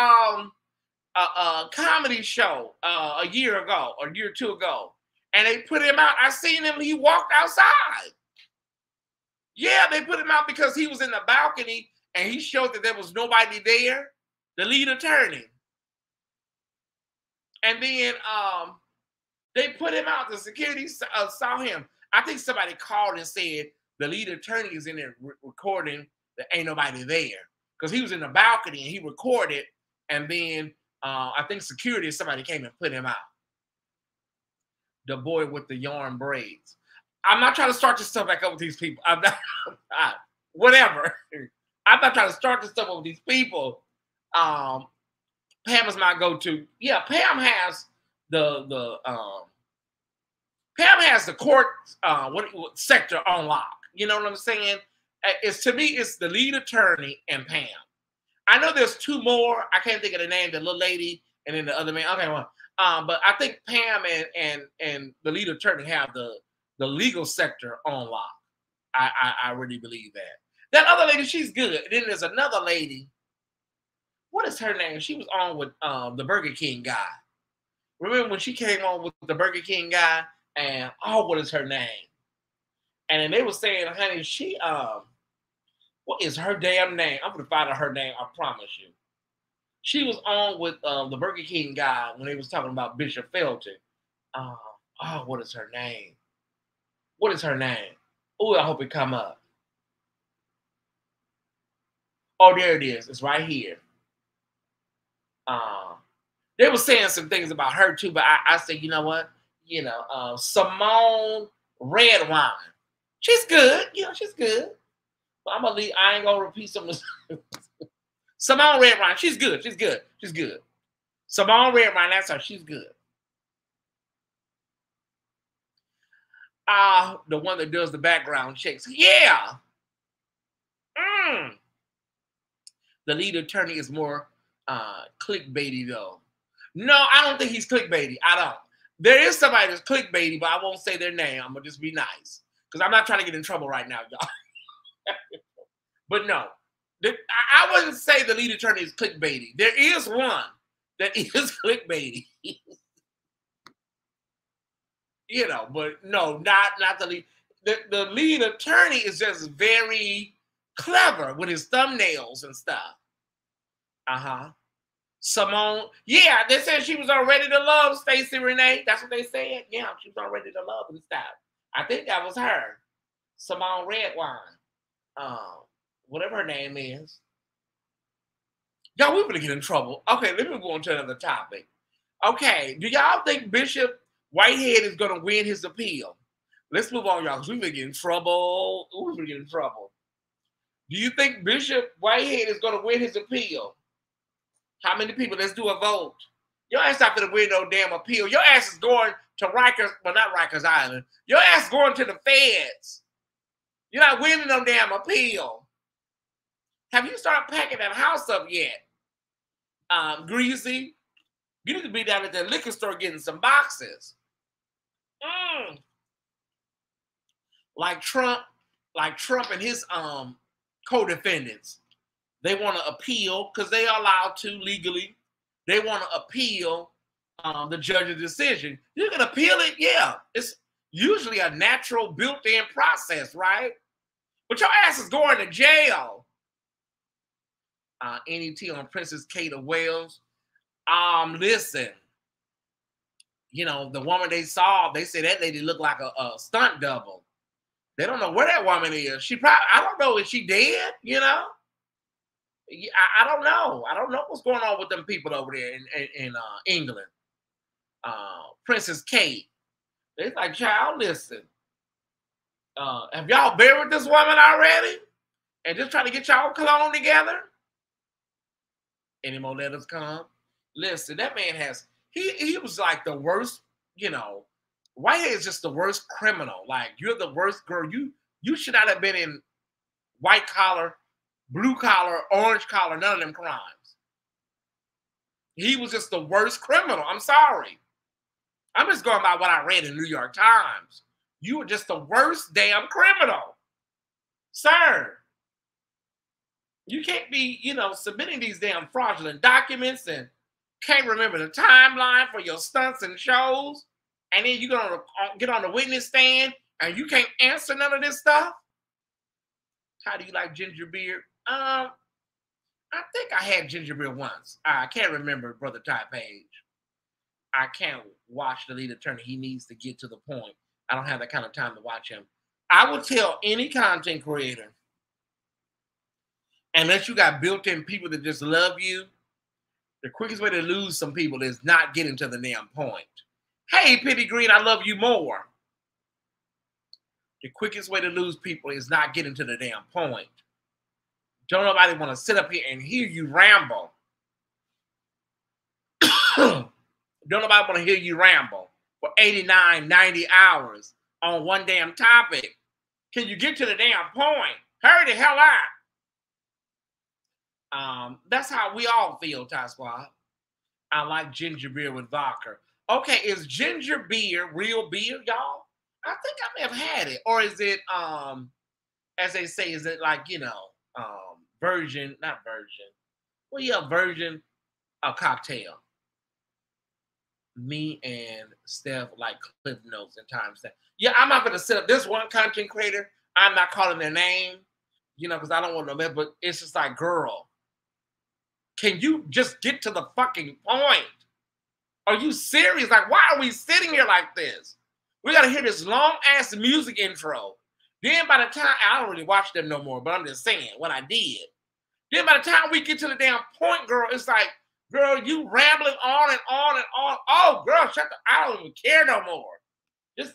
B: comedy show a year ago or a year or two ago, and they put him out. I seen him. He walked outside. Yeah, they put him out because he was in the balcony and he showed that there was nobody there, the lead attorney. And then they put him out. The security saw him. I think somebody called and said the lead attorney is in there recording that ain't nobody there because he was in the balcony and he recorded. And then I think security or somebody came and put him out. The boy with the yarn braids. I'm not trying to start this stuff back up with these people. I'm not, whatever. I'm not trying to start this stuff up with these people. Pam is my go-to. Yeah, Pam has the court sector on lock. You know what I'm saying? It's, to me, it's the lead attorney and Pam. I know there's two more. I can't think of the name. The little lady and then the other man. Okay, well, but I think Pam and the lead attorney have the legal sector on lock. I really believe that. That other lady, she's good. And then there's another lady. What is her name? She was on with the Burger King guy. Remember when she came on with the Burger King guy? And what is her name? And then they were saying, honey, she what is her damn name? I'm gonna find out her name. I promise you. She was on with the Burger King guy when they was talking about Bishop Felton. What is her name? What is her name? Oh, I hope it come up. Oh, there it is. It's right here. They were saying some things about her too, but I said, you know what? you know, Simone Red Wine. She's good. You know, she's good. But I'm gonna leave. I ain't gonna repeat some of this. Simone Red Wine. She's good. She's good. She's good. Simone Red Wine. That's her. She's good. The one that does the background checks. Yeah. The lead attorney is more clickbaity though. No, I don't think he's clickbaity. I don't. There is somebody that's clickbaity, but I won't say their name. I'm gonna just be nice because I'm not trying to get in trouble right now, y'all. But no, I wouldn't say the lead attorney is clickbaity. There is one that is clickbaity. You know, but no, not the lead. The lead attorney is just very clever with his thumbnails and stuff. Simone, yeah, they said she was on Ready to Love, Stacey Renee. That's what they said. Yeah, she was on Ready to Love and stuff. I think that was her. Simone Redwine. Whatever her name is. Y'all, we're gonna get in trouble. Okay, let me move on to another topic. Okay, do y'all think Bishop Whitehead is gonna win his appeal? Let's move on, y'all, because we're gonna get in trouble. We're gonna get in trouble. Do you think Bishop Whitehead is gonna win his appeal? How many people? Let's do a vote. Your ass not gonna win no damn appeal. Your ass is going to Rikers, well, not Rikers Island. Your ass is going to the feds. You're not winning no damn appeal. Have you started packing that house up yet? Greasy, you need to be down at the liquor store getting some boxes. Like Trump and his co-defendants. They want to appeal because they are allowed to legally. They want to appeal the judge's decision. You can appeal it, yeah. It's usually a natural built-in process, right? But your ass is going to jail. NET on Princess Kate of Wales. Listen, you know, the woman they saw, they said that lady looked like a stunt double. They don't know where that woman is. She probably, I don't know, is she dead, you know? I don't know. I don't know what's going on with them people over there in England. Princess Kate. They're like, child, listen. Have y'all buried this woman already? And just trying to get y'all cologne together? Any more letters come? Listen, that man has, he was like the worst, you know, Whitehead is just the worst criminal. Like, you're the worst girl. You should not have been in white collar, blue collar, orange collar, none of them crimes. He was just the worst criminal. I'm sorry. I'm just going by what I read in the New York Times. You were just the worst damn criminal. Sir. You can't be, you know, submitting these damn fraudulent documents and can't remember the timeline for your stunts and shows. And then you're going to get on the witness stand and you can't answer none of this stuff. How do you like ginger beer? I think I had ginger beer once. I can't remember, Brother Ty Page. I can't watch the lead attorney. He needs to get to the point. I don't have that kind of time to watch him. I would tell any content creator, unless you got built-in people that just love you, the quickest way to lose some people is not getting to the damn point. Hey, Pitty Green, I love you more. The quickest way to lose people is not getting to the damn point. Don't nobody want to sit up here and hear you ramble. Don't nobody want to hear you ramble for 89, 90 hours on one damn topic. Can you get to the damn point? Hurry the hell out. That's how we all feel, Ty Squad. I like ginger beer with vodka. Okay, is ginger beer real beer, y'all? I think I may have had it. Or is it, as they say, is it like, you know, virgin, not virgin. Well, yeah, virgin, a cocktail. Me and Steph like Cliff Notes and timestamp. Yeah, I'm not going to set up this one content creator. I'm not calling their name, you know, because I don't want to know, but it's just like, girl, can you just get to the fucking point? Are you serious? Like, why are we sitting here like this? We got to hear this long-ass music intro. Then by the time, I don't really watch them no more, but I'm just saying what I did. Then by the time we get to the damn point, girl, it's like, girl, you rambling on and on and on. Oh, girl, shut the, I don't even care no more. Just,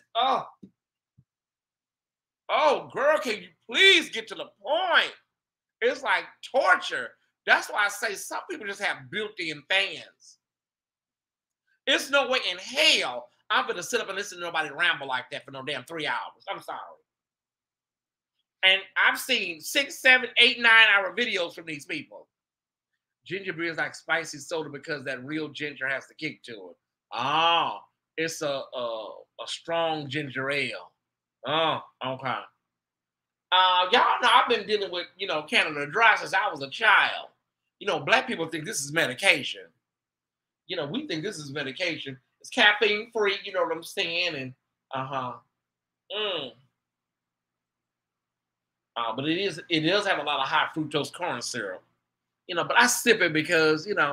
B: oh, girl, can you please get to the point? It's like torture. That's why I say some people just have built-in fans. There's no way in hell I'm going to sit up and listen to nobody ramble like that for no damn 3 hours. I'm sorry. And I've seen 6, 7, 8, 9-hour videos from these people. Ginger beer is like spicy soda because that real ginger has the kick to it. Oh, it's a strong ginger ale. Oh, okay. Y'all know I've been dealing with, Canada Dry since I was a child. Black people think this is medication. We think this is medication. It's caffeine free, you know what I'm saying? And but it does have a lot of high fructose corn syrup. But I sip it because, it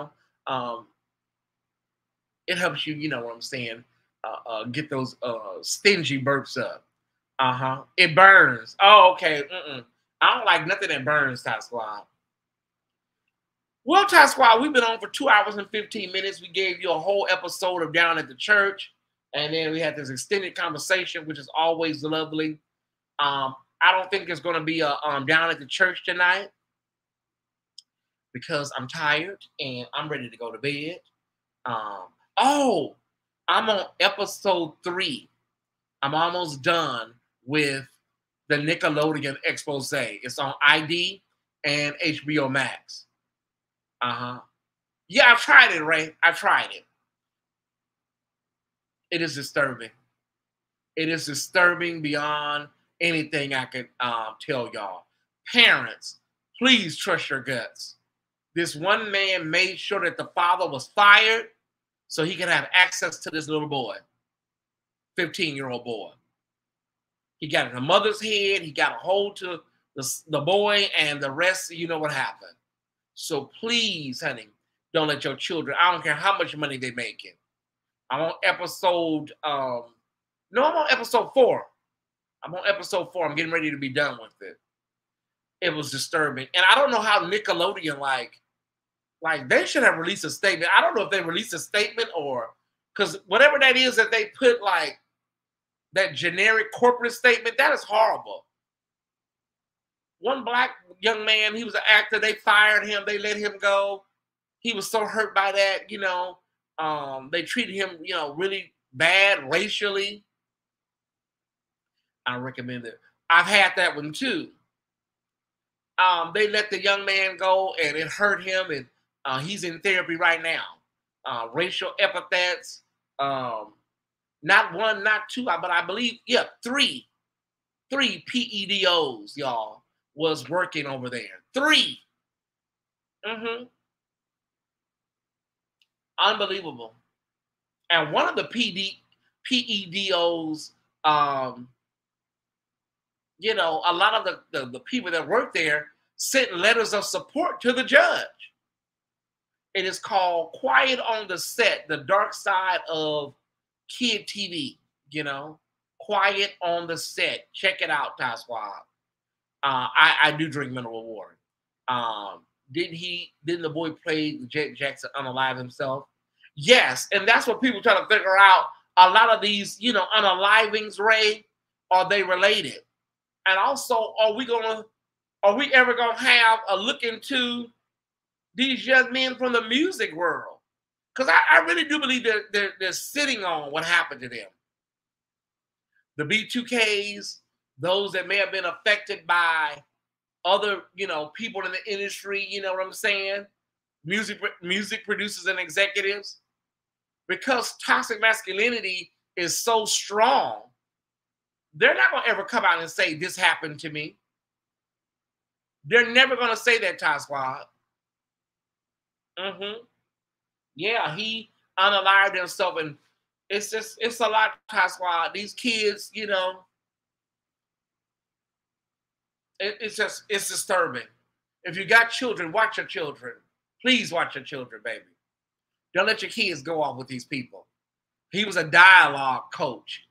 B: helps you, you know what I'm saying, get those stingy burps up. It burns. Oh, okay. I don't like nothing that burns, Ty Squad. Well, Ty Squad, we've been on for 2 hours and 15 minutes. We gave you a whole episode of Down at the Church. And then we had this extended conversation, which is always lovely. I don't think there's going to be a Down at the Church tonight because I'm tired and I'm ready to go to bed. I'm on episode 3. I'm almost done with the Nickelodeon expose. It's on ID and HBO Max. Yeah, I've tried it, Ray. I tried it. It is disturbing. It is disturbing beyond anything I could tell y'all. Parents, please trust your guts. This one man made sure that the father was fired so he could have access to this little boy, 15-year-old boy. He got in the mother's head. He got a hold to the boy, and the rest, you know what happened. So please, honey, don't let your children, I don't care how much money they're making. I'm on episode, I'm on episode 4. I'm on episode 4. I'm getting ready to be done with it. It was disturbing. And I don't know how Nickelodeon, like they should have released a statement. I don't know if they released a statement or, because whatever that is that they put, like, that generic corporate statement, that is horrible. One black young man, he was an actor. They fired him. They let him go. He was so hurt by that, they treated him, really bad racially. I recommend it. I've had that one too. They let the young man go and it hurt him, and he's in therapy right now. Racial epithets, not 1, not 2, but I believe, 3 PEDOs, y'all, was working over there. 3. Unbelievable. And one of the PEDOs, a lot of the people that work there sent letters of support to the judge. It is called Quiet on the Set, the dark side of kid TV, Quiet on the Set. Check it out, Ty Squad. I do drink mineral water. Didn't the boy play Jet Jackson unalive himself? Yes, and that's what people try to figure out. A lot of these, unalivings, Ray, are they related? And also, are we ever gonna have a look into these young men from the music world? Because I really do believe they're sitting on what happened to them. The B2Ks, those that may have been affected by other, people in the industry, you know what I'm saying? Music producers and executives. Because toxic masculinity is so strong, they're not going to ever come out and say, this happened to me. They're never going to say that, Ty Squad. Yeah, he unalived himself, and it's a lot, Ty Squad. These kids, it's disturbing. If you got children, watch your children. Please watch your children, baby. Don't let your kids go off with these people. He was a dialect coach.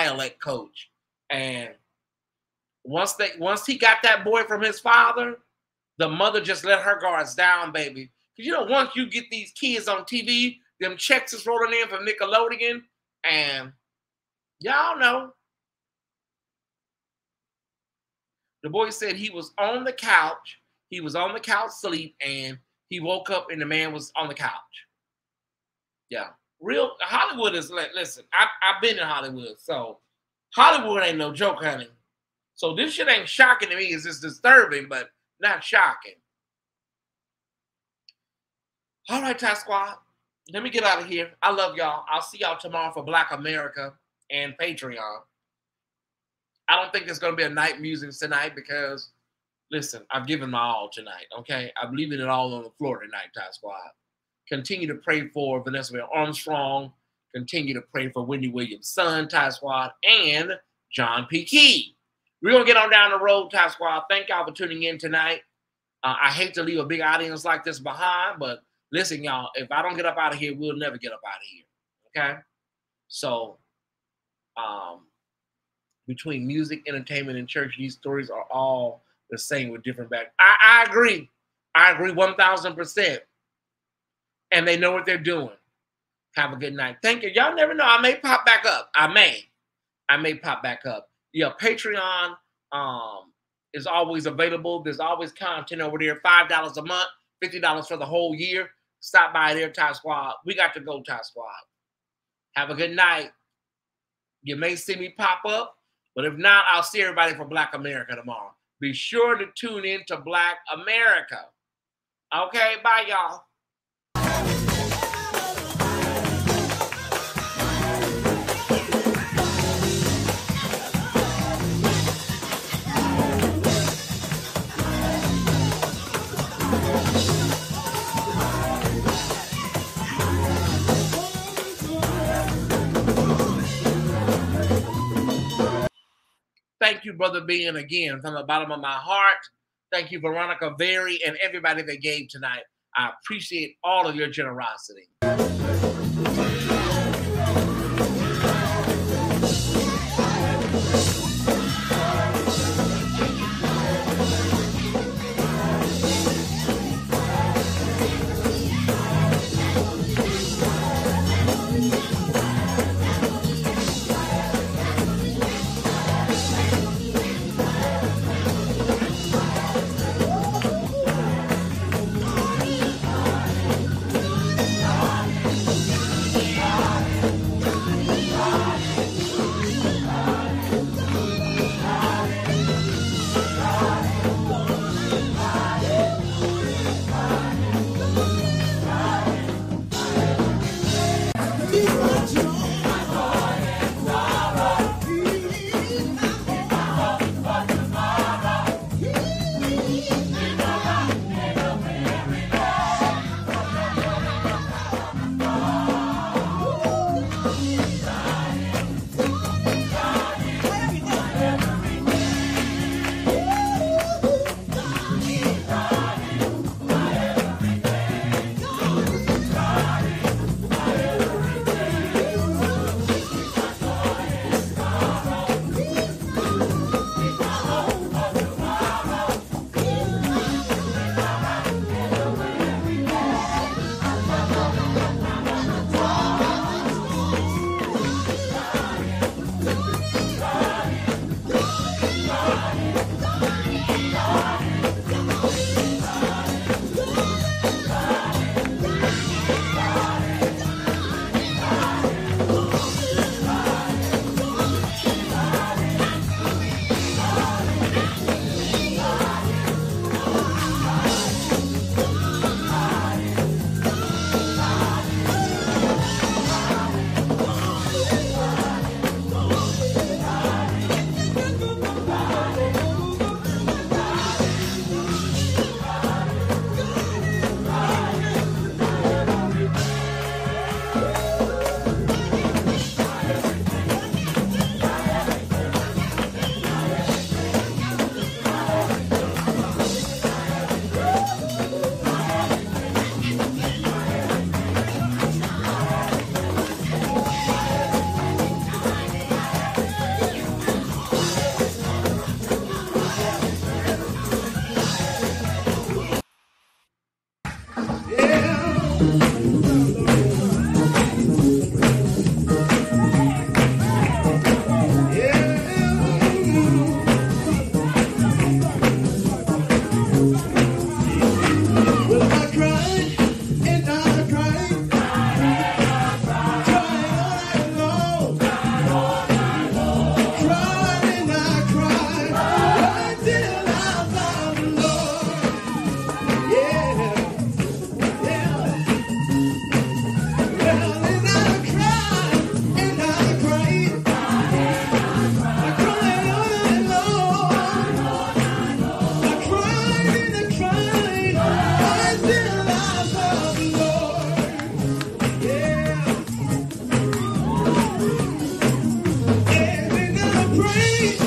B: And once he got that boy from his father, the mother just let her guards down, baby. Because, once you get these kids on TV, them checks is rolling in from Nickelodeon, and Y'all know. The boy said he was on the couch. He was on the couch sleep, and he woke up and the man was on the couch. Yeah. Real Hollywood is, listen, I've been in Hollywood, so Hollywood ain't no joke, honey. So this shit ain't shocking to me. It's just disturbing, but not shocking. All right, Ty Squad. Let me get out of here. I love y'all. I'll see y'all tomorrow for Black America and Patreon. I don't think there's going to be a night music tonight because, listen, I've given my all tonight, okay? I'm leaving it all on the floor tonight, Ty Squad. Continue to pray for Vanessa Armstrong. Continue to pray for Wendy Williams' son, Ty Squad, and John P. Key. We're going to get on down the road, Ty Squad. Thank y'all for tuning in tonight. I hate to leave a big audience like this behind, but listen, y'all, if I don't get up out of here, we'll never get up out of here, okay? So, between music, entertainment, and church, these stories are all the same with different backgrounds. I agree. I agree 1,000%. And they know what they're doing. Have a good night. Thank you. Y'all never know. I may pop back up. I may pop back up. Yeah, Patreon is always available. There's always content over there. $5 a month, $50 for the whole year. Stop by there, Ty Squad. We got to go, Ty Squad. Have a good night. You may see me pop up. But if not, I'll see everybody for Black America tomorrow. Be sure to tune in to Black America. Okay, bye, y'all. Thank you, Brother Ben, again, from the bottom of my heart. Thank you, Veronica Very, and everybody that gave tonight. I appreciate all of your generosity.
D: praise.